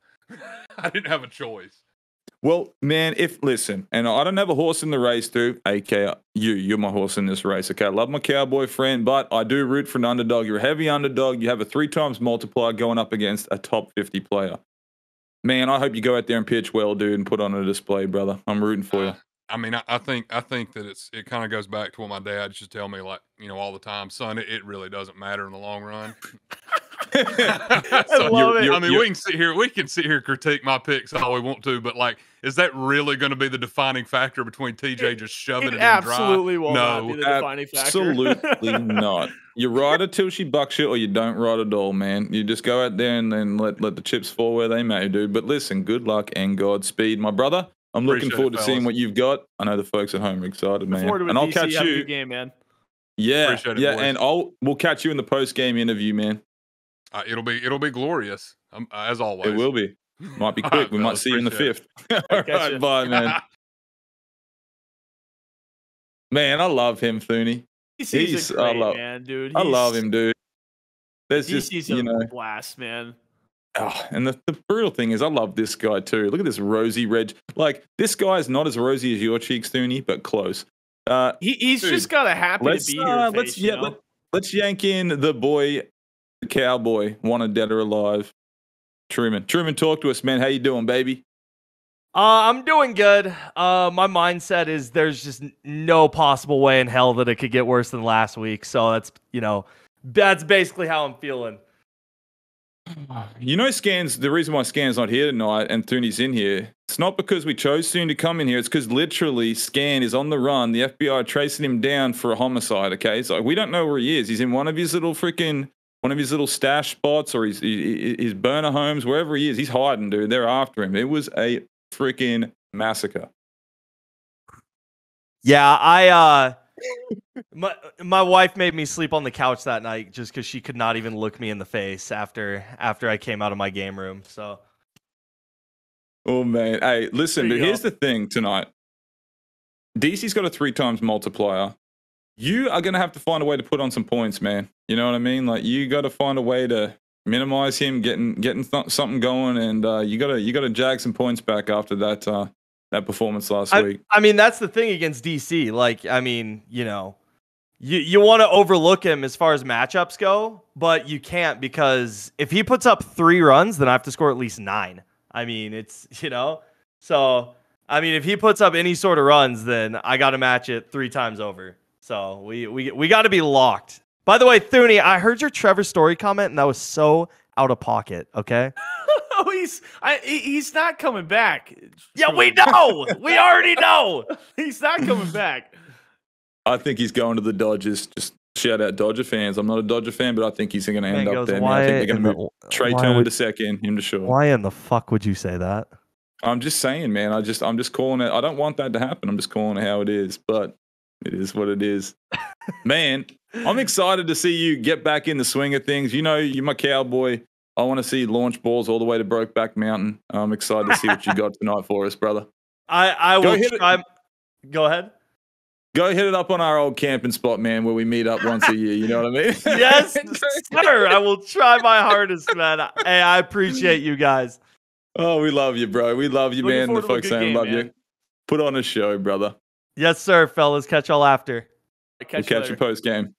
I didn't have a choice. Well, man, if listen, and I don't have a horse in the race, dude. A K you, you're my horse in this race. Okay, I love my cowboy friend, but I do root for an underdog. You're a heavy underdog. You have a three times multiplier going up against a top fifty player. Man, I hope you go out there and pitch well, dude, and put on a display, brother. I'm rooting for you. Uh, I mean, I, I think I think that it's it kind of goes back to what my dad used to tell me, like, you know, all the time, son. It, it really doesn't matter in the long run. I So, love you're- it. I mean, you're- we can sit here, we can sit here critique my picks all we want to, but like, is that really going to be the defining factor between T J just shoving it, It in dry? absolutely will not be No, the defining factor. Absolutely not. You ride it till she bucks you, or you don't ride at all, man. You just go out there and then let, let the chips fall where they may, dude. But listen, good luck and Godspeed, my brother. I'm looking Appreciate forward it, to seeing fellas. what you've got. I know the folks at home are excited, Look man. forward to it, And I'll D C. catch Have a you. good game, man. Yeah, Appreciate it, yeah, boys. and I'll we'll catch you in the post game interview, man. Uh, it'll be it'll be glorious, um, as always. It will be. Might be All quick. right, we might fellas, see you in the appreciate fifth. All Catch right, ya. bye, man. Man, I love him, Thuney. D C's He's- a I great love- man, dude. I love He's- him, dude. There's just D C's you a know. blast, man. Oh, and the, the brutal thing is, I love this guy too. Look at this rosy red. Like, this guy is not as rosy as your cheeks, Thuney, but close. Uh, He, he's Dude, just got a happy to let's be here. uh, face, let's you yeah, know? let, let's yank in the boy, the cowboy, wanted dead or alive. Truman, Truman, talk to us, man. How you doing, baby? Uh, I'm doing good. Uh, my mindset is there's just n- no possible way in hell that it could get worse than last week. So that's, you know, that's basically how I'm feeling. You know, Scans, the reason why Scan's not here tonight and Thuni's in here, it's not because we chose Thune to come in here. It's because literally Scan is on the run. The F B I are tracing him down for a homicide, okay? So we don't know where he is. He's in one of his little freaking, one of his little stash spots or his, his, his burner homes, wherever he is. He's hiding, dude. They're after him. It was a freaking massacre. Yeah, I, uh... my my wife made me sleep on the couch that night just because she could not even look me in the face after after I came out of my game room. So, oh man, hey, listen, but here's the thing tonight. D C's got a three times multiplier. You are gonna have to find a way to put on some points, man. You know what I mean? Like you got to find a way to minimize him getting getting th- something going, and uh, you gotta you gotta jag some points back after that. Uh, That performance last I, week. I mean, that's the thing against D C. Like, I mean, you know, you, you want to overlook him as far as matchups go, but you can't because if he puts up three runs, then I have to score at least nine. I mean, it's, you know, so, I mean, if he puts up any sort of runs, then I got to match it three times over. So we, we, we got to be locked. By the way, Thune, I heard your Trevor Story comment, and that was so out of pocket, okay? Oh, he's I, he's not coming back. Yeah, we know. We already know. He's not coming back. I think he's going to the Dodgers. Just shout out Dodger fans. I'm not a Dodger fan, but I think he's going to end Man up goes, there. Man. why I think they're going to in move the- Trey why Turner would- to second, him to short. Why in the fuck would you say that? I'm just saying, man. I just I'm just calling it. I don't want that to happen. I'm just calling it how it is, but it is what it is. Man, I'm excited to see you get back in the swing of things. You know, you're my cowboy. I want to see launch balls all the way to Brokeback Mountain. I'm excited to see what you got tonight for us, brother. I, I Go will hit it. try. Go ahead. Go hit it up on our old camping spot, man, where we meet up once a year. You know what I mean? Yes, sir. I will try my hardest, man. Hey, I appreciate you guys. Oh, we love you, bro. We love you, Looking man. The forward to a folks good saying game, love man. you. Put on a show, brother. Yes, sir, fellas. Catch y'all after. Catch We'll you catch later. you post game.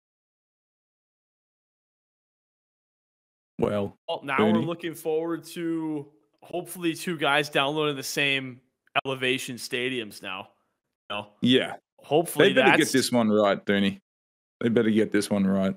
Well, Well, now Booney. we're looking forward to hopefully two guys downloading the same elevation stadiums now. You know, yeah. hopefully They better that's get this one right, Dooney. They better get this one right.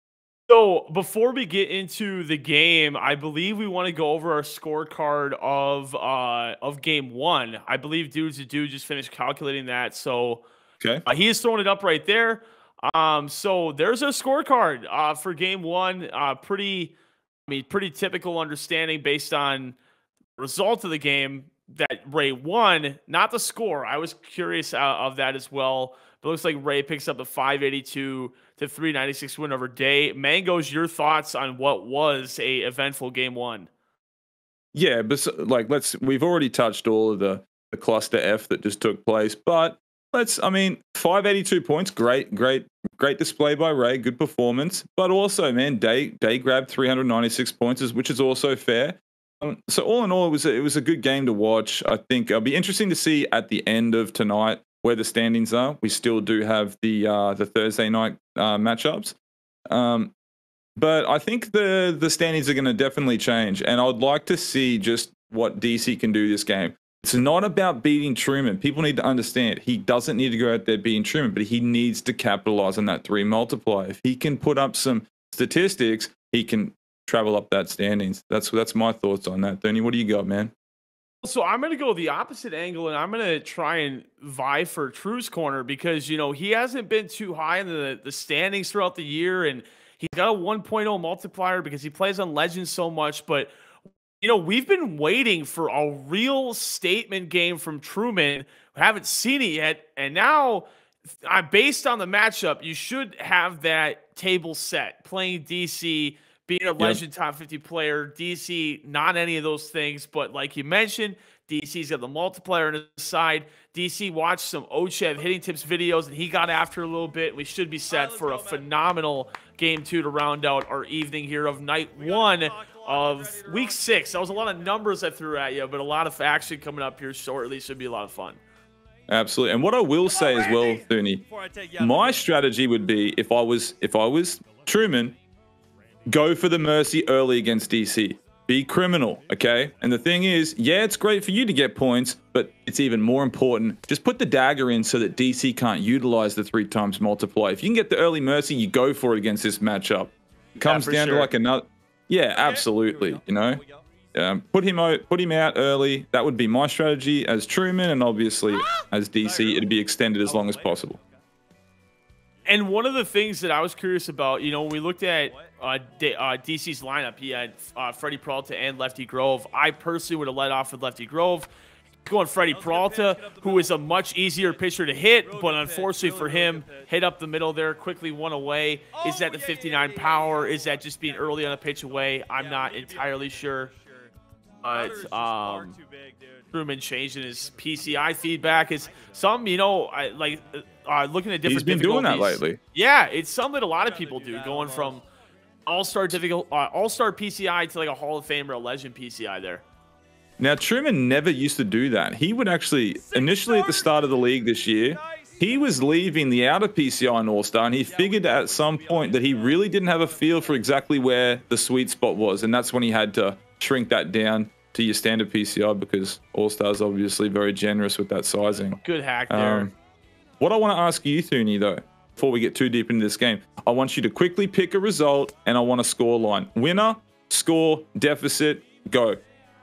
So before we get into the game, I believe we want to go over our scorecard of uh of game one. I believe Dudes to Do just finished calculating that, so Okay. uh, he is throwing it up right there. Um, so there's a scorecard uh for game one. Uh, pretty, I mean, pretty typical understanding based on the result of the game that Ray won, not the score. I was curious uh, of that as well. But it looks like Ray picks up the five eighty-two to three ninety-six win over Day. Mangoes, your thoughts on what was a eventful game one? Yeah, but so- like let's we've already touched all of the, the cluster F that just took place, but let's I mean, five eighty-two points, great, great, great display by Ray, good performance. But also, man, Day Day grabbed three ninety-six points, which is also fair. Um, so all in all, it was a, it was a good game to watch. I think it'll be interesting to see at the end of tonight where the standings are. We still do have the uh, the Thursday night uh, matchups, um, but I think the the standings are going to definitely change. And I'd like to see just what D C can do this game. It's not about beating Truman. People need to understand he doesn't need to go out there beating Truman, but he needs to capitalize on that three multiplier. If he can put up some statistics, he can travel up that standings. That's that's my thoughts on that. Tony, what do you got, man? So I'm going to go the opposite angle, and I'm going to try and vie for True's corner because, you know, he hasn't been too high in the, the standings throughout the year, and he's got a one point oh multiplier because he plays on Legends so much. But, you know, we've been waiting for a real statement game from Truman. We haven't seen it yet, and now, uh, based on the matchup, you should have that table set, playing D C, being a legend top fifty player, D C, not any of those things. But like you mentioned, D C's got the multiplier on his side. D C watched some Ochev hitting tips videos, and he got after a little bit. We should be set for a phenomenal game two to round out our evening here of night one of week six. That was a lot of numbers I threw at you, but a lot of action coming up here shortly. Should be a lot of fun. Absolutely. And what I will say as well, Thuni, my strategy would be if I was if I was Truman, go for the mercy early against D C. Be criminal, okay? And the thing is, yeah, it's great for you to get points, but it's even more important. Just put the dagger in so that D C can't utilize the three times multiply. If you can get the early mercy, you go for it against this matchup. It comes for down sure. to like another Yeah, absolutely. You know, um, put him out, put him out early. That would be my strategy as Truman, and obviously as D C, it'd be extended as long as possible. And one of the things that I was curious about, you know, when we looked at uh, D- uh, D C's lineup, he had uh, Freddie Peralta and Lefty Grove. I personally would have let off with Lefty Grove. Going Freddie Peralta, who is a much easier pitcher to hit, but unfortunately for him, hit up the middle there, quickly one away. Is that the fifty-nine power? Is that just being early on a pitch away? I'm not entirely sure. But um, Truman changing his P C I feedback is some, you know, I like uh, looking at different. He's been doing that lately. Yeah, it's something that a lot of people do, going from all-star difficult, uh, all-star P C I to like a Hall of Fame or a legend P C I there. Now, Truman never used to do that. He would actually, initially at the start of the league this year, he was leaving the outer P C I and All-Star, and he figured at some point that he really didn't have a feel for exactly where the sweet spot was, and that's when he had to shrink that down to your standard P C I because All-Star is obviously very generous with that sizing. Good hack there. Um, what I want to ask you, Thuni, though, before we get too deep into this game, I want you to quickly pick a result, and I want a score line. Winner, score, deficit, go.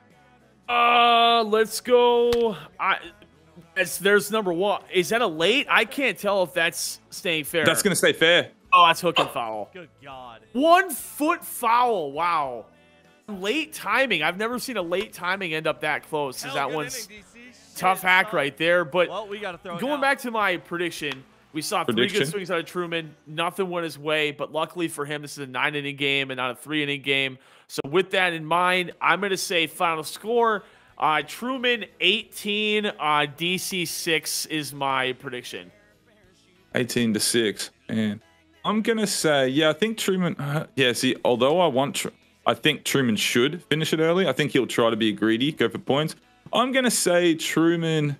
Uh, let's go. I, it's, there's number one. Is that a late? I can't tell if that's staying fair. That's going to stay fair. Oh, that's hook and foul. Good God. One foot foul. Wow. Late timing. I've never seen a late timing end up that close. Is that one's tough hack right there. But well, we gotta throw going back to my prediction, we saw three Prediction. good swings out of Truman. Nothing went his way, but luckily for him, this is a nine-inning game and not a three-inning game. So with that in mind, I'm going to say final score, uh, Truman eighteen, uh, D C six is my prediction. eighteen to six. Man, I'm going to say, yeah, I think Truman, uh, yeah, see, although I want, Tr I think Truman should finish it early. I think he'll try to be greedy, go for points. I'm going to say Truman.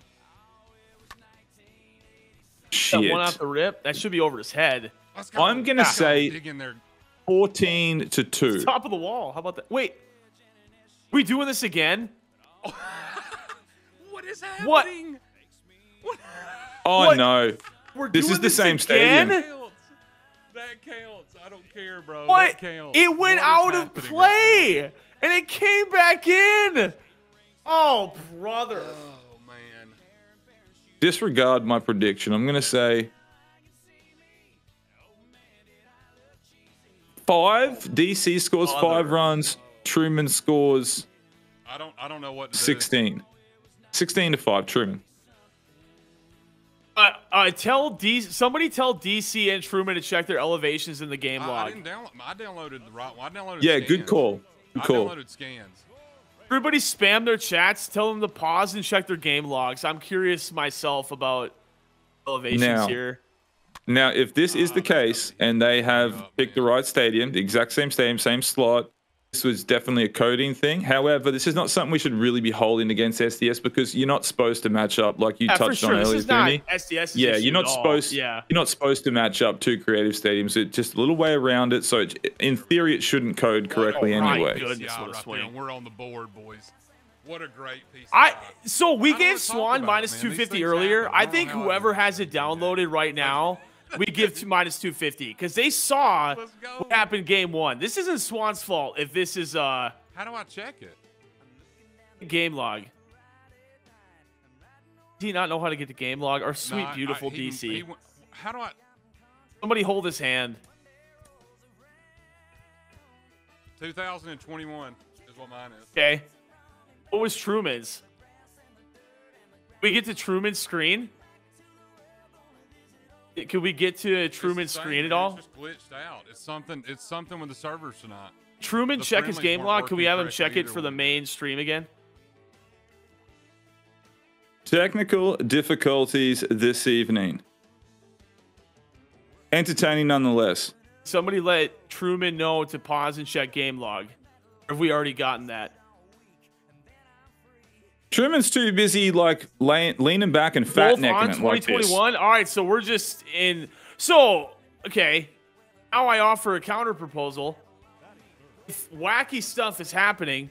Shit. That one off the rip, that should be over his head. I'm going to say dig in there. fourteen to two. Top of the wall. How about that? Wait, we doing this again? What is What? happening? Oh, What? no. We're This doing is the same again? stadium. That counts. That counts. I don't care, bro. What? That counts. It went What is out of happening play, right and it came back in. Oh, brother. now? Oh man. Disregard my prediction. I'm going to say five. D C scores five runs. Truman scores I don't. I don't know what. To do. sixteen. sixteen to five, Truman. Uh, uh, tell D. Somebody tell D C and Truman to check their elevations in the game I, I log. didn't download. I downloaded the right one. I downloaded. Yeah, scans. good call. Good I call. downloaded scans. Everybody spam their chats. Tell them to pause and check their game logs. I'm curious myself about elevations Now, here. Now, if this is the case and they have picked the right stadium, the exact same stadium, same slot, this was definitely a coding thing. However, this is not something we should really be holding against S D S because you're not supposed to match up like you Yeah, for touched sure. on This earlier, is not Thuni. S D S. Yeah, you're not supposed. Yeah. You're not supposed to match up two creative stadiums. It's just a little way around it. So, it, in theory, it shouldn't code correctly Oh, my anyway. goodness, Yeah, what a right swing. there, and we're on the board, boys. What a great piece. Of I art. so we I don't gave wanna talk Swan about it, minus man. two These fifty things earlier. happen. I I don't think know how whoever I has it do that. downloaded right now, we give to minus two fifty because they saw Let's go. what happened game one. This isn't Swan's fault if this is uh How do I check it? game log. Do you not know how to get the game log? Our sweet, No, I- beautiful I- he- D C. he went- how do I? Somebody hold his hand. two thousand twenty-one is what mine is. Okay. What was Truman's? We get to Truman's screen? Could we get to Truman's It's the same, screen at man. all? It's just glitched out. It's something. It's something with the servers tonight. Truman, the check his friendlies game weren't log. Can we working have him correctly check it either for the way. main stream again? Technical difficulties this evening. Entertaining nonetheless. Somebody let Truman know to pause and check game log. Or have we already gotten that? Truman's too busy, like, lay, leaning back and fat Both necking on it like this. twenty twenty-one? All right, so we're just in. So, okay. Now I offer a counter proposal. If wacky stuff is happening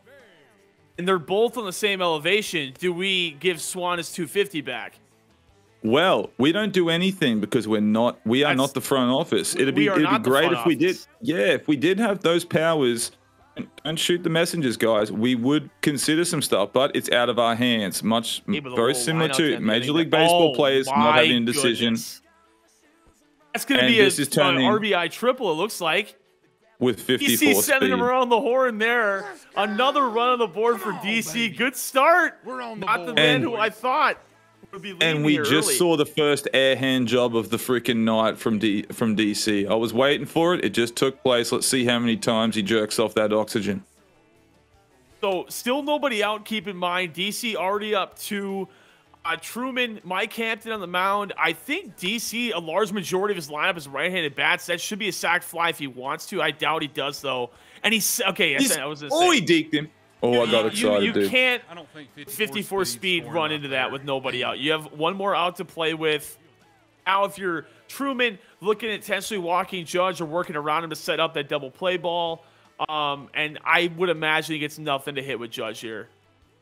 and they're both on the same elevation, do we give Swan his two fifty back? Well, we don't do anything because we're not. We are That's- not the front office. It'd we be are it'd be not the great front if we did. office. Yeah, if we did have those powers. Don't shoot the messengers, guys. We would consider some stuff, but it's out of our hands. Much Yeah, but the very whole similar lineup to ended Major in League that- Baseball Oh, players not my having a decision goodness. That's going to And be a, this is an turning- R B I triple, it looks like. with D fifty-four C speed. sending him around the horn there. Another run on the board for D C. Good start. We're on the Not the board. man And- who I thought would be leading And we here just early. saw the first air hand job of the freaking night from D from D C. I was waiting for it. It just took place. Let's see how many times he jerks off that oxygen. So still nobody out. Keep in mind, D C already up two. Uh, Truman, Mike Hampton on the mound. I think D C, a large majority of his lineup is right-handed bats. That should be a sac fly if he wants to. I doubt he does though. And he's okay. I, He's- said, I was gonna oh, say, he deked him. Oh, I got you, excited, you dude. can't I don't think fifty-four, fifty-four speed scoring run out into that there. with nobody out. You have one more out to play with. Now, if you're Truman looking at potentially walking Judge or working around him to set up that double play ball, um, and I would imagine he gets nothing to hit with Judge here.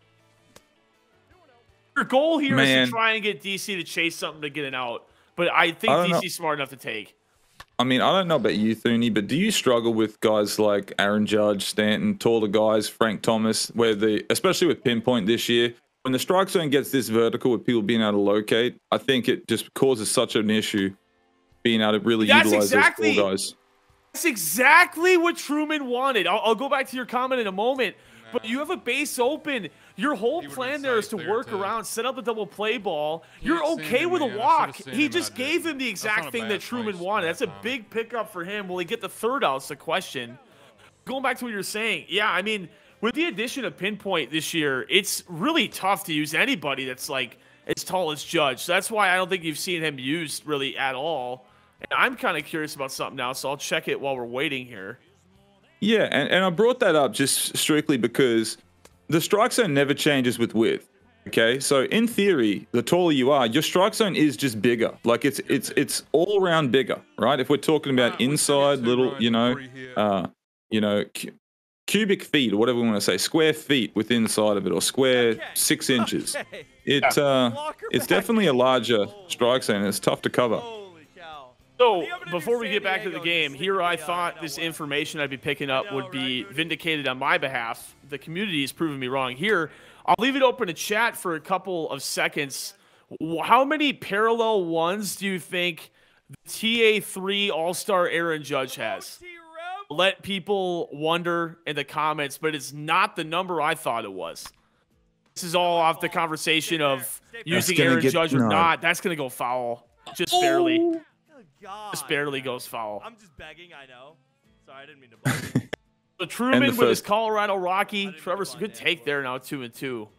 Your goal here is Man. to try and get D C to chase something to get it out, but I think I don't know. D C's smart enough to take. I mean, I don't know about you, Thuney, but do you struggle with guys like Aaron Judge, Stanton, taller guys, Frank Thomas, where the, especially with pinpoint this year, when the strike zone gets this vertical with people being able to locate, I think it just causes such an issue being able to really That's utilize exactly- those tall guys. That's exactly what Truman wanted. I'll, I'll go back to your comment in a moment, but you have a base open. Your whole He would've plan been there is safe to there, work too. around, set up a double play ball. He You're ain't okay seen with a him, man. I walk. should've seen He him just out gave there. him the That's not exact a thing bad that Truman place wanted. that That's a time. big pickup for him. Will he get the third out? It's the question. Going back to what you're saying, yeah, I mean, with the addition of pinpoint this year, it's really tough to use anybody that's like as tall as Judge. So that's why I don't think you've seen him used really at all. And I'm kind of curious about something now, so I'll check it while we're waiting here. Yeah, and, and I brought that up just strictly because the strike zone never changes with width. Okay, so in theory, the taller you are, your strike zone is just bigger. Like it's it's it's all around bigger, right? If we're talking about Alright, we inside still got two little, runs you and know, three hits. uh, you know, cu- cubic feet or whatever we want to say, square feet within inside of it, or square six inches. Okay. It uh, Blocker it's back. definitely a larger Holy strike zone. And it's tough to cover. Holy cow. So, The opening before in we San get back to the Diego game, just here sleeping I me out. thought I know this what. information I'd be picking up know, would be right, Rudy? vindicated on my behalf. The community has proven me wrong. Here, I'll leave it open to chat for a couple of seconds. Wh- How many parallel ones do you think the T A three All-Star Aaron Judge has? Let people wonder in the comments, but it's not the number I thought it was. This is all off the conversation of using gonna Aaron get- Judge or no. not. That's going to go foul. Just barely. Good God. Just barely goes foul. I'm just begging, I know. Sorry, I didn't mean to bug you. So Truman And with the his first- Colorado Rocky. didn't Trevor's mean to good butt take in. there now, two and two.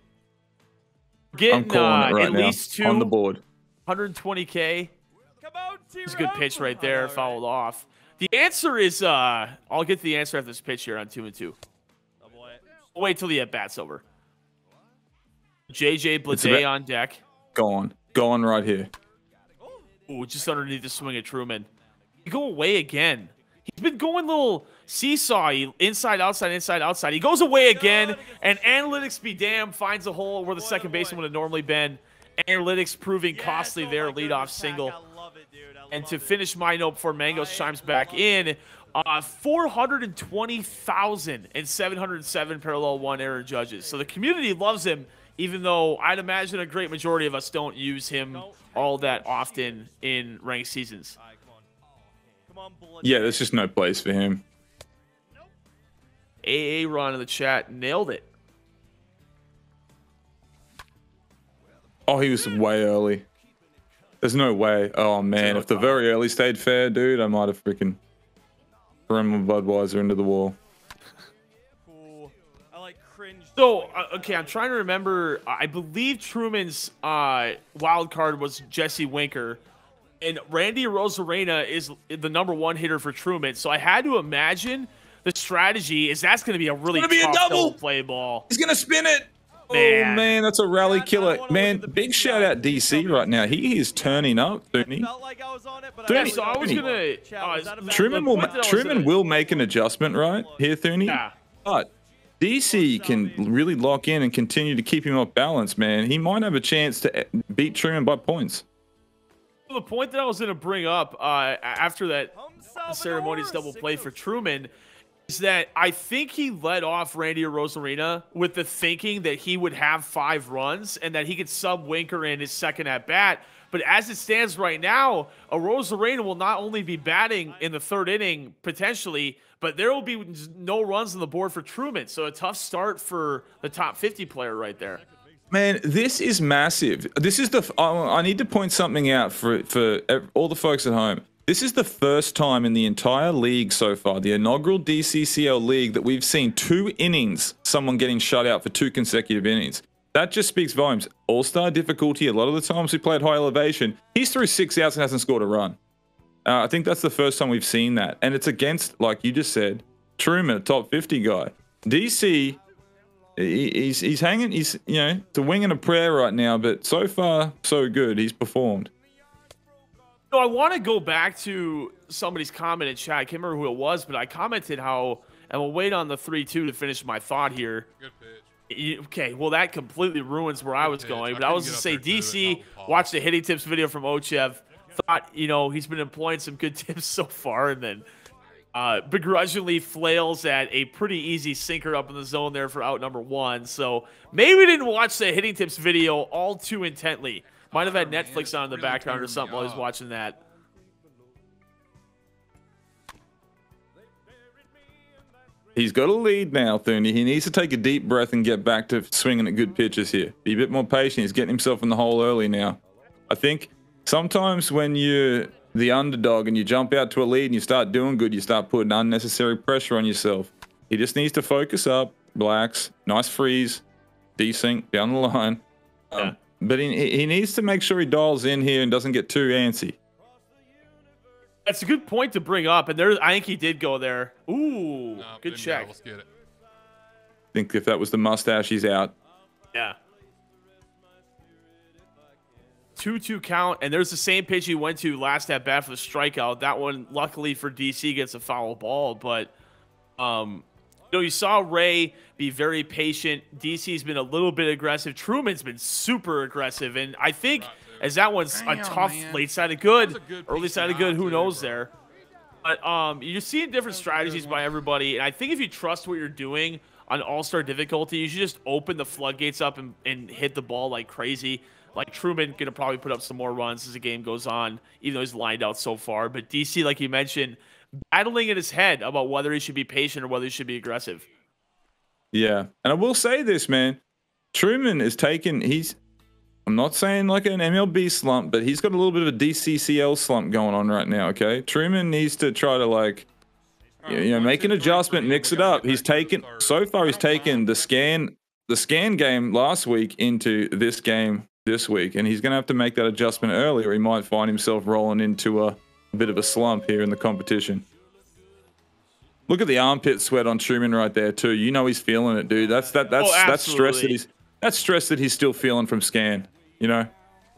I'm Getting calling uh, it right at now least two, on the board. one hundred twenty K. Come on, It's a good pitch right there, All fouled off. The answer is, uh, I'll get the answer after this pitch here on two and two. Oh boy. We'll wait till the at bat's over. J J It's Blade about- on deck. Gone, gone right here. Ooh, just underneath the swing of Truman. He go away again. He's been going little seesaw inside, outside, inside, outside. He goes away again, and analytics be damned finds a hole where the second baseman would have normally been. Analytics proving costly oh there, leadoff single. I love it, dude. I And love to it. finish my note before Mangos chimes back in, uh, four hundred twenty thousand and seven hundred seven parallel one Aaron Judges. So the community loves him, even though I'd imagine a great majority of us don't use him all that often in ranked seasons. All right, come on. Come on, bullet. Yeah, there's just no place for him. A A Ron in the chat nailed it. Oh, he was way early. There's no way. Oh man, if the very early stayed fair, dude, I might have freaking thrown my Budweiser into the wall. Cool. I like cringe. So, uh, okay, I'm trying to remember. I believe Truman's uh, wild card was Jesse Winker, and Randy Rosarena is the number one hitter for Truman. So I had to imagine the strategy is that's going to be a really gonna be a tough double. play ball. He's gonna spin it. Man. Oh man, that's a rally Yeah, I killer. wanna look Man, at the big big shout guy. out D C right now. He is turning up, Thuney. Felt like I was on it, but Dude, I Yeah, really so I don't was know. gonna. Chat, Uh, was that a bad Truman the will point that I was Truman gonna- will make an adjustment right here, Thuney. Yeah. But D C can really lock in and continue to keep him off balance, man. He might have a chance to beat Truman by points. The point that I was going to bring up uh, after that ceremonious double play for Truman is that I think he led off Randy Arozarena with the thinking that he would have five runs and that he could sub Winker in his second at bat. But as it stands right now, Arozarena will not only be batting in the third inning potentially, but there will be no runs on the board for Truman. So a tough start for the top fifty player right there. Man, this is massive. This is the. I need to point something out for for all the folks at home. This is the first time in the entire league so far, the inaugural D C C L league, that we've seen two innings, someone getting shut out for two consecutive innings. That just speaks volumes. All-star difficulty. A lot of the times we played high elevation. He's through six outs and hasn't scored a run. Uh, I think that's the first time we've seen that, and it's against, like you just said, Truman, a top fifty guy. D C. He's he's hanging. He's you know it's a wing and a prayer right now, but so far so good. He's performed. So I want to go back to somebody's comment in chat. I can't remember who it was, but I commented how, and we'll wait on the three two to finish my thought here. Good pitch. Okay, well that completely ruins where I was pitch. going, I but I was couldn't to say get up there to D it. C That was watched the hitting tips video from Ochev. Thought you know he's been employing some good tips so far, and then. Uh, begrudgingly flails at a pretty easy sinker up in the zone there for out number one. So maybe didn't watch the hitting tips video all too intently. Might have had Netflix on in the really background or turned me something while I was off. watching that. He's got a lead now, Thuney. He needs to take a deep breath and get back to swinging at good pitches here. Be a bit more patient. He's getting himself in the hole early now. I think sometimes when you're the underdog and you jump out to a lead and you start doing good, you start putting unnecessary pressure on yourself. He just needs to focus up, relax, nice freeze, desync down the line. Um, Yeah. But he, he needs to make sure he dials in here and doesn't get too antsy. That's a good point to bring up, and there I think he did go there. Ooh, No, good didn't go. check. Let's get it. I think if that was the mustache, he's out. Yeah. two two count, and there's the same pitch he went to last at bat for the strikeout. That one, luckily for D C, gets a foul ball, but um, you know, you saw Ray be very patient. D C's been a little bit aggressive. Truman's been super aggressive, and I think as that one's Damn, a tough man. late side of good, That's a good early piece side of of good, who eye, too, knows bro. there. But um, you're seeing different strategies by everybody, and I think if you trust what you're doing on all-star difficulty, you should just open the floodgates up and, and hit the ball like crazy. Like Truman gonna probably put up some more runs as the game goes on, even though he's lined out so far. But D C, like you mentioned, battling in his head about whether he should be patient or whether he should be aggressive. Yeah. And I will say this, man. Truman is taking, he's, I'm not saying like an M L B slump, but he's got a little bit of a D C C L slump going on right now, okay? Truman needs to try to like, you know, make an adjustment, mix it up. He's taken, so far he's taken the scan, the scan game last week into this game this week, and he's going to have to make that adjustment early or he might find himself rolling into a, a bit of a slump here in the competition. Look at the armpit sweat on Truman right there too. You know he's feeling it, dude. That's that that's Oh, that's stress that absolutely. he's that's stress that he's still feeling from scan, you know?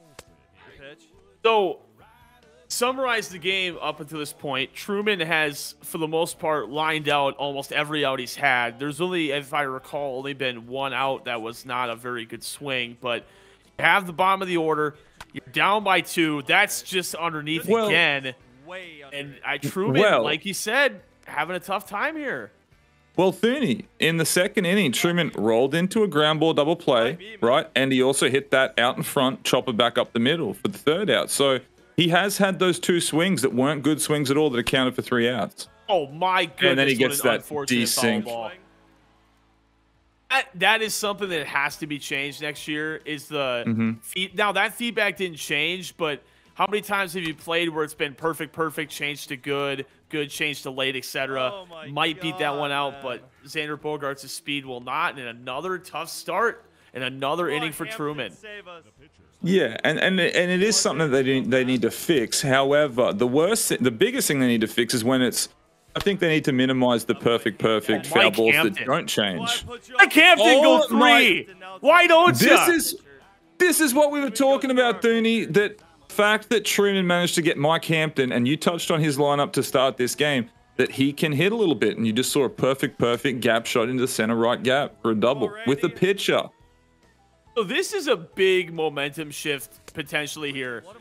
So, summarize the game up until this point. Truman has, for the most part, lined out almost every out he's had. There's only, if I recall, only been one out that was not a very good swing. But you have the bottom of the order. You're down by two. That's just underneath Well- again. And I Truman, Well- like you said, having a tough time here. Well, Thuney, in the second inning, Truman rolled into a ground ball double play, right? And he also hit that out in front, chopper back up the middle for the third out. So he has had those two swings that weren't good swings at all that accounted for three outs. Oh my goodness! And then he what gets an that unfortunate foul desync. ball. That, that is something that has to be changed next year. Is the Mhm. feed, now that feedback didn't change, but how many times have you played where it's been perfect, perfect, change to good, good, change to late, et cetera? Oh my Might beat that God, one out, man. but Xander Bogaerts' speed will not. And another tough start and another inning for Truman. Yeah, and, and and it is something that they need, they need to fix. However, the worst, the biggest thing they need to fix is when it's. I think they need to minimize the perfect, perfect Oh, foul Mike balls Hampton. that don't change. Why Hampton Oh, go three? Why don't you? This is this is what we were talking about, Thuney. That fact that Truman managed to get Mike Hampton, and you touched on his lineup to start this game, that he can hit a little bit, and you just saw a perfect, perfect gap shot into the center right gap for a double with the pitcher. So this is a big momentum shift potentially here.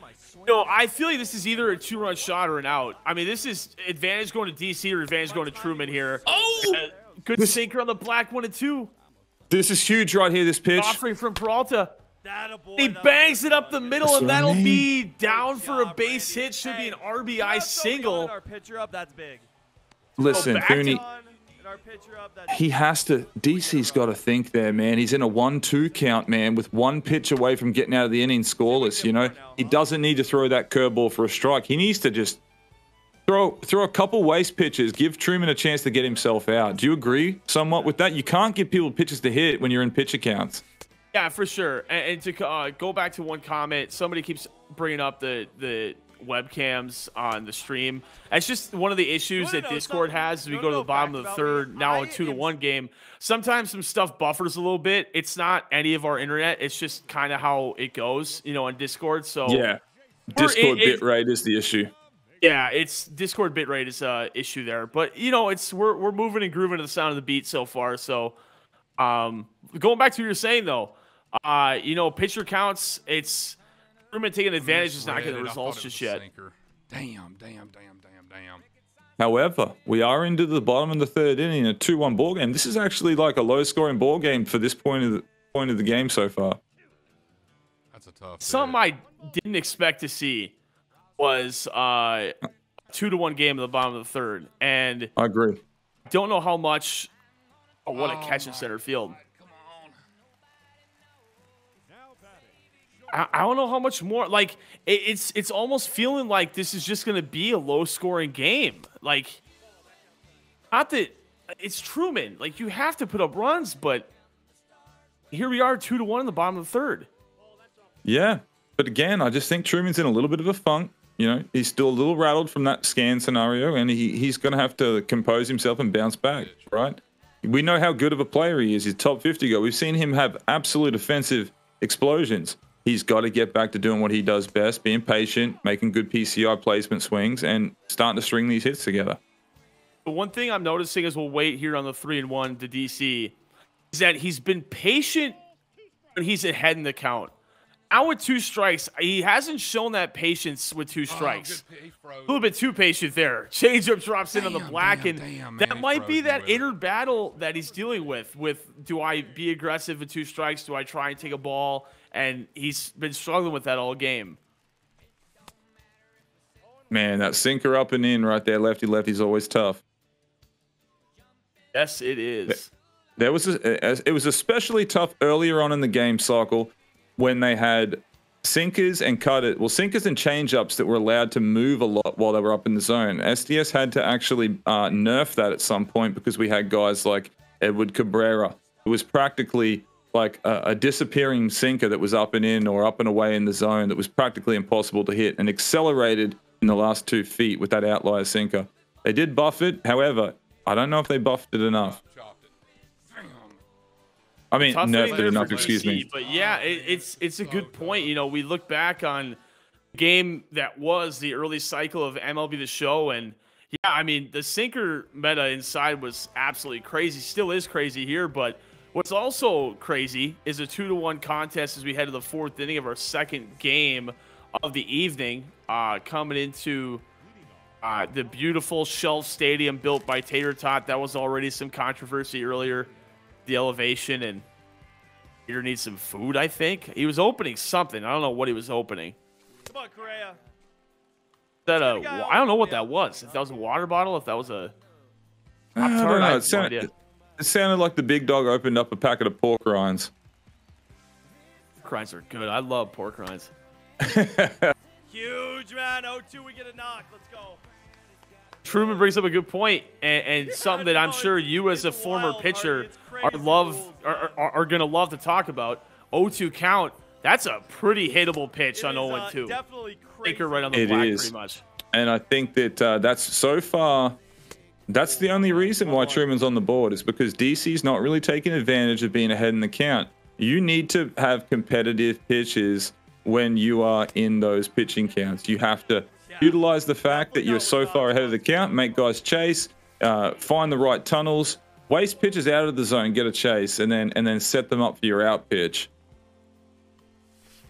No, I feel like this is either a two-run shot or an out. I mean, this is advantage going to D C or advantage going to Truman here. Oh! Uh, good sinker on the black one and two. This is huge right here, this pitch. Offering from Peralta. He bangs it up the middle, That's and that'll right. be down for a base hit. Should be an R B I single. Listen, back Cooney, to- he has to. D C's got to think there, man. He's in a one two count, man, with one pitch away from getting out of the inning scoreless. You know, he doesn't need to throw that curveball for a strike. He needs to just throw throw a couple waste pitches, give Truman a chance to get himself out. Do you agree somewhat with that? You can't give people pitches to hit when you're in pitch accounts. Yeah, for sure. And, and to uh, go back to one comment, somebody keeps bringing up the the webcams on the stream. That's just one of the issues that Discord has as we go to the bottom of the third, now a two to one game. Sometimes some stuff buffers a little bit. It's not any of our internet. It's just kind of how it goes, you know, on Discord. So Yeah, Or Discord it- it- bitrate is the issue. yeah, it's Discord bitrate is a issue there. But you know, it's we're we're moving and grooving to the sound of the beat so far. So um going back to what you're saying though, uh, you know, pitcher counts, it's Truman taking advantage is not getting the Misread it. I thought results it just was a yet. sinker. Damn, damn, damn, damn, damn. However, we are into the bottom of the third inning, a two one ball game. This is actually like a low-scoring ball game for this point of the point of the game so far. That's a tough. Something hit. I didn't expect to see was uh two to one game at the bottom of the third, and I agree. don't know how much. Oh, what a Oh catch in my center field! Come on. I, I don't know how much more. Like it, it's it's almost feeling like this is just going to be a low scoring game. Like, not that it's Truman. Like you have to put up runs, but here we are, two to one in the bottom of the third. Yeah, but again, I just think Truman's in a little bit of a funk. You know, he's still a little rattled from that scan scenario, and he, he's going to have to compose himself and bounce back, right? We know how good of a player he is. He's top fifty guy. We've seen him have absolute offensive explosions. He's got to get back to doing what he does best, being patient, making good P C I placement swings, and starting to string these hits together. But one thing I'm noticing as we'll wait here on the three and one to D C is that he's been patient when he's ahead in the count. Now with two strikes, he hasn't shown that patience with two strikes. Oh, good, he froze. A little bit too patient there. Changeup drops in on the Damn, black, damn, and damn, man, that he might be froze me that with it. inner battle that he's dealing with. With do I be aggressive with two strikes? Do I try and take a ball? And he's been struggling with that all game. Man, that sinker up and in right there, lefty lefty's always tough. Yes, it is. There was a, it was especially tough earlier on in the game cycle when they had sinkers and cut it. Well, sinkers and changeups that were allowed to move a lot while they were up in the zone. S D S had to actually uh, nerf that at some point because we had guys like Edward Cabrera. It was practically like a, a disappearing sinker that was up and in or up and away in the zone that was practically impossible to hit and accelerated in the last two feet with that outlier sinker. They did buff it. However, I don't know if they buffed it enough. Chopped it. Damn. I mean, Tough nerfed thing it there enough, for excuse D C, me. But yeah, it, it's it's a good point. You know, we look back on the game that was the early cycle of M L B The Show, and yeah, I mean, the sinker meta inside was absolutely crazy. Still is crazy here, but what's also crazy is a two to one contest as we head to the fourth inning of our second game of the evening, uh, coming into uh, the beautiful Shelf Stadium built by Tater Tot. That was already some controversy earlier. The elevation, and Peter needs some food, I think. He was opening something. I don't know what he was opening. Come on, Correa. That a, I don't know what that was. If that was a water bottle, if that was a I don't Pop-Tart, I know. have It no sounded, idea. it sounded like the big dog opened up a packet of pork rinds. pork rinds are good. I love pork rinds. Huge, man. oh two, we get a knock. Let's go. Truman brings up a good point, and, and something that I'm sure you, as a former pitcher, are love are, are, are gonna love to talk about. oh two count. That's a pretty hittable pitch on oh two. Definitely Anchor right on the It black, is. pretty much. And I think that uh, that's so far, that's the only reason why Truman's on the board is because D C's not really taking advantage of being ahead in the count. You need to have competitive pitches when you are in those pitching counts. You have to utilize the fact that you're so far ahead of the count, make guys chase, uh, find the right tunnels, waste pitches out of the zone, get a chase, and then and then set them up for your out pitch.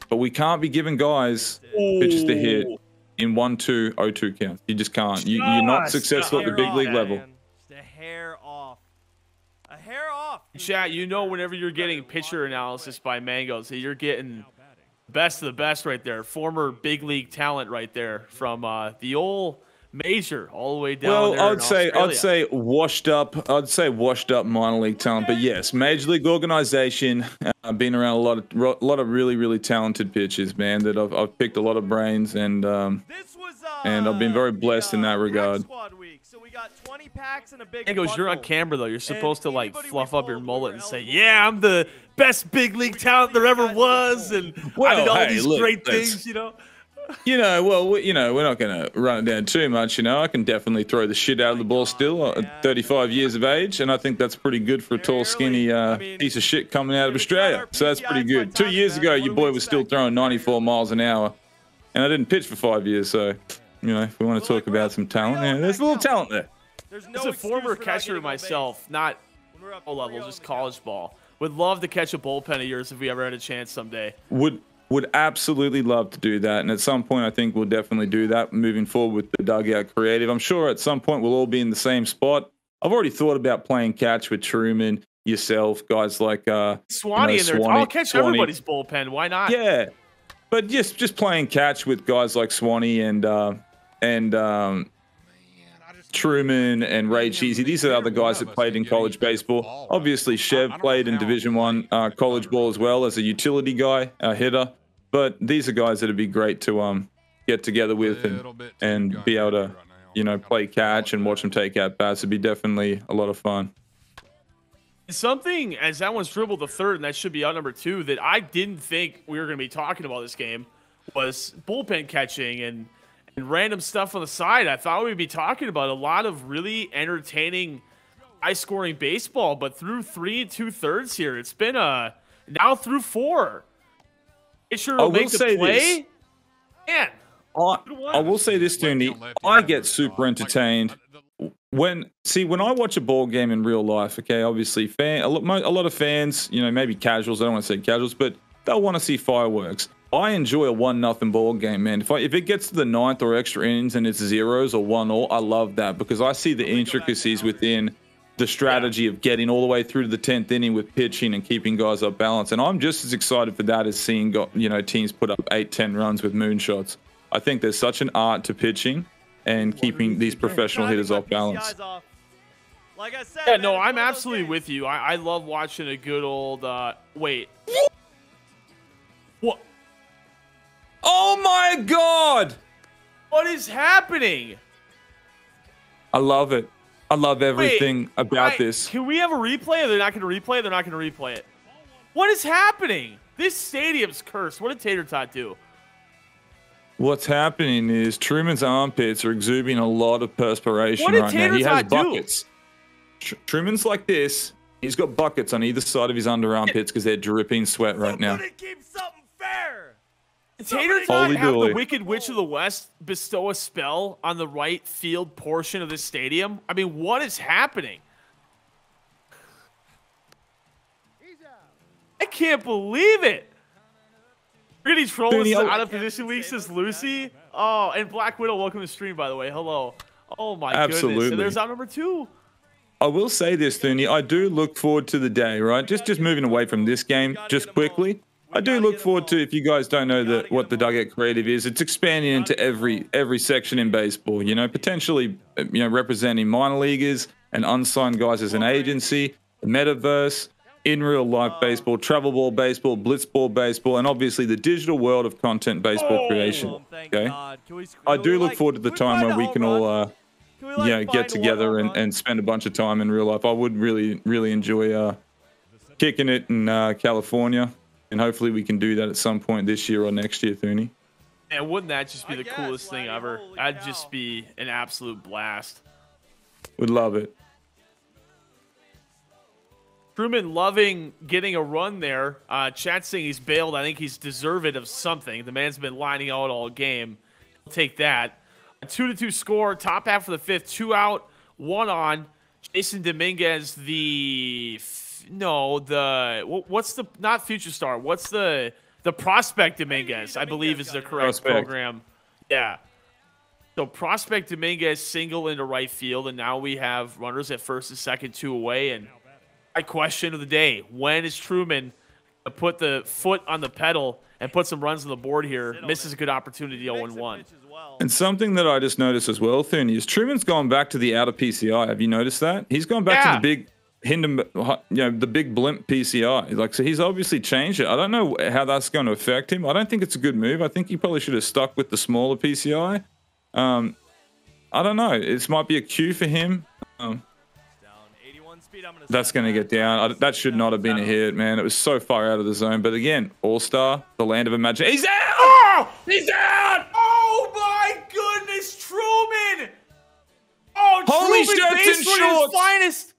but we can't be giving guys pitches to hit in one two oh two counts. You just can't. You, you're not Just successful at the Hair big off, league level. man. Just a hair off. A hair off. Chat, you know whenever you're getting pitcher analysis by Mango, so you're getting best of the best right there. Former big league talent right there from uh, the old major all the way down Well, there I'd in say Australia. I'd say washed up. I'd say washed up minor league talent, but yes, major league organization. I've been around a lot of ro- a lot of really really talented pitchers, man. That I've I've picked a lot of brains, and um, This was, uh, and I've been very blessed the, in uh, that regard. Pack Squad week. So we got twenty packs and a big Mangoes, you're on bundle. camera though. You're supposed to like anybody we fluff up your pulled, we mullet were and say, eligible "Yeah, I'm the best big league talent there ever was," and I Well, did all hey, these look, great that's- things, you know. You know, well, we, you know, we're not going to run it down too much. You know, I can definitely throw the shit out of the ball still at thirty-five years of age, and I think that's pretty good for a tall, skinny uh, piece of shit coming out of Australia. So that's pretty good. Two years ago, your boy was still throwing ninety-four miles an hour, and I didn't pitch for five years. So, you know, if we want to talk about some talent, yeah, there's a little talent there. There's no As a excuse former for not catcher getting on myself, base. not When we're up pro level, three oh just in the college ball, would love to catch a bullpen of yours if we ever had a chance someday. Would would absolutely love to do that, and at some point, I think we'll definitely do that moving forward with the Dugout Creative. I'm sure at some point we'll all be in the same spot. I've already thought about playing catch with Truman, yourself, guys like uh, Swanee you know, in there. Swanee- I'll catch Swanee. everybody's bullpen. Why not? Yeah, but just just playing catch with guys like Swanee and uh, and um, Truman and Ray Cheesy. These are other guys that played in college baseball. Obviously, Chev played in Division One uh, college ball as well as a utility guy, a hitter. But these are guys that'd be great to um get together with and and be able to, you know, play catch and watch them take at bats. It'd be definitely a lot of fun. Something, as that one's dribbled the third, and that should be out number two, that I didn't think we were going to be talking about this game was bullpen catching and, and random stuff on the side. I thought we'd be talking about a lot of really entertaining, high-scoring baseball, but through three and two-thirds here, it's been a now through four. Pitcher will I will make the say play. this. Man, I, I will say this, Tony. I get super entertained when see when I watch a ball game in real life. Okay, obviously, fan a lot, a lot of fans, you know, maybe casuals. I don't want to say casuals, but they'll want to see fireworks. I enjoy a one nothing ball game, man. If I if it gets to the ninth or extra innings and it's zeros or one all, I love that because I see the intricacies within the strategy of getting all the way through to the tenth inning with pitching and keeping guys up balance. And I'm just as excited for that as seeing, you know, teams put up eight, ten runs with moonshots. I think there's such an art to pitching and keeping these professional hitters off balance. Like I said, yeah, man, no, it's I'm one of those absolutely games. with you. I, I love watching a good old, uh, wait. What? Oh my God! What is happening? I love it. I love everything Wait, about I- this. Can we have a replay? Or they're not going to replay. They're not going to replay it. What is happening? This stadium's cursed. What did Tater Tot do? What's happening is Truman's armpits are exuding a lot of perspiration What did right now. Tater He has Tot do? buckets. Tr- Truman's like this. He's got buckets on either side of his under armpits because they're dripping sweat right now. Somebody keep something fair. Did Tater Tot Holy have dooly. the Wicked Witch of the West bestow a spell on the right field portion of this stadium? I mean, what is happening? I can't believe it. We're getting trolls Dude, I- out of position league, says Lucy. Oh, and Black Widow, welcome to the stream, by the way. Hello. Oh, my goodness. Absolutely. And there's out number two. I will say this, Thuney. I do look forward to the day, right? Just just moving away from this game, just quickly. I do look forward to, if you guys don't know the, what the Dugout Creative is, it's expanding into every every section in baseball, you know, potentially, you know, representing minor leaguers and unsigned guys as an agency, the metaverse, in real life baseball, travel ball baseball, blitz ball baseball, and obviously the digital world of content baseball creation. Oh, thank Okay. God. Can we, I can do we, look like- forward to the can we time find where a we home can all, run? uh, Can we, like, you know, find get one together home and, run? and spend a bunch of time in real life. I would really, really enjoy uh, kicking it in uh, California, and hopefully we can do that at some point this year or next year, Thuney. And wouldn't that just be I the guess, coolest thing Lanny, ever? holy That'd cow. just be an absolute blast. Would love it. Truman loving getting a run there. Uh, Chat saying he's bailed. I think he's deserved of something. The man's been lining out all game. He'll take that. A two to two score. Top half of the fifth. Two out, one on. Jason Dominguez, the f- no, the wh- what's the not future star? What's the the the Prospect Dominguez, I believe, is the correct Prospect. program. Yeah. So Prospect Dominguez single into right field, and now we have runners at first and second, two away. And my question of the day: when is Truman to put the foot on the pedal and put some runs on the board here? Misses a good opportunity, oh and one. And something that I just noticed as well, Thune, is Truman's gone back to the outer P C I. Have you noticed that? He's gone back Yeah. to the big Hinder, you know, the big blimp P C I. Like, so he's obviously changed it. I don't know how that's going to affect him. I don't think it's a good move. I think he probably should have stuck with the smaller P C I. Um, I don't know. This might be a cue for him. Um, that's going to get down. I, that should not have been a hit, man. It was so far out of the zone. But again, All-Star, the land of imagination. He's out! Oh! He's out! Oh my goodness, Truman! Oh, Holy Truman shirts base and running at shorts! its finest.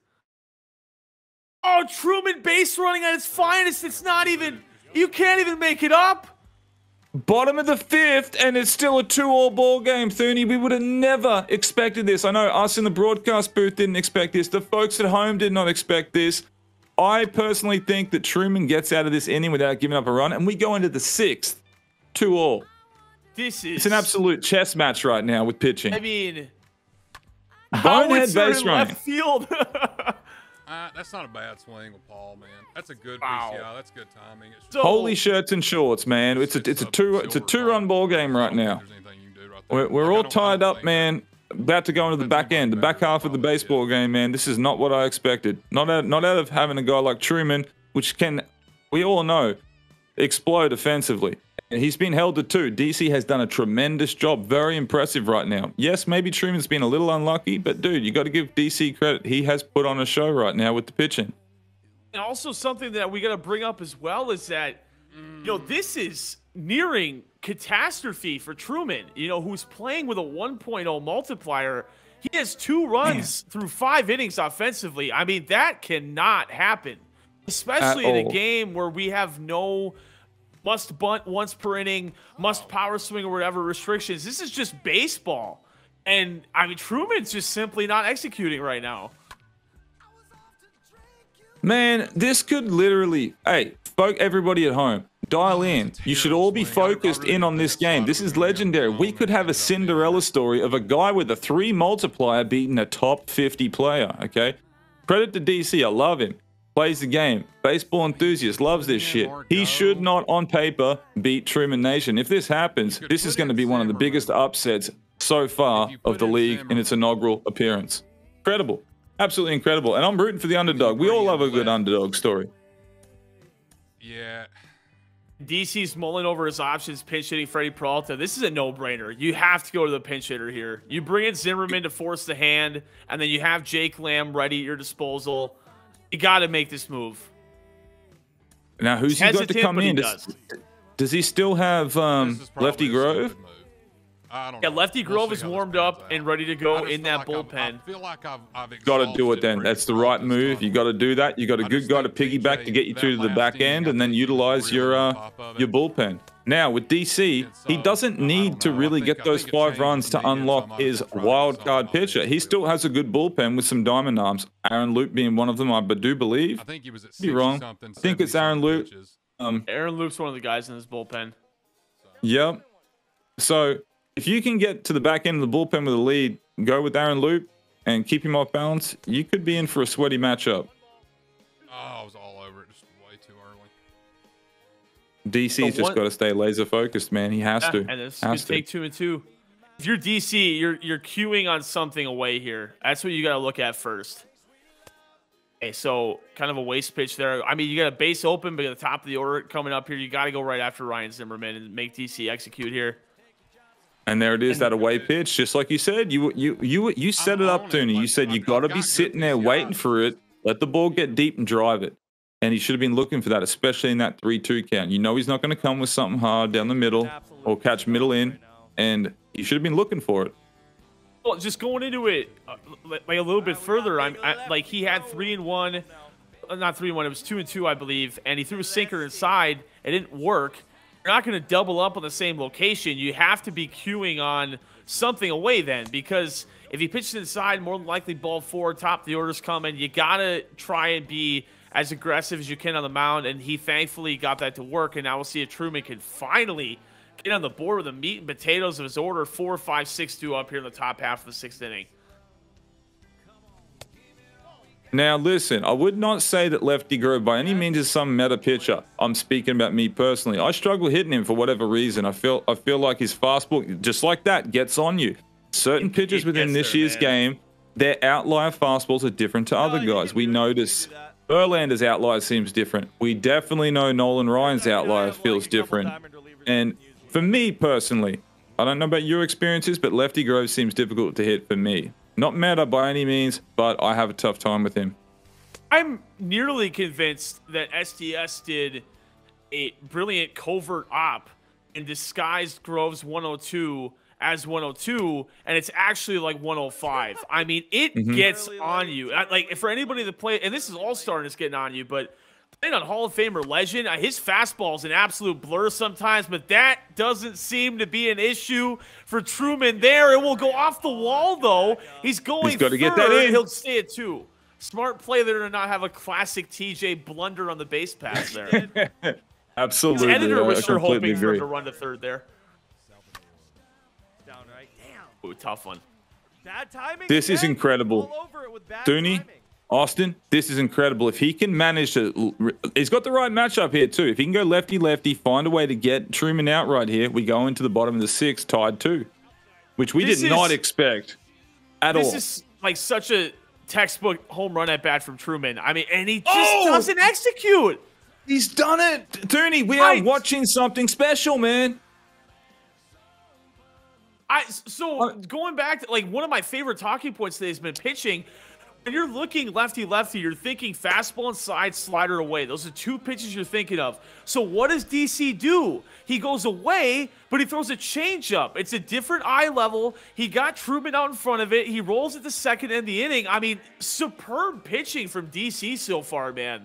Oh, Truman base running at its finest. It's not even. You can't even make it up. Bottom of the fifth, and it's still a two-all ball game, Thune. We would have never expected this. I know us in the broadcast booth didn't expect this. The folks at home did not expect this. I personally think that Truman gets out of this inning without giving up a run, and we go into the sixth, two-all. This is. It's an absolute chess match right now with pitching. I mean, how Bonehead is there base in running. left field? Uh, that's not a bad swing with Paul, man. That's a good Wow. P C I. That's good timing. It's So- Holy shirts and shorts, man! It's a it's a two it's a two-run ball game right now. We're, we're all tied up, man. About to go into the back end, the back half of the baseball game, man. This is not what I expected. Not out, not out of having a guy like Truman, which can, we all know, explode offensively. And he's been held to two. D C has done a tremendous job. Very impressive right now. Yes, maybe Truman's been a little unlucky, but dude, you got to give D C credit. He has put on a show right now with the pitching. And also something that we got to bring up as well is that, you know, this is nearing catastrophe for Truman, you know, who's playing with a one point oh multiplier. He has two runs through five innings offensively. I mean, that cannot happen, especially in a all. game where we have no must bunt once per inning, must power swing or whatever restrictions. This is just baseball. And, I mean, Truman's just simply not executing right now. Man, this could literally, hey, folk, everybody at home, dial in. You should all be focused in on this game. This is legendary. We could have a Cinderella story of a guy with a three multiplier beating a top fifty player, okay? Credit to D C, I love him. Plays the game. Baseball enthusiast, loves this shit. He should not, on paper, beat Truman Nation. If this happens, this is going to be one of the biggest upsets so far of the league in its inaugural appearance. Incredible. Absolutely incredible. And I'm rooting for the underdog. We all love a good underdog story. Yeah. D C's mulling over his options, pinch hitting Freddie Peralta. This is a no-brainer. You have to go to the pinch hitter here. You bring in Zimmerman to force the hand, and then you have Jake Lamb ready at your disposal. You got to make this move. Now, who's he got to Hesitant, come but he in? does. Does, does he still have um, This is probably Lefty a Grove? stupid move. I don't Yeah, know. Lefty We'll Grove see is how this warmed pans up out. and ready to I go just in feel that like I've- bullpen. I feel like I've, I've Got to do it exhausted then. Freddie That's the right Peralta's move. stuff. You got to do that. You got a I good just guy to think piggyback P to J, get you that to the last back inning, end, I and then think he was utilize your really on uh, top of it. your bullpen. Now with D C, And he so, doesn't I need don't to know. I really think- get I those think it five changed runs for to me, and so I unlock might have his to try wild something card else pitcher. this He year. still has a good bullpen with some diamond arms. Aaron Loop being one of them, I do believe. I think he was at Be wrong. something. I think it's Aaron Loop. Um, Aaron Loop's one of the guys in this bullpen. Yep. So if you can get to the back end of the bullpen with a lead, go with Aaron Loop and keep him off balance, you could be in for a sweaty matchup. Oh, I was all over it just way too early. D C's So just what- got to stay laser focused, man. He has Yeah, to. and it's Has gonna to. take two and two. If you're D C, you're you're queuing on something away here. That's what you got to look at first. Okay, so kind of a waste pitch there. I mean, you got a base open, but at the top of the order coming up here, you got to go right after Ryan Zimmerman and make D C execute here. And there it is, that away pitch, just like you said. You you you you set it up, Tooney. You said you got to be sitting there waiting for it. Let the ball get deep and drive it. And he should have been looking for that, especially in that three two count. You know he's not going to come with something hard down the middle or catch middle in, and he should have been looking for it. Well, just going into it uh, like a little bit further, I'm I, like he had three and one, uh, not three and one. It was two and two, I believe, and he threw a sinker inside. It didn't work. You're not going to double up on the same location. You have to be queuing on something away then, because if he pitches inside, more than likely ball four, top of the order's coming. You got to try and be as aggressive as you can on the mound, and he thankfully got that to work, and now we'll see if Truman can finally get on the board with the meat and potatoes of his order. Four, five, six, two up here in the top half of the sixth inning. Now, listen, I would not say that Lefty Grove by any means is some meta pitcher. I'm speaking about me personally. I struggle hitting him for whatever reason. I feel I feel like his fastball, just like that, gets on you. Certain pitchers within this year's game, their outlier fastballs are different to other guys. We notice Verlander's outlier seems different. We definitely know Nolan Ryan's outlier feels different. And for me personally, I don't know about your experiences, but Lefty Grove seems difficult to hit for me. Not meta by any means, but I have a tough time with him. I'm nearly convinced that S T S did a brilliant covert op and disguised Grove's one oh two as one oh two, and it's actually like one oh five. I mean, it mm-hmm. gets on you. Like, for anybody that play, and this is All-Star and it's getting on you, but playing on Hall of Famer Legend, his fastball's an absolute blur sometimes, but that doesn't seem to be an issue for Truman there. It will go off the wall, though. He's going He's got to get that in. He'll stay at two. Smart play there to not have a classic T J blunder on the base pass there. Absolutely. His editor was I sure hoping agree. for him to run to third there. Down right. Damn. Ooh, tough one. Bad timing. This is again. incredible. All over it with bad Dooney, timing. Austin, this is incredible. If he can manage to, he's got the right matchup here too. If he can go lefty-lefty, find a way to get Truman out right here, we go into the bottom of the sixth, tied two, which we This did is- not expect at This all. is like such a textbook home run at bat from Truman. I mean, and he just Oh! doesn't execute. He's done it, Dooney. We Right. are watching something special, man. I so going back to like one of my favorite talking points today has been pitching. When you're looking lefty lefty, you're thinking fastball and side slider away. Those are two pitches you're thinking of. So what does D C do? He goes away, but he throws a changeup. It's a different eye level. He got Truman out in front of it. He rolls it to second in the inning. I mean, superb pitching from D C so far, man.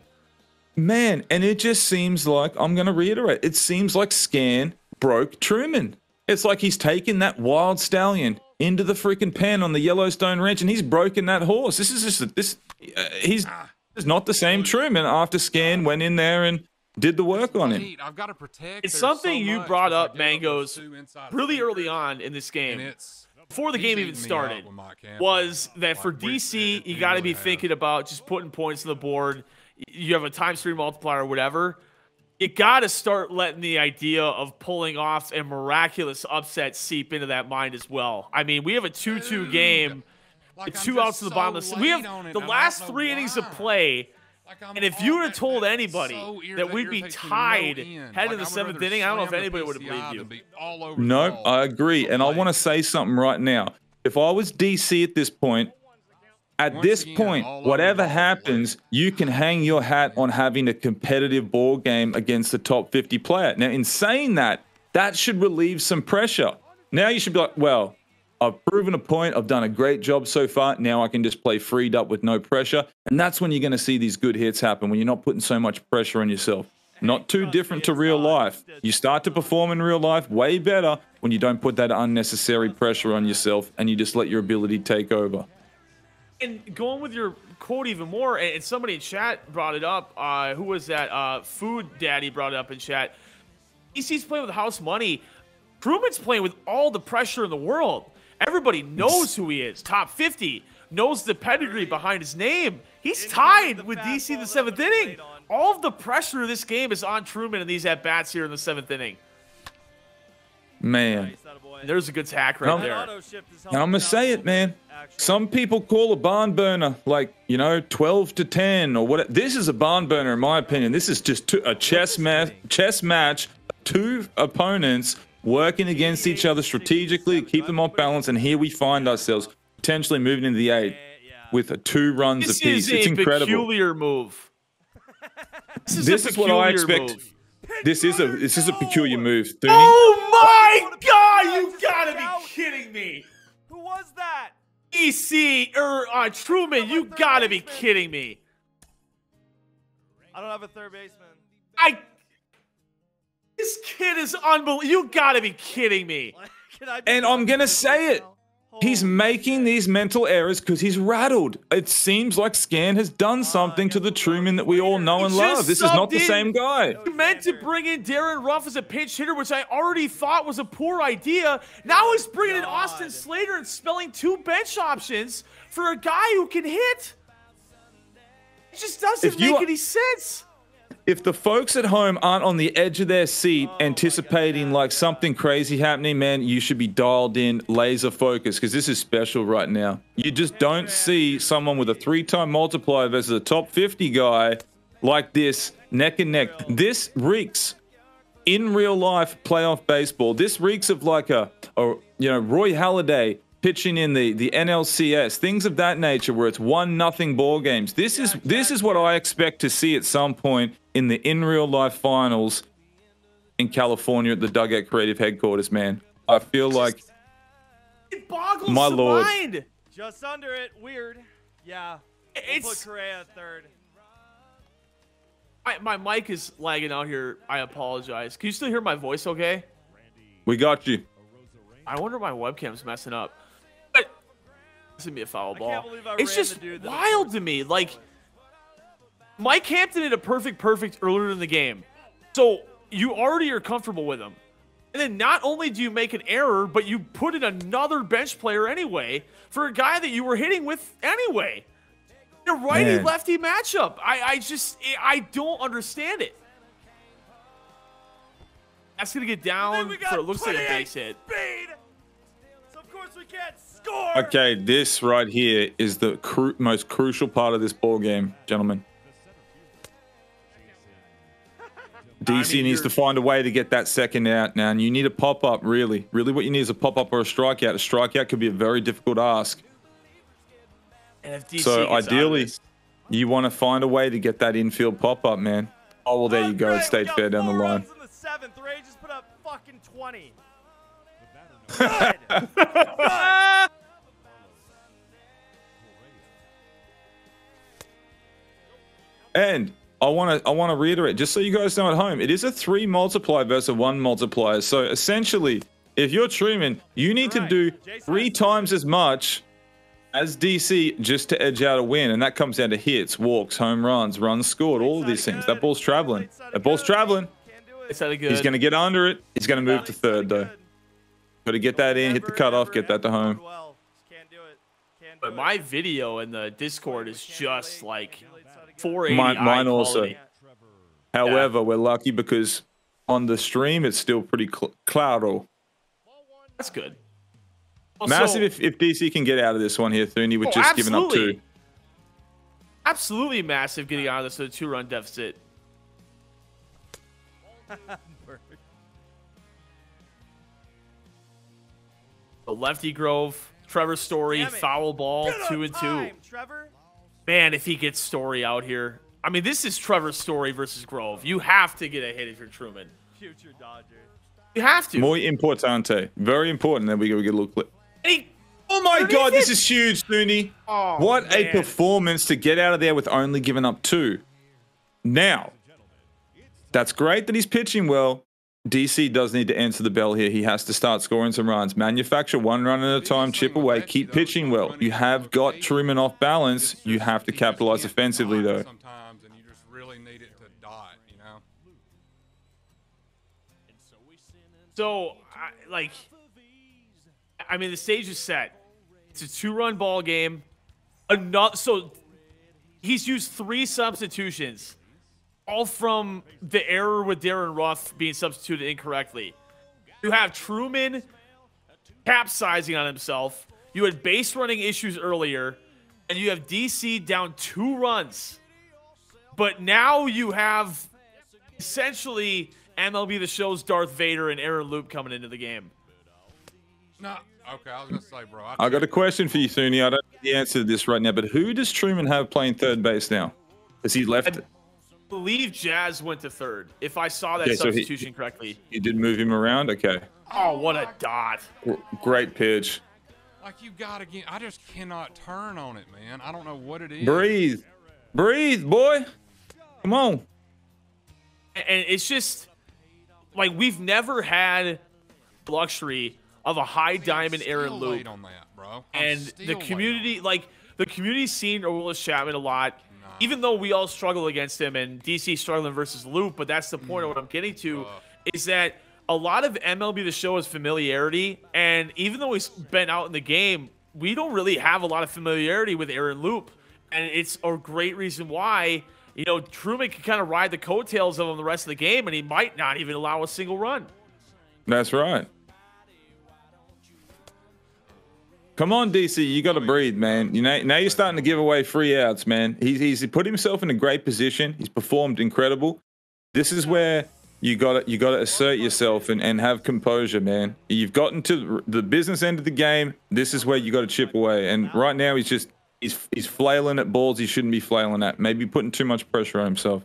Man, and it just seems like, I'm going to reiterate, it seems like Scan broke Truman. It's like he's taken that wild stallion into the freaking pen on the Yellowstone Ranch, and he's broken that horse. This is just a, this. Uh, he's is not the same Truman after Scan went in there and did the work on him. I've got to protect. It's There's something so you much brought as I up, get Mangoes, those two inside really fingers, early on in this game. and it's Before the he's game eating even me started, up with Mike Camp. was that Like, for we- D C, it- you it got to really be has. thinking about just putting points on the board. You have a times three multiplier or whatever. You got to start letting the idea of pulling off a miraculous upset seep into that mind as well. I mean, we have a two two game, Like, with I'm two just outs to the bottom of the so se- We have late on it, the and I last don't know three innings of why. play. Like, I'm And if all you would have that- told that's anybody so irri- that we'd be irritates me to no tied end. heading Like, the I would seventh rather inning, I don't know if slam the anybody would have P C I believed you. than be all over the No, ball. I agree. And I Like, want to say something right now. If I was D C at this point, at Once this again, point, all over whatever the ball. happens, you can hang your hat on having a competitive ball game against the top fifty player. Now, in saying that, that should relieve some pressure. Now you should be like, well, I've proven a point. I've done a great job so far. Now I can just play freed up with no pressure. And that's when you're going to see these good hits happen, when you're not putting so much pressure on yourself. Not too different to real life. You start to perform in real life way better when you don't put that unnecessary pressure on yourself and you just let your ability take over. And going with your quote even more, and somebody in chat brought it up. Uh, who was that? Uh, Food Daddy brought it up in chat. D C's playing with house money. Truman's playing with all the pressure in the world. Everybody knows who he is. Top fifty. Knows the pedigree behind his name. He's tied with D C in the seventh inning. All of the pressure of this game is on Truman in these at-bats here in the seventh inning. Man. And there's a good tack right No. there. And I'm going to say it, man. Some people call a barn burner like, you know, twelve to ten or what. This is a barn burner, in my opinion. This is just two, a chess, ma- chess match, two opponents working against each other strategically to keep them off balance. And here we find ourselves potentially moving into the eighth with a two runs This apiece. is It's a incredible. peculiar move. This is, This a is what I peculiar expect. move. This is a this is a peculiar move. Dooney. Oh my God! You gotta be kidding me! Who was that? D C or uh, Truman, you gotta be kidding me! I don't have a third baseman. I. This kid is unbelievable. You gotta be kidding me! Can I be And I'm gonna say it. He's making these mental errors because he's rattled. It seems like Scan has done something to the Truman that we all know and He love. just This is not the subbed same in. guy. You meant to bring in Darren Ruff as a pinch hitter, which I already thought was a poor idea. Now he's bringing in Austin Slater and spelling two bench options for a guy who can hit. It just doesn't If you make are- any sense. If the folks at home aren't on the edge of their seat anticipating like something crazy happening, man, you should be dialed in, laser focused, because this is special right now. You just don't see someone with a three-time multiplier versus a top fifty guy like this, neck and neck. This reeks in real life playoff baseball. This reeks of like a, a you know, Roy Halladay pitching in the, the N L C S, things of that nature where it's one nothing ball games. This is this is what I expect to see at some point in the in real life finals in California at the Dugout Creative headquarters, man. I feel like It boggles My the lord. mind. Just under it. Weird. Yeah. We'll It's put Correa at third. I, my mic is lagging out here. I apologize. Can you still hear my voice okay? we got you. I wonder if my webcam's messing up. But this is gonna be a foul ball. believe I It's ran just the dude that wild to me. Like Mike Hampton did a perfect perfect earlier in the game. So you already are comfortable with him. And then not only do you make an error, but you put in another bench player anyway for a guy that you were hitting with anyway. In a righty-lefty matchup. I, I just, I don't understand it. That's going to get down we got for it looks like a twenty-eight base hit. Speed. So of course we can't score. Okay, this right here is the cru- most crucial part of this ball game, gentlemen. D C I mean, needs to you're- find a way to get that second out now, and you need a pop-up, really. Really what you need is a pop-up or a strikeout. A strikeout could be a very difficult ask. And if D C So gets out of ideally, this- you want to find a way to get that infield pop-up, man. Oh, well, there you go. It stayed fair down the line. In the seventh, Ray just put up fucking twenty. And I want to I want to reiterate, just so you guys know at home, it is a three multiplier versus a one multiplier. So essentially, if you're Truman, you need to do three times as much as D C just to edge out a win, and that comes down to hits, walks, home runs, runs scored, all of these things. That ball's traveling. That ball's traveling. it's not a good. He's going to get under it. He's going to move to third, though. Got to get that in, hit the cutoff, get that to home. Can't do it. Can't do But it. my video in the Discord is just like four eighty. Mine- mine also. quality. However, we're lucky because on the stream, it's still pretty cl- claro. That's good. Also- Massive if, if D C can get out of this one here, Thuni, with Oh, just giving up absolutely. two. Absolutely massive getting out of this with a two-run deficit. The lefty Grove, Trevor Story, Damn it. foul ball, Get on two and two. time, Trevor. Man, if he gets Story out here. I mean, this is Trevor Story versus Grove. You have to get a hit if you're Truman. Future Dodger. You have to. Muy importante. Very important. Then we go get a little clip. And he- Oh my Underneath god, this it. is huge, Thuni. Oh, What a man. performance to get out of there with only giving up two. Now, that's great that he's pitching well. D C does need to answer the bell here. He has to start scoring some runs. Manufacture one run at a time, chip away, keep pitching well. You have got Truman off balance. You have to capitalize offensively, though. Sometimes, and you just really need it to dot, you know. So, I, like, I mean, the stage is set. It's a two-run ball game. Another, so he's used three substitutions, all from the error with Darren Ruff being substituted incorrectly. You have Truman capsizing on himself. You had base running issues earlier, and you have D C down two runs. But now you have essentially M L B The Show's Darth Vader and Aaron Loop coming into the game. No, okay, I was gonna say, bro. I got a question for you, Thuni. I don't know the answer to this right now, but who does Truman have playing third base now? Has he left? I believe Jazz went to third, if I saw that Yeah, so he- substitution correctly. You did move him around? Okay. Oh, what a dot. Gr- Great pitch. Like you gotta get. I just cannot turn on it, man. I don't know what it is. Breathe. Breathe, boy. Come on. And it's just, like, we've never had luxury of a high diamond Aaron Still Loop late on that, bro. bro. and the community, like the community, seen Aroldis Chapman a lot. Nah. Even though we all struggle against him and D C struggling versus Loop, but that's the point mm. of what I'm getting to, uh. is that a lot of M L B The Show is familiarity, and even though he's been out in the game, we don't really have a lot of familiarity with Aaron Loop, and it's a great reason why, you know, Truman can kind of ride the coattails of him the rest of the game, and he might not even allow a single run. That's right. Come on, D C, you got to breathe, man. You know, now you're starting to give away free outs, man. He's he's put himself in a great position. He's performed incredible. This is where you got you got to assert yourself and, and have composure, man. You've gotten to the business end of the game. This is where you got to chip away. And right now, he's just he's he's flailing at balls he shouldn't be flailing at. Maybe putting too much pressure on himself.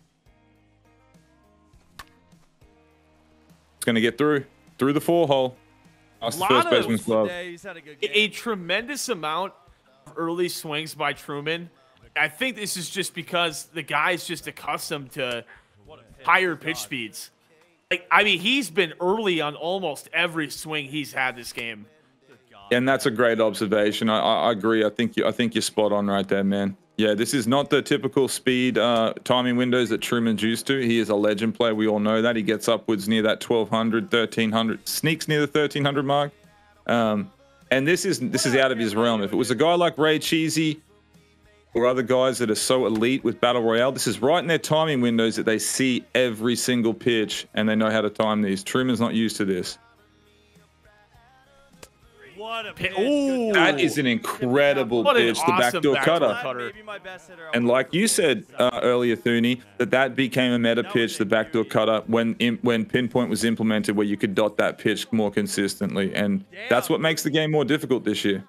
It's gonna get through through the four hole. That's the first baseman's glove. A tremendous amount of early swings by Truman. I think this is just because the guy's just accustomed to higher pitch speeds. Like, I mean, he's been early on almost every swing he's had this game. And that's a great observation. I, I agree. I think you, I think you're spot on right there, man. Yeah, this is not the typical speed uh, timing windows that Truman's used to. He is a legend player. We all know that. He gets upwards near that twelve hundred, thirteen hundred, sneaks near the thirteen hundred mark. Um, and this is this is out of his realm. If it was a guy like Ray Cheesy or other guys that are so elite with Battle Royale, this is right in their timing windows that they see every single pitch and they know how to time these. Truman's not used to this. What a pitch. Ooh, that is an incredible what pitch, an the awesome backdoor backdoor cutter. cutter. And like you said uh, earlier, Thuney, that that became a meta pitch, the backdoor cutter, when in, when Pinpoint was implemented, where you could dot that pitch more consistently, and that's what makes the game more difficult this year.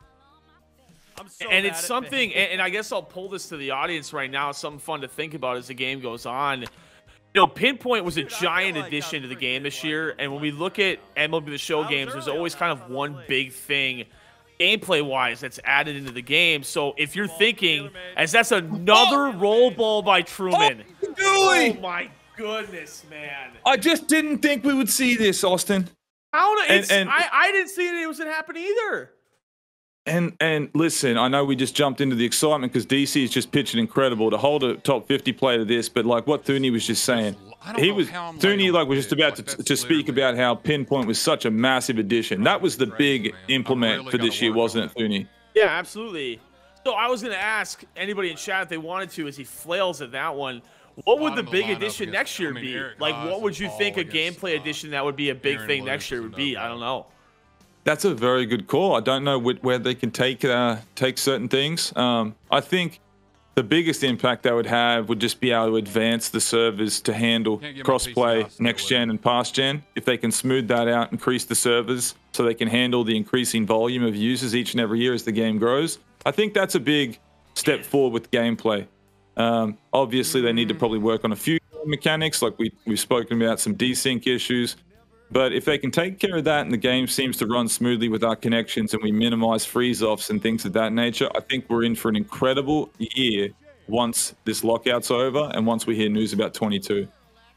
So and it's something, and, and I guess I'll pull this to the audience right now. It's something fun to think about as the game goes on. You know, Pinpoint was a giant addition to the game this year, and when we look at M L B The Show games, there's always kind of one big thing gameplay-wise that's added into the game. So if you're thinking, as that's another roll ball by Truman. Oh my goodness, man. I just didn't think we would see this, Austin. How, it's, and, and, I, I didn't see it was going to happen either. And and listen, I know we just jumped into the excitement because D C is just pitching incredible to hold a top fifty play to this, but like what Thuney was just saying, he was Thuney like was just about to, to speak about how Pinpoint was such a massive addition. That was the big implement for this year, wasn't it, Thuney? Yeah, absolutely. So I was going to ask anybody in chat if they wanted to, as he flails at that one, what would the big addition next year be? Like, what would you think a gameplay addition that would be a big thing next year would be? I don't know. That's a very good call. I don't know wh where they can take uh, take certain things. Um, I think the biggest impact they would have would just be able to advance the servers to handle crossplay next gen and past gen. If they can smooth that out, increase the servers so they can handle the increasing volume of users each and every year as the game grows. I think that's a big step forward with gameplay. Um, obviously, they need to probably work on a few mechanics, like we, we've spoken about some desync issues. But if they can take care of that and the game seems to run smoothly with our connections and we minimize freeze-offs and things of that nature, I think we're in for an incredible year once this lockout's over and once we hear news about twenty-two.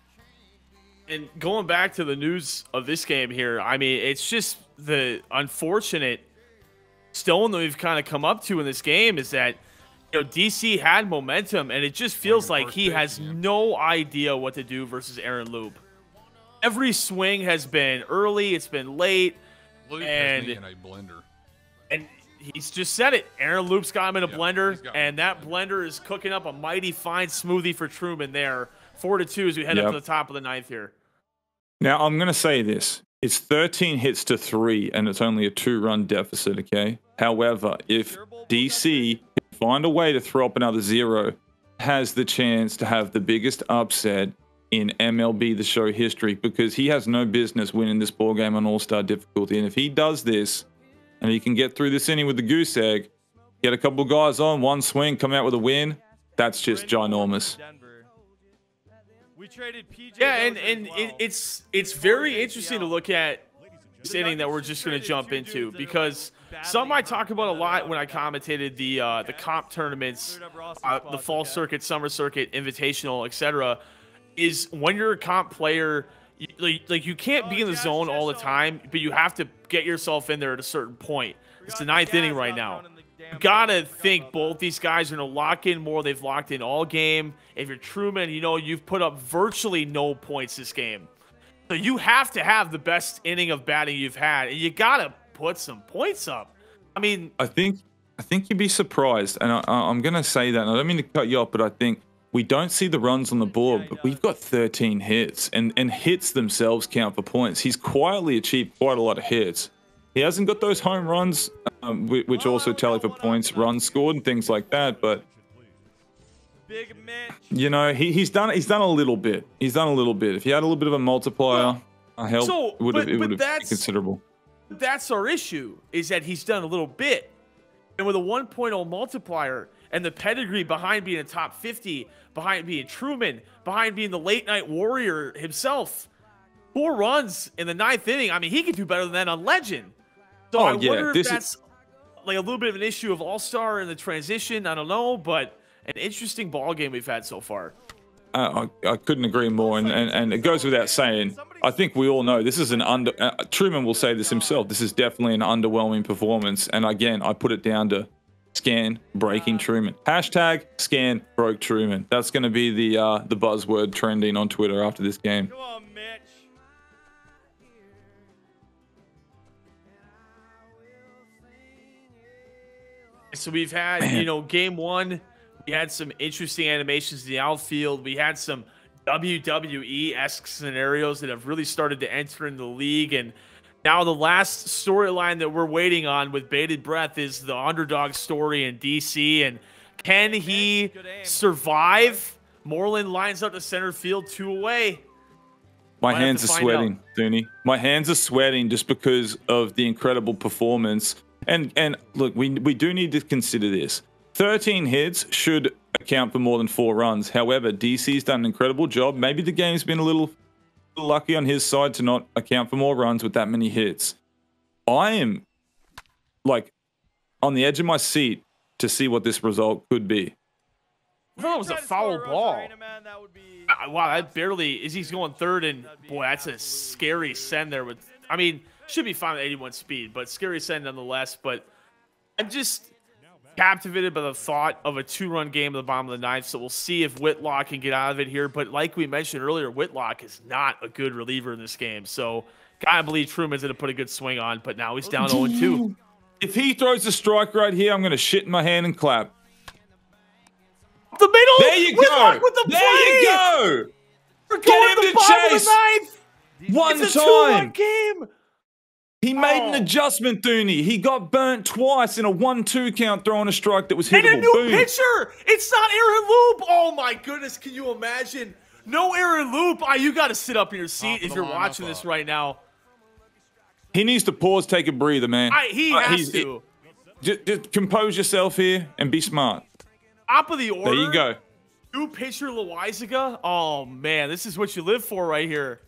And going back to the news of this game here, I mean, it's just the unfortunate stone that we've kind of come up to in this game is that, you know, D C had momentum and it just feels like he has no idea what to do versus Aaron Loop. Every swing has been early, it's been late, Loop and has me in a blender. And he's just said it. Aaron Loop's got him in a yep, blender, and that blender is cooking up a mighty fine smoothie for Truman there. Four to two as we head yep. up to the top of the ninth here. Now I'm gonna say this: it's thirteen hits to three, and it's only a two-run deficit. Okay. However, if D C can find a way to throw up another zero, has the chance to have the biggest upset in M L B The Show history, because he has no business winning this ball game on all-star difficulty. And if he does this and he can get through this inning with the goose egg, get a couple guys on, one swing, come out with a win, that's just ginormous. Yeah, and, and it, it's it's very interesting to look at this inning that we're just going to jump into, because something I talk about a lot when I commentated the uh, the comp tournaments, uh, the fall circuit, summer circuit, invitational, et cetera, is when you're a comp player, you, like, like you can't be in the zone all the time, but you have to get yourself in there at a certain point. It's the ninth inning right now. You gotta think both these guys are gonna lock in more. They've locked in all game. If you're Truman, you know you've put up virtually no points this game, so you have to have the best inning of batting you've had, and you gotta put some points up. I mean, I think I think you'd be surprised, and I, I'm gonna say that. And I don't mean to cut you off, but I think we don't see the runs on the board, but we've got thirteen hits, and and hits themselves count for points. He's quietly achieved quite a lot of hits. He hasn't got those home runs, um, which also tally for points, runs scored, and things like that. But you know, he, he's done he's done a little bit. He's done a little bit. If he had a little bit of a multiplier, a help, so, it would have but, it would but have been considerable. That's our issue, is that he's done a little bit, and with a one point oh multiplier and the pedigree behind being a top fifty, behind being Truman, behind being the late night warrior himself, four runs in the ninth inning. I mean, he could do better than that on Legend. So Oh, I yeah, wonder if this that's like a little bit of an issue of All-Star in the transition. I don't know, but an interesting ball game we've had so far. Uh, I, I couldn't agree more, and, and and it goes without saying. I think we all know this is an under. Uh, Truman will say this himself. This is definitely an underwhelming performance, and again, I put it down to Scan breaking Truman. Hashtag Scan broke Truman. That's going to be the uh, the buzzword trending on Twitter after this game. Come on, Mitch. So we've had, you know, game one, we had some interesting animations in the outfield. We had some W W E-esque scenarios that have really started to enter into the league. And now the last storyline that we're waiting on with bated breath is the underdog story in D C. And can he survive? Moreland lines up to center field, two away. My Might have hands to are find sweating, Dooney. My hands are sweating just because of the incredible performance. And and look, we we do need to consider this. thirteen hits should account for more than four runs. However, D C's done an incredible job. Maybe the game's been a little lucky on his side to not account for more runs with that many hits. I am like on the edge of my seat to see what this result could be. I thought it was a foul ball. Uh, Wow, that barely is. He's going third, and boy, that's a scary send there. With, I mean, should be fine with eighty-one speed, but scary send nonetheless. But I'm just captivated by the thought of a two-run game at the bottom of the ninth. So we'll see if Whitlock can get out of it here. But like we mentioned earlier, Whitlock is not a good reliever in this game. So gotta believe Truman's gonna put a good swing on. But now he's down oh two. If he throws a strike right here, I'm gonna shit in my hand and clap. The middle. There you Whitlock go. with the There play. you go. We're Get going him to to the bottom of chase. the ninth. One It's a two-run time. game. He made Oh. an adjustment, Dooney. He got burnt twice in a one two count throwing a strike that was And hittable. a new Boom. pitcher. It's not Aaron Loop. Oh my goodness, can you imagine? No Aaron Loop. Ah, you got to sit up in your seat Top of if the you're lineup watching this up. right now. He needs to pause, take a breather, man. I, he Uh, has he's- to. Just, just compose yourself here and be smart. Top of the order. There you go. New pitcher Loizaga. Oh man, this is what you live for right here.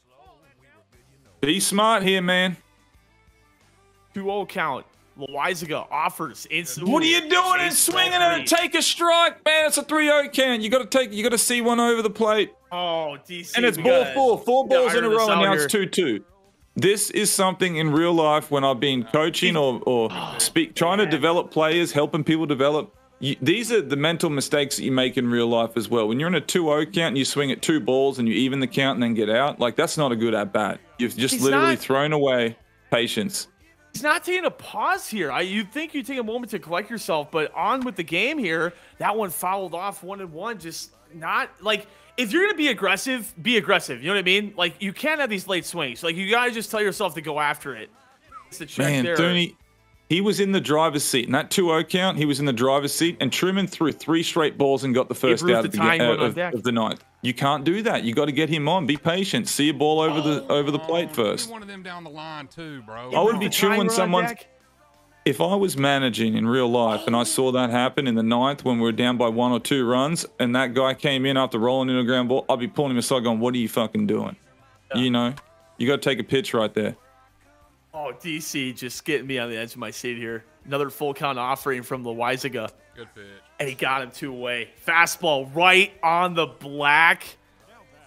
Be smart here, man. two oh count. Loizaga offers instant. What are you doing and Chase swinging ball and three. take a strike, man? It's a three oh count. You got to take. You got to see one over the plate, Oh, D C. and it's we ball gotta- four, four we gotta balls in a iron this row, and out now here. it's two two. This is something in real life when I've been coaching or or speak, trying to develop players, helping people develop. You, these are the mental mistakes that you make in real life as well. When you're in a two oh count and you swing at two balls and you even the count and then get out, like that's not a good at bat. You've just He's literally not- thrown away patience. He's not taking a pause here. I you'd think you take a moment to collect yourself, but on with the game here. That one fouled off one and one. Just not like if you're gonna be aggressive, be aggressive. You know what I mean? Like you can't have these late swings. Like you gotta just tell yourself to go after it. It's the check Man, there. Dooney, he was in the driver's seat. In that two oh count, he was in the driver's seat, and Truman threw three straight balls and got the first Ruth out the of the, tying ga- one on of, deck. of the ninth. You can't do that. You got to get him on. Be patient. See a ball over the over the plate Oh, first. Be one of them down the line too, bro. I would Ruth be the tying chewing one on someone's. deck. If I was managing in real life and I saw that happen in the ninth when we were down by one or two runs, and that guy came in after rolling in a ground ball, I'd be pulling him aside, going, "What are you fucking doing?" You know, you got to take a pitch right there. Oh, D C just getting me on the edge of my seat here. Another full count offering from Loizaga. Good pitch. And he got him two away. Fastball right on the black.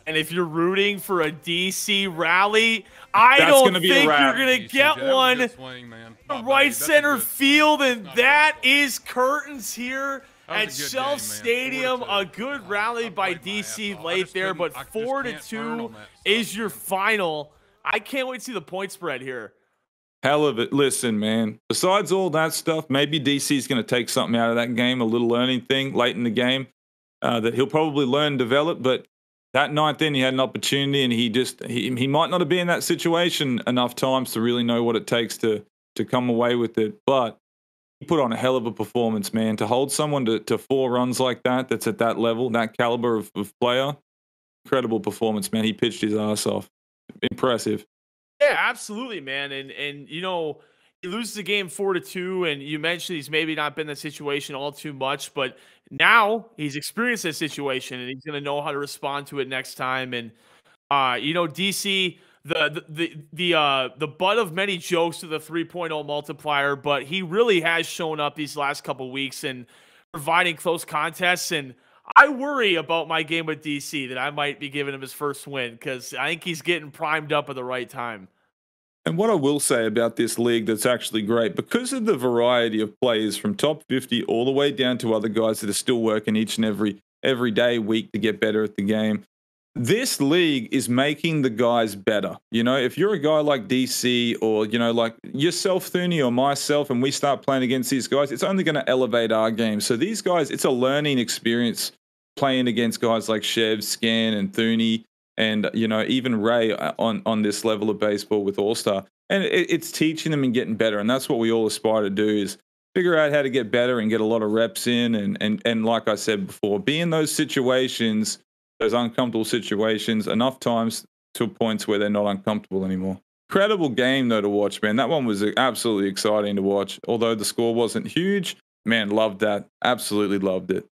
And if you're rooting for a D C rally, I That's don't gonna be a think rally, you're going to D C, get that was a one good swing, man. the Not bad. right That's a center good swing. field, and Not a that bad is curtains here That at was a good Shell game, man. Stadium. Four to A two. good I- rally I by played my D ass C off. I late just there, couldn't- but I just four to can't turn two on that is stuff, your man. final. I can't wait to see the point spread here. Hell of it. Listen, man, besides all that stuff, maybe D C's going to take something out of that game, a little learning thing late in the game uh, that he'll probably learn and develop. But that ninth inning, he had an opportunity, and he just he, he might not have been in that situation enough times to really know what it takes to to come away with it. But he put on a hell of a performance, man. To hold someone to, to four runs like that, that's at that level, that caliber of, of player, incredible performance, man. He pitched his ass off. Impressive. Yeah, absolutely, man. And and you know, he loses the game four to two, and you mentioned he's maybe not been in the situation all too much, but now he's experienced this situation and he's gonna know how to respond to it next time. And uh, you know, D C, the the the the uh the butt of many jokes to the three point oh multiplier, but he really has shown up these last couple weeks and providing close contests. And I worry about my game with D C that I might be giving him his first win because I think he's getting primed up at the right time. And what I will say about this league that's actually great, because of the variety of players from top fifty all the way down to other guys that are still working each and every every day, week to get better at the game, this league is making the guys better. You know, if you're a guy like D C or, you know, like yourself, Thuni, or myself, and we start playing against these guys, it's only going to elevate our game. So these guys, it's a learning experience playing against guys like Shev, Scan, and Thuni, and, you know, even Ray on, on this level of baseball with All-Star. And it, it's teaching them and getting better. And that's what we all aspire to do, is figure out how to get better and get a lot of reps in. And, and, and like I said before, be in those situations, those uncomfortable situations, enough times to points where they're not uncomfortable anymore. Incredible game, though, to watch, man. That one was absolutely exciting to watch. Although the score wasn't huge, man, loved that. Absolutely loved it.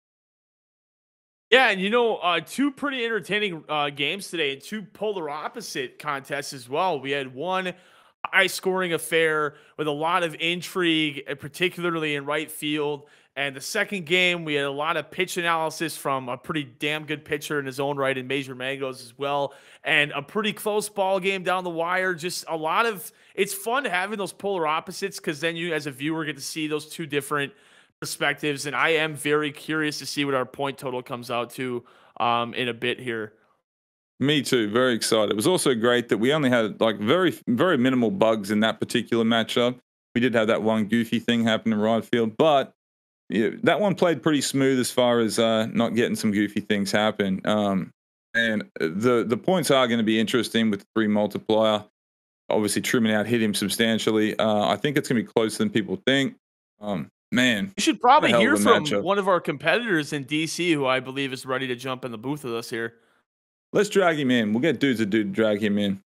Yeah, and you know, uh, two pretty entertaining uh, games today, and two polar opposite contests as well. We had one high-scoring affair with a lot of intrigue, particularly in right field. And the second game, we had a lot of pitch analysis from a pretty damn good pitcher in his own right in Major Mangoes as well. And a pretty close ball game down the wire. Just a lot of, it's fun having those polar opposites because then you as a viewer get to see those two different perspectives. And I am very curious to see what our point total comes out to um, in a bit here. Me too. Very excited. It was also great that we only had like very, very minimal bugs in that particular matchup. We did have that one goofy thing happen in right field, but yeah, that one played pretty smooth as far as uh, not getting some goofy things happen. Um, and the the points are going to be interesting with the three multiplier. Obviously, trimming out hit him substantially. Uh, I think it's going to be closer than people think. Um, man, you should probably hell hear of a from matchup. one of our competitors in D C who I believe is ready to jump in the booth with us here. Let's drag him in. We'll get dudes to do to drag him in.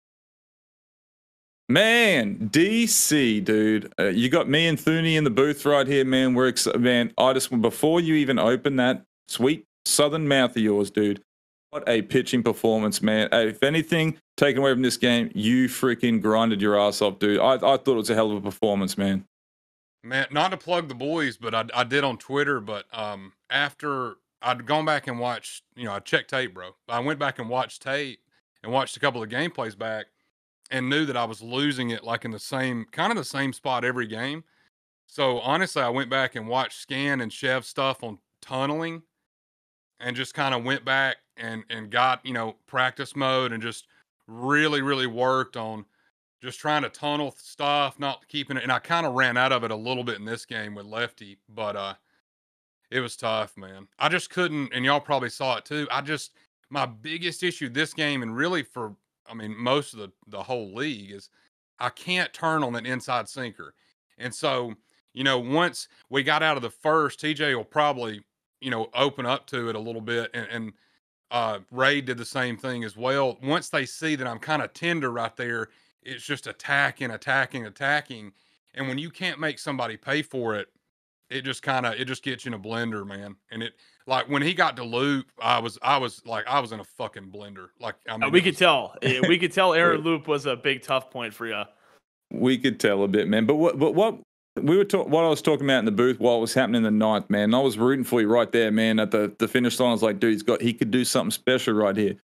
Man, D C, dude, uh, you got me and Thuni in the booth right here, man. We're excited, man. I just before you even open that sweet southern mouth of yours, dude. What a pitching performance, man. Hey, if anything taken away from this game, you freaking grinded your ass off, dude. I, I thought it was a hell of a performance, man. Man, not to plug the boys, but I, I did on Twitter. But um, after I'd gone back and watched, you know, I checked tape, bro. I went back and watched tape and watched a couple of gameplays back and knew that I was losing it like in the same, kind of the same spot every game. So honestly, I went back and watched Scan and Chev stuff on tunneling and just kind of went back and, and got, you know, practice mode and just really, really worked on just trying to tunnel stuff, not keeping it. And I kind of ran out of it a little bit in this game with Lefty, but uh, it was tough, man. I just couldn't, and y'all probably saw it too. I just, my biggest issue this game, and really for, I mean, most of the, the whole league, is I can't turn on an inside sinker. And so, you know, once we got out of the first, T J will probably, you know, open up to it a little bit. And, and uh, Ray did the same thing as well. Once they see that I'm kind of tender right there, it's just attacking, attacking, attacking. And when you can't make somebody pay for it, it just kind of, it just gets you in a blender, man. And it, like when he got to Loop, I was, I was like, I was in a fucking blender. Like, I mean, Uh, we it could was- tell. Yeah, we could tell Aaron Loop was a big tough point for you. We could tell a bit, man. But what, but what we were talking, what I was talking about in the booth while it was happening in the ninth, man. I was rooting for you right there, man. At the the finish line, I was like, dude, he's got, he could do something special right here.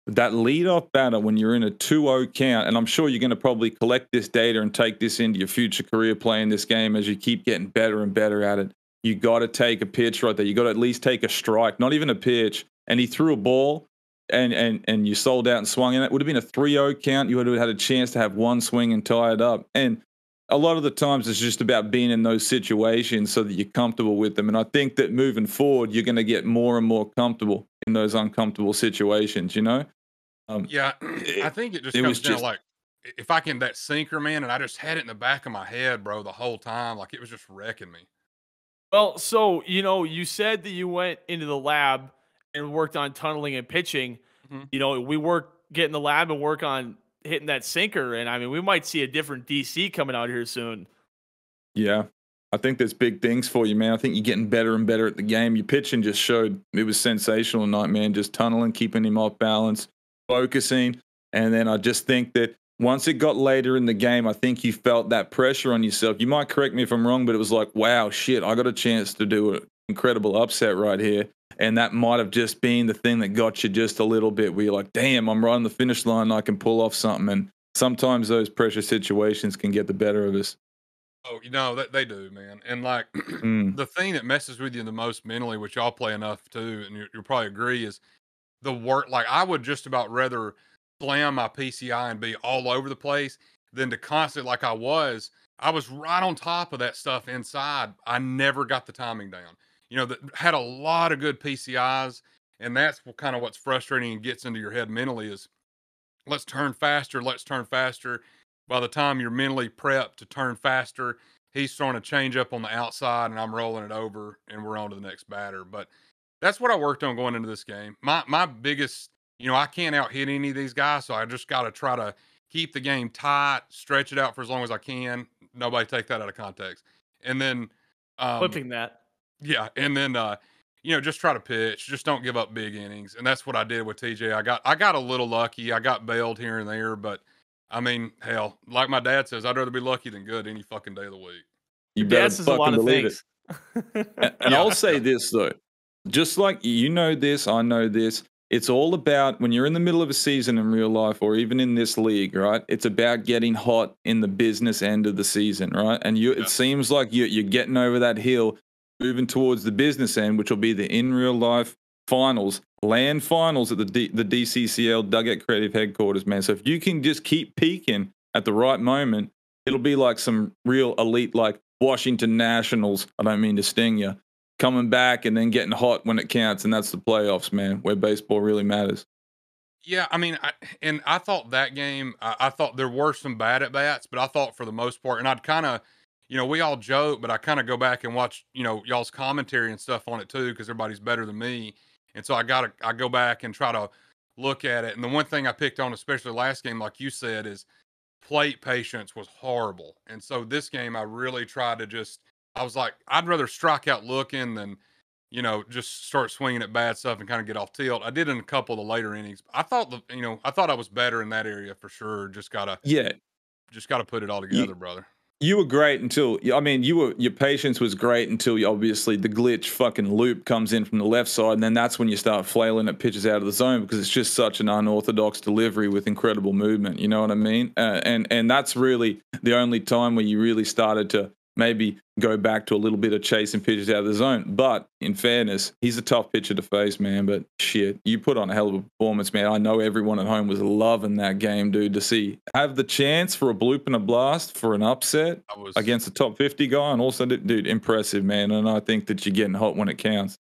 that leadoff batter when you're in a two oh count, and I'm sure you're going to probably collect this data and take this into your future career playing this game as you keep getting better and better at it. You got to take a pitch right there. You got to at least take a strike, not even a pitch. And he threw a ball, and and and you sold out and swung in. It would have been a three oh count. You would have had a chance to have one swing and tie it up. And a lot of the times it's just about being in those situations so that you're comfortable with them. And I think that moving forward, you're going to get more and more comfortable in those uncomfortable situations, you know? Um, yeah, I think it just it comes was down just, like, if I can, that sinker, man, and I just had it in the back of my head, bro, the whole time. Like, it was just wrecking me. Well, so, you know, you said that you went into the lab and worked on tunneling and pitching. Mhm. You know, we work, get in the lab and work on hitting that sinker. And I mean, we might see a different D C coming out here soon. Yeah. I think there's big things for you, man. I think you're getting better and better at the game. Your pitching just showed it was sensational tonight, man. Just tunneling, keeping him off balance, focusing. And then I just think that once it got later in the game, I think you felt that pressure on yourself. You might correct me if I'm wrong, but it was like, wow, shit, I got a chance to do an incredible upset right here. And that might have just been the thing that got you just a little bit where you're like, damn, I'm right on the finish line. I can pull off something. And sometimes those pressure situations can get the better of us. Oh, you know, that they do, man. And like Mm. the thing that messes with you the most mentally, which y'all play enough too, and you, you'll probably agree, is the work. Like, I would just about rather slam my P C I and be all over the place than to constantly, like I was, I was right on top of that stuff inside. I never got the timing down. You know, that had a lot of good P C Is, and that's kind of what's frustrating and gets into your head mentally is let's turn faster, let's turn faster. By the time you're mentally prepped to turn faster, he's throwing a change up on the outside and I'm rolling it over and we're on to the next batter. But that's what I worked on going into this game. My my biggest, you know, I can't out hit any of these guys, so I just got to try to keep the game tight, stretch it out for as long as I can. Nobody take that out of context. And then um, Flipping that. yeah, and then uh, you know, just try to pitch. Just don't give up big innings, and that's what I did with T J. I got I got a little lucky. I got bailed here and there, but I mean, hell, like my dad says, I'd rather be lucky than good any fucking day of the week. You Dad better says a fucking lot of believe things. it. And, and Yeah. I'll say this, though. Just like you know this, I know this. It's all about when you're in the middle of a season in real life or even in this league, right? It's about getting hot in the business end of the season, right? And you, Yeah. it seems like you're, you're getting over that hill, moving towards the business end, which will be the in real life finals, land finals at the D, the D C C L Dugout Creative headquarters, man. So if you can just keep peaking at the right moment, it'll be like some real elite, like Washington Nationals. I don't mean to sting you. Coming back and then getting hot when it counts, and that's the playoffs, man, where baseball really matters. Yeah, I mean, I, and I thought that game, I, I thought there were some bad at bats, but I thought for the most part, and I'd kind of, you know, we all joke, but I kind of go back and watch, you know, y'all's commentary and stuff on it too, because everybody's better than me. And so I got to, I go back and try to look at it. And the one thing I picked on, especially last game, like you said, is plate patience was horrible. And so this game, I really tried to just, I was like, I'd rather strike out looking than, you know, just start swinging at bad stuff and kind of get off tilt. I did in a couple of the later innings. I thought, the, you know, I thought I was better in that area for sure. Just gotta, Yeah, just gotta put it all together, brother. you were great until, I mean, you were, your patience was great until you, obviously the glitch fucking loop comes in from the left side, and then that's when you start flailing at pitches out of the zone because it's just such an unorthodox delivery with incredible movement. You know what I mean? Uh, and and that's really the only time where you really started to maybe go back to a little bit of chasing pitches out of the zone. But in fairness, he's a tough pitcher to face, man. But shit, you put on a hell of a performance, man. I know everyone at home was loving that game, dude, to see have the chance for a bloop and a blast for an upset I was against a top fifty guy. And also, dude, impressive, man. And I think that you're getting hot when it counts.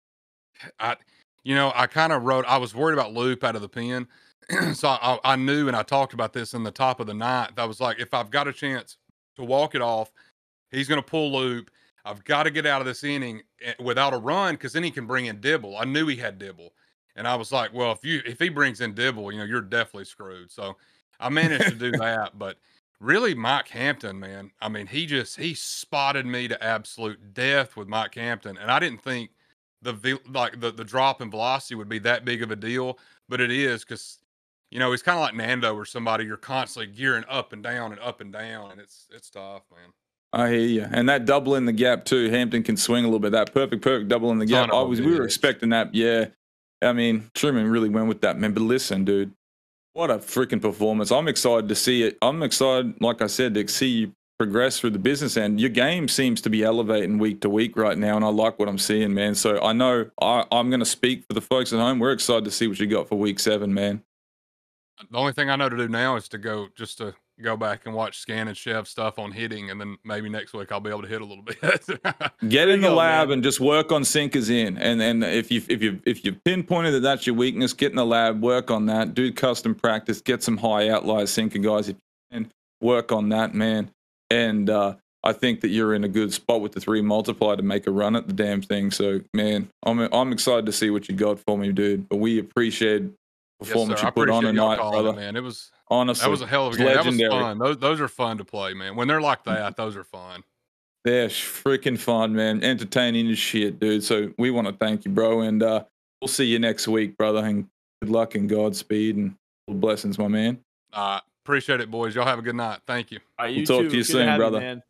I, you know, I kind of wrote, I was worried about loop out of the pen. so I, I knew, and I talked about this in the top of the ninth. I was like, if I've got a chance to walk it off, he's going to pull loop. I've got to get out of this inning without a run because then he can bring in Dibble. I knew he had Dibble. And I was like, well, if you if he brings in Dibble, you know, you're definitely screwed. So I managed to do that. But really, Mike Hampton, man, I mean, he just, he spotted me to absolute death with Mike Hampton. And I didn't think the, like the, the drop in velocity would be that big of a deal, but it is because, you know, he's kind of like Nando or somebody. You're constantly gearing up and down and up and down. And it's, it's tough, man. I hear you. And that double in the gap too. Hampton can swing a little bit. That perfect, perfect double in the gap. Son I of a was, we were bitch. expecting that. Yeah. I mean, Truman really went with that, man. But listen, dude, What a freaking performance. I'm excited to see it. I'm excited, like I said, to see you progress through the business end. Your game seems to be elevating week to week right now, and I like what I'm seeing, man. So I know I, I'm going to speak for the folks at home. We're excited to see what you got for week seven, man. The only thing I know to do now is to go just to go back and watch Scan and Chev stuff on hitting, and then maybe next week I'll be able to hit a little bit. Get in the go, lab man. and just work on sinkers in, and and if you if you if you pinpointed that that's your weakness, get in the lab, work on that, do custom practice, get some high outlier sinker guys, if you can, work on that, man. And uh, I think that you're in a good spot with the three multiplier to make a run at the damn thing. So, man, I'm I'm excited to see what you got for me, dude. But we appreciate the performance yes, you put on tonight, brother. It, man. It was honestly that was a hell of a game. Legendary. That was fun. Those those are fun to play, man. When they're like that, those are fun. They're freaking fun, man. Entertaining as shit, dude. So we want to thank you, bro, and uh, we'll see you next week, brother. And good luck and Godspeed and blessings, my man. Uh, appreciate it, boys. Y'all have a good night. Thank you. All right, you We'll talk too. to you Good soon, have brother. man.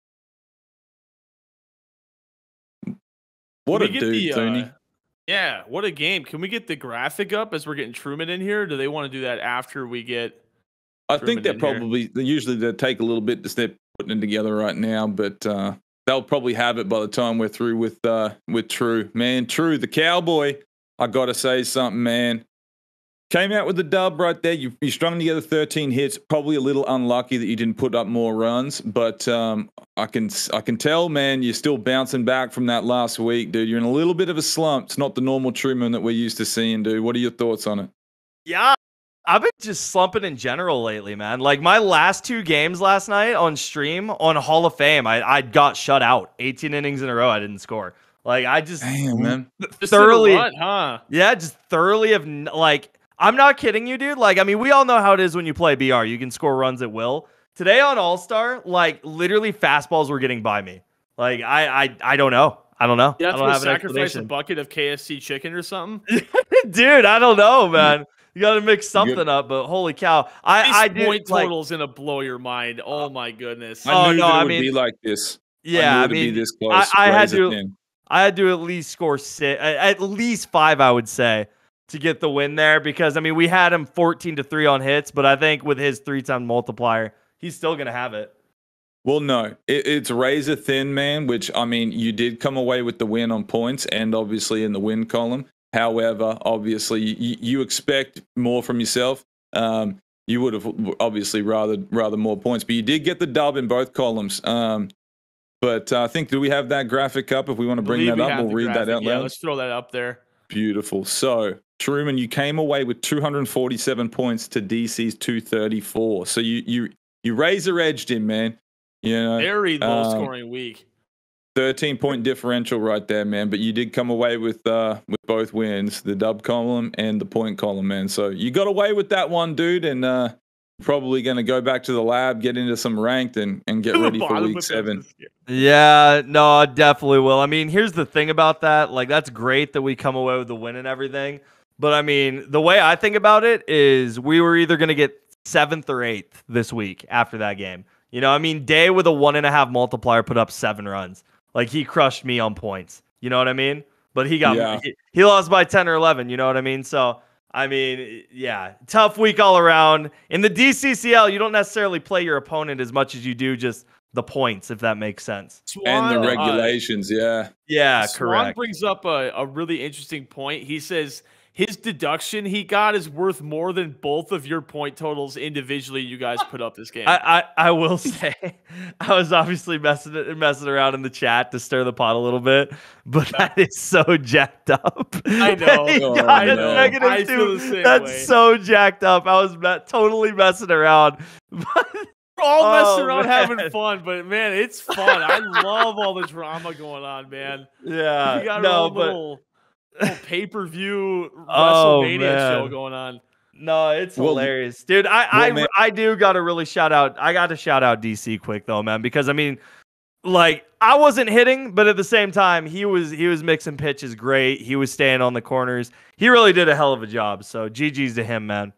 What Can a we get dude, the, uh, Tony. Yeah, what a game. Can we get the graphic up as we're getting Truman in here? Or do they want to do that after we get I Truman think they in here? probably they usually they take a little bit to start putting it together right now, but uh, they'll probably have it by the time we're through with uh, with True. Man, True, the cowboy. I gotta say something, man. Came out with the dub right there. You, you strung together thirteen hits. Probably a little unlucky that you didn't put up more runs, but um, I can I can tell, man, you're still bouncing back from that last week, dude. You're in a little bit of a slump. It's not the normal Truman that we're used to seeing, dude. What are your thoughts on it? Yeah, I've been just slumping in general lately, man. Like my last two games last night on stream on Hall of Fame, I, I got shut out. eighteen innings in a row, I didn't score. Like I just Damn, man. Just in a thoroughly, rut, huh? yeah, just thoroughly have n- like. I'm not kidding you, dude. Like, I mean, we all know how it is when you play B R. You can score runs at will. Today on All-Star, like, literally fastballs were getting by me. Like, I I, I don't know. I don't know. You I have don't to have an sacrifice a explanation. bucket of K F C chicken or something. Dude, I don't know, man. You got to mix something up, but holy cow. I, These I do, point like, total's gonna blow your mind. Oh my goodness. I Oh, knew no, that it I would mean- be like this. yeah, I knew I it'd mean, be this close. I, I had Razor to, thin. I had to at least score six, at least five, I would say, to get the win there because I mean we had him fourteen to three on hits, but I think with his three time multiplier, he's still gonna have it. Well, no, it, it's razor thin, man, which, I mean, you did come away with the win on points and obviously in the win column. However, obviously, you, you expect more from yourself. Um, you would have obviously rather rather more points, but you did get the dub in both columns. Um, but uh, I think, do we have that graphic up? If we want to bring Believe that we up, have we'll the read that graphic. out Yeah, loud. let's throw that up there. Beautiful. So, Truman, you came away with two hundred forty-seven points to D C's two thirty-four. So you you you razor edged him, man. You know, Very low um, scoring week. thirteen point differential right there, man. But you did come away with uh with both wins, the dub column and the point column, man. So you got away with that one, dude, and uh probably going to go back to the lab, get into some ranked, and and get To the ready for bottom week of seven. this. Yeah, no, I definitely will. I mean, here's the thing about that. Like, that's great that we come away with the win and everything. But I mean, the way I think about it is we were either going to get seventh or eighth this week after that game. You know, I mean, Day with a one and a half multiplier put up seven runs. Like, he crushed me on points. You know what I mean? But he got Yeah. he, he lost by ten or eleven. You know what I mean? So, I mean, yeah, tough week all around. In the D C C L, you don't necessarily play your opponent as much as you do just the points, if that makes sense. And the Swan, uh, regulations, yeah. Yeah, Swan correct. brings up a, a really interesting point. He says his deduction he got is worth more than both of your point totals individually you guys put up this game. I, I, I will say, I was obviously messing messing around in the chat to stir the pot a little bit, but that is so jacked up. I know. He Oh, got I a know. negative I feel two. the same That's way. so jacked up. I was me- totally messing around. We're all messing Oh, around man. having fun, but man, it's fun. I love all the drama going on, man. yeah, We got no, our own but little, little pay-per-view Oh, WrestleMania show man. going on. no, it's Well, hilarious, dude. I, well, I, man- I do got to really shout out. I got to shout out D C quick though, man, because I mean, like I wasn't hitting, but at the same time, he was he was mixing pitches great. He was staying on the corners. He really did a hell of a job. So G G's to him, man.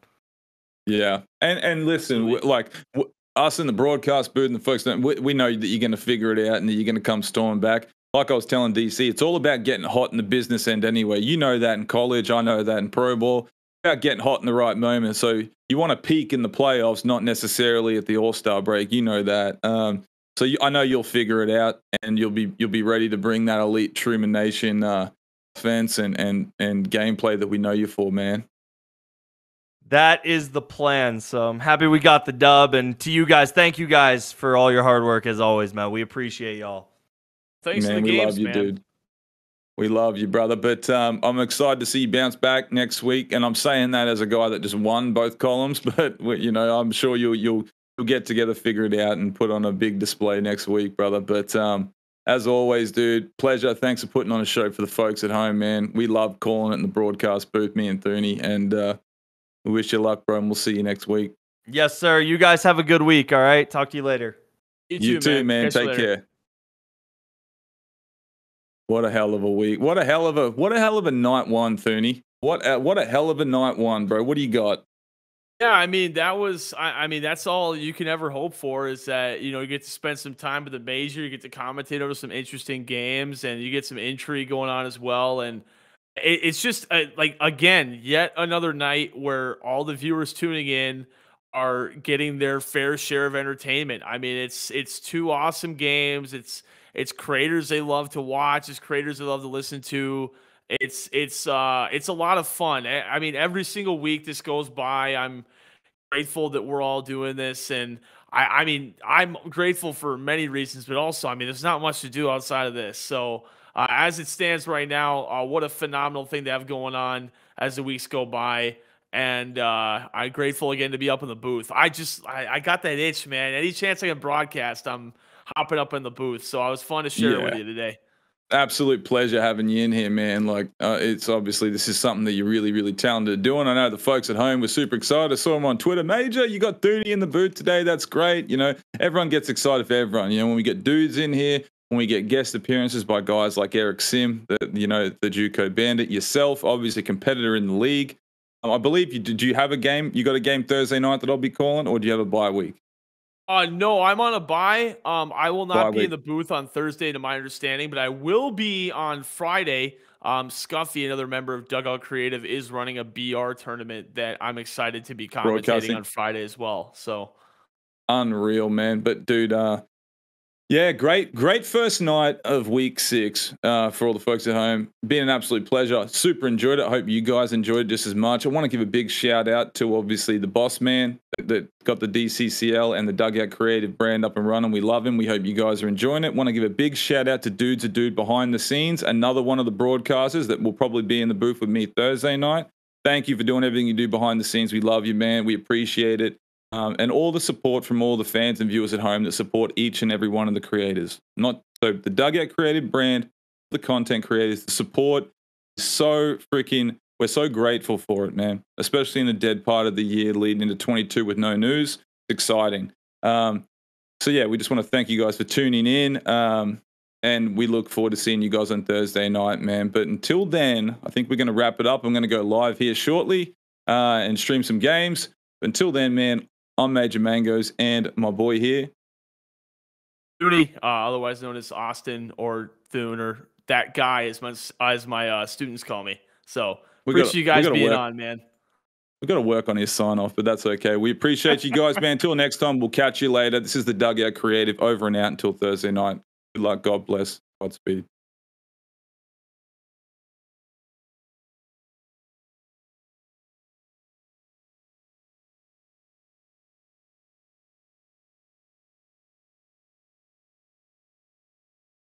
Yeah, and and listen, w- like w- us in the broadcast booth and the folks, don't- we, we know that you're going to figure it out and that you're going to come storming back. Like I was telling D C, it's all about getting hot in the business end anyway. You know that in college, I know that in pro ball. about getting hot in the right moment. So you want to peak in the playoffs, not necessarily at the All-Star break. You know that. Um, so you, I know you'll figure it out, and you'll be you'll be ready to bring that elite Truman Nation uh, offense and and and gameplay that we know you for, man. That is the plan. So I'm happy we got the dub. And to you guys, thank you guys for all your hard work as always, man. We appreciate y'all. Thanks man, for the we games, love you, man. dude. We love you, brother. But um, I'm excited to see you bounce back next week. And I'm saying that as a guy that just won both columns. But you know, I'm sure you'll you'll you'll get together, figure it out, and put on a big display next week, brother. But um, as always, dude, pleasure. Thanks for putting on a show for the folks at home, man. We love calling it in the broadcast booth, me and Thuney, and. Uh, We wish you luck, bro, and we'll see you next week. Yes, sir. You guys have a good week, all right? Talk to you later. You, You too, too, man. Catch you Take later. care. What a hell of a week. What a hell of a what a hell of a night one, Thuney. What a, what a hell of a night one, bro. What do you got? Yeah, I mean that was. I, I mean that's all you can ever hope for is that you know you get to spend some time with the major, you get to commentate over some interesting games, and you get some intrigue going on as well. And it, it's just uh, like again, yet another night where all the viewers tuning in are getting their fair share of entertainment. I mean, it's it's two awesome games. It's it's creators they love to watch. It's creators they love to listen to. It's it's uh it's a lot of fun. I I mean, every single week this goes by, I'm grateful that we're all doing this, and I I mean I'm grateful for many reasons, but also I mean there's not much to do outside of this. So uh, as it stands right now, uh, what a phenomenal thing to have going on as the weeks go by, and uh, I'm grateful again to be up in the booth. I just I, I got that itch, man. Any chance I can broadcast, I'm hopping up in the booth. So it was fun to share it with Yeah. you today. Absolute pleasure having you in here, man. Like, uh, it's obviously this is something that you're really, really talented at doing. I know the folks at home were super excited. I saw them on Twitter. Major, you got Thuney in the booth today. That's great. You know, everyone gets excited for everyone. You know, when we get dudes in here, when we get guest appearances by guys like Eric Sim, the, you know, the JUCO Bandit, yourself, obviously competitor in the league. Um, I believe you. Did you have a game? You got a game Thursday night that I'll be calling, or do you have a bye week? Uh, no, I'm on a bye. Um, I will Bye not be week. in the booth on Thursday, to my understanding, but I will be on Friday. Um, Scuffy, another member of Dugout Creative, is running a B R tournament that I'm excited to be commentating Broadcasting. on Friday as well. So, Unreal, man. But dude, uh, yeah, great, great first night of week six uh, for all the folks at home. Been an absolute pleasure. Super enjoyed it. I hope you guys enjoyed it just as much. I want to give a big shout out to obviously the boss man that, that got the D C C L and the Dugout Creative brand up and running. We love him. We hope you guys are enjoying it. Want to give a big shout out to Dude's a Dude behind the scenes, another one of the broadcasters that will probably be in the booth with me Thursday night. Thank you for doing everything you do behind the scenes. We love you, man. We appreciate it. Um, and all the support from all the fans and viewers at home that support each and every one of the creators. Not so the Dugout Creative brand, the content creators, the support is so freaking, we're so grateful for it, man. Especially in the dead part of the year leading into twenty-two with no news. It's exciting. Um, so yeah, we just want to thank you guys for tuning in. Um, and we look forward to seeing you guys on Thursday night, man. But until then, I think we're going to wrap it up. I'm going to go live here shortly uh, and stream some games. But until then, man, I'm Major Mangoes, and my boy here. Thuney, uh, otherwise known as Austin or Thune or that guy, as my, as my uh, students call me. So We gotta- appreciate you we guys gotta being work. on, man. We've got to work on his sign off, but that's okay. We appreciate you guys, man. Until next time, we'll catch you later. This is the Dugout Creative over and out until Thursday night. Good luck. God bless. Godspeed.